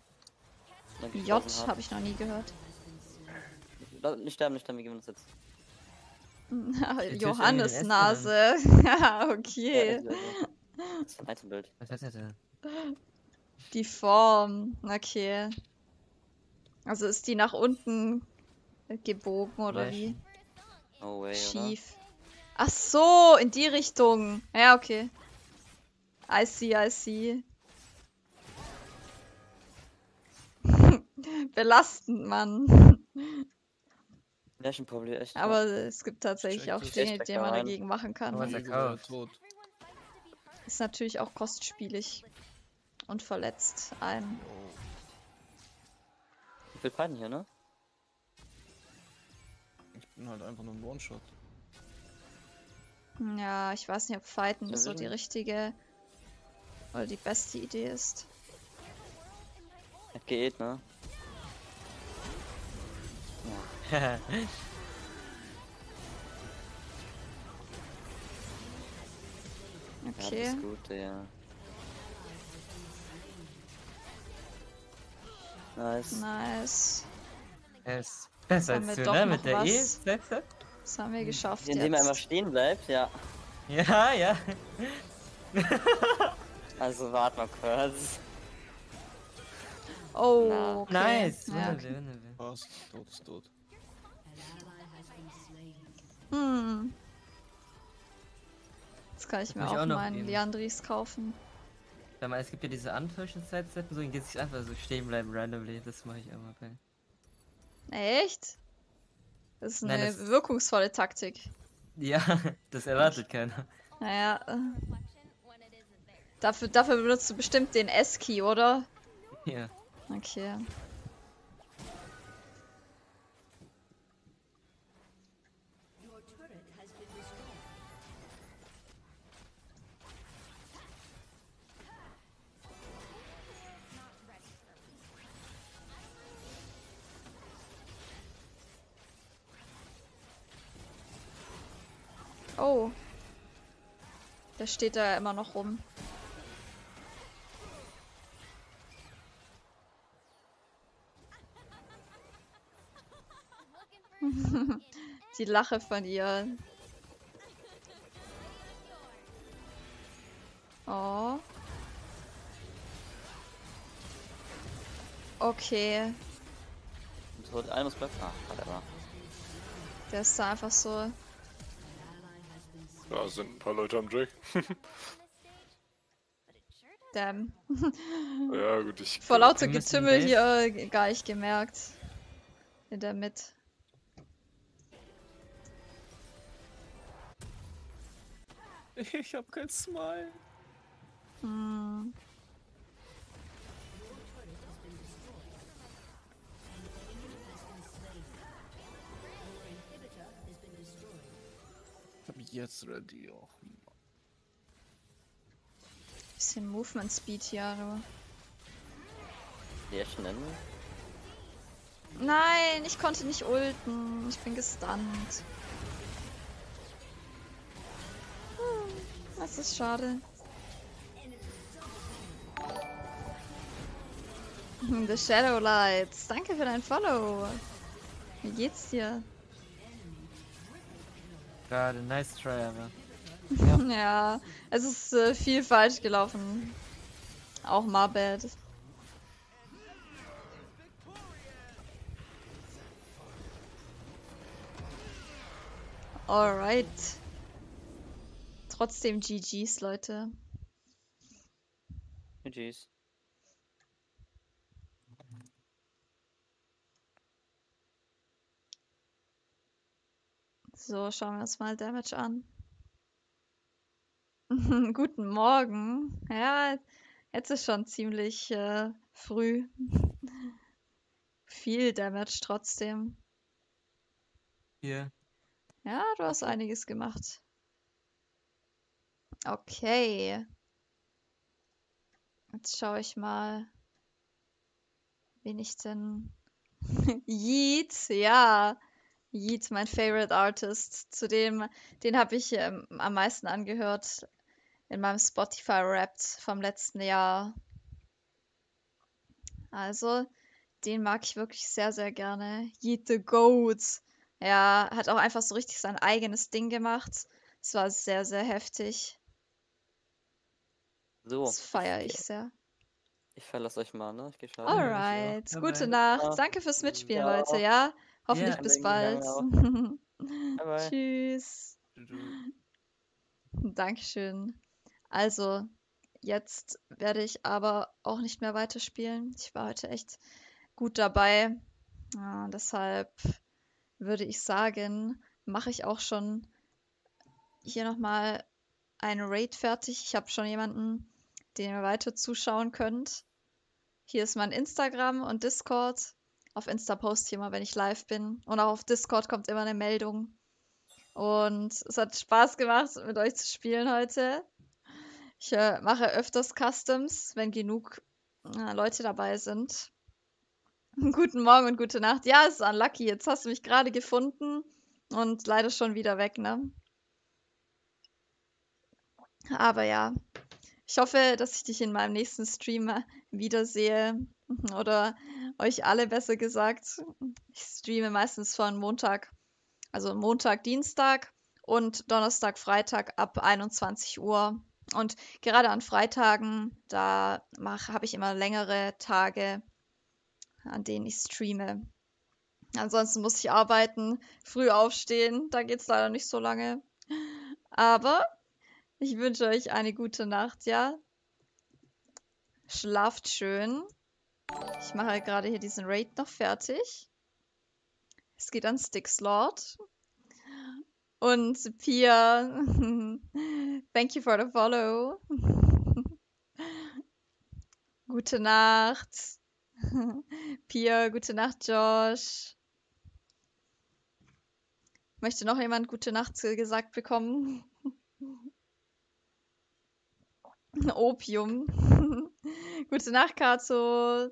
J habe ich noch nie gehört. Nicht sterben, wie gehen wir das jetzt? Johannes irgendwie den Nase. Ja, okay. Das ist ein Itembild. Was heißt das denn? Die Form. Okay. Also ist die nach unten gebogen oder Flash. wie? No way, oder? Schief. Ach so, in die Richtung. Ja, okay. I see, I see. Belastend, Mann. Märchenproblem, echt. Aber es gibt tatsächlich Check auch das. Dinge, Echt die man rein. dagegen machen kann. Aber- Was er Vigo wäre kauft. tot. Ist natürlich auch kostspielig. Und verletzt einen. Ich will fighten hier, ne? Ich bin halt einfach nur ein One-Shot. Ja, ich weiß nicht, ob Fighten Ja, so die sicher. richtige oder die beste Idee ist. Hat geht, ne? Ja, das Okay. ist gut, ja. Nice. Nice. Es besser Haben wir als du, doch ne? noch Mit der was. E-Sätze? Das haben wir geschafft Indem er einfach jetzt. stehen bleibt, ja. Ja, ja. Also warte mal kurz. Oh, Na. okay. Nice. Ja, Wunderbar, okay. wunderbar. Passt, tot ist tot. Hm. Jetzt kann ich Das mir muss ich auch auch noch meinen nehmen. Leandris kaufen. Sag mal, es gibt ja diese Antäuschen-Side-Steps, so, dann geht sich einfach so stehen bleiben randomly. Das mache ich immer bei. Echt? Das ist Nein, eine das- wirkungsvolle Taktik. Ja, das erwartet keiner. Naja, Reflection when it isn't there. dafür benutzt du bestimmt den S-Key, oder? Ja. Okay. Your turret has been destroyed. Oh. Der steht da immer noch rum. Die Lache von ihr. Oh. Okay. Tot, einer muss bleiben. Ah, whatever. Der ist da einfach so. Da sind ein paar Leute am Drake. Damn. Ja, gut, ich. Vor lauter Wir müssen Getümmel Dave- hier gar nicht gemerkt. In der Mitte. Ich hab kein Smile. Hm. Ich hab jetzt ready. Oh, Bisschen Movement Speed hier, du. Die echt nennen? Nein, ich konnte nicht ulten. Ich bin gestunt. Das ist schade. The Shadowlights. Danke für dein Follow. Wie geht's dir? Gerade, nice try, aber. Ja, es ist viel falsch gelaufen. Auch my bad. Alright. Trotzdem GG's, Leute. GG's. So, schauen wir uns mal Damage an. Guten Morgen. Ja, jetzt ist schon ziemlich früh. Viel Damage trotzdem. Hier. Ja, du hast einiges gemacht. Okay. Jetzt schaue ich mal, wen ich denn... Yeet, ja. Yeet, mein Favorite Artist. Den habe ich am meisten angehört in meinem Spotify Wrapped vom letzten Jahr. Also, den mag ich wirklich sehr, sehr gerne. Yeet the Goat. Er hat auch einfach so richtig sein eigenes Ding gemacht. Es war sehr, sehr heftig. So, Das feiere ich sehr. ich verlasse euch mal, ne? Ich gehe schlafen. Alright, Bye, gute bye. Nacht. Ja. Danke fürs Mitspielen, Ja. Leute, ja? Hoffentlich Ja, bis danke, bald. danke Bye, bye. Tschüss. Dankeschön. Also, jetzt werde ich aber auch nicht mehr weiterspielen. Ich war heute echt gut dabei. Deshalb würde ich sagen, mache ich auch schon hier nochmal eine Raid fertig. Ich habe schon jemanden, den ihr weiter zuschauen könnt. Hier ist mein Instagram und Discord. Auf Insta poste ich immer, wenn ich live bin. Und auch auf Discord kommt immer eine Meldung. Und es hat Spaß gemacht, mit euch zu spielen heute. Ich mache öfters Customs, wenn genug Leute dabei sind. Guten Morgen und gute Nacht. Ja, es ist unlucky. Jetzt hast du mich gerade gefunden und leider schon wieder weg, ne? Aber ja, ich hoffe, dass ich dich in meinem nächsten Stream wiedersehe. Oder euch alle, besser gesagt. Ich streame meistens von Montag, also Montag, Dienstag und Donnerstag, Freitag ab 21 Uhr. Und gerade an Freitagen, da habe ich immer längere Tage, an denen ich streame. Ansonsten muss ich arbeiten, früh aufstehen, da geht's leider nicht so lange. Aber ich wünsche euch eine gute Nacht, ja? Schlaft schön. Ich mache gerade hier diesen Raid noch fertig. Es geht an Stixlord. Und Pia, thank you for the follow. Gute Nacht. Pia, gute Nacht, Josh. Möchte noch jemand gute Nacht gesagt bekommen? Opium. Gute Nacht, Kato.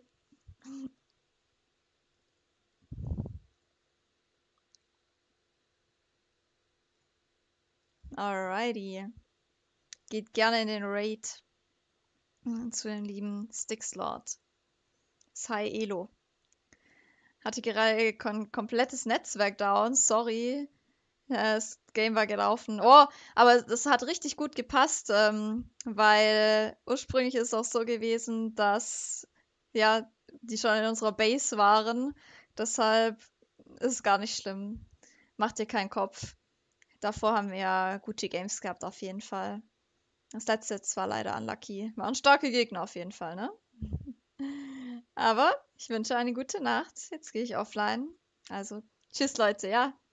Alrighty. Geht gerne in den Raid zu dem lieben Stixlord. Hi Elo. Hatte gerade komplettes Netzwerk down, sorry. Das Game war gelaufen. Oh, aber das hat richtig gut gepasst, weil ursprünglich ist es auch so gewesen, dass ja, die schon in unserer Base waren. Deshalb ist es gar nicht schlimm. Macht dir keinen Kopf. Davor haben wir ja gute Games gehabt, auf jeden Fall. Das letzte jetzt war leider unlucky. Waren starke Gegner auf jeden Fall, ne? Aber ich wünsche eine gute Nacht. Jetzt gehe ich offline. Also, tschüss Leute, ja.